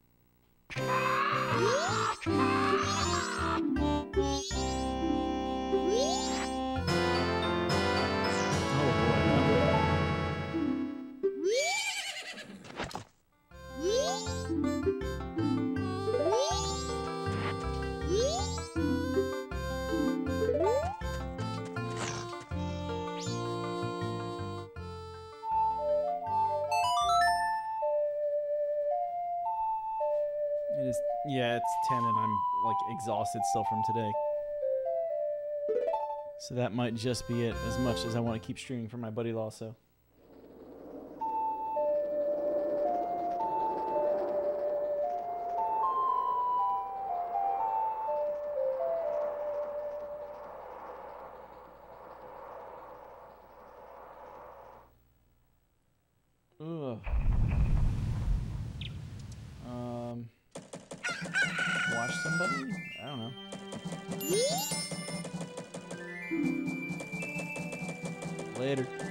It is, yeah, it's ten and I'm like exhausted still from today. So that might just be it, as much as I want to keep streaming for my buddy Lasso. Ugh. Um, watch somebody? I don't know. Later.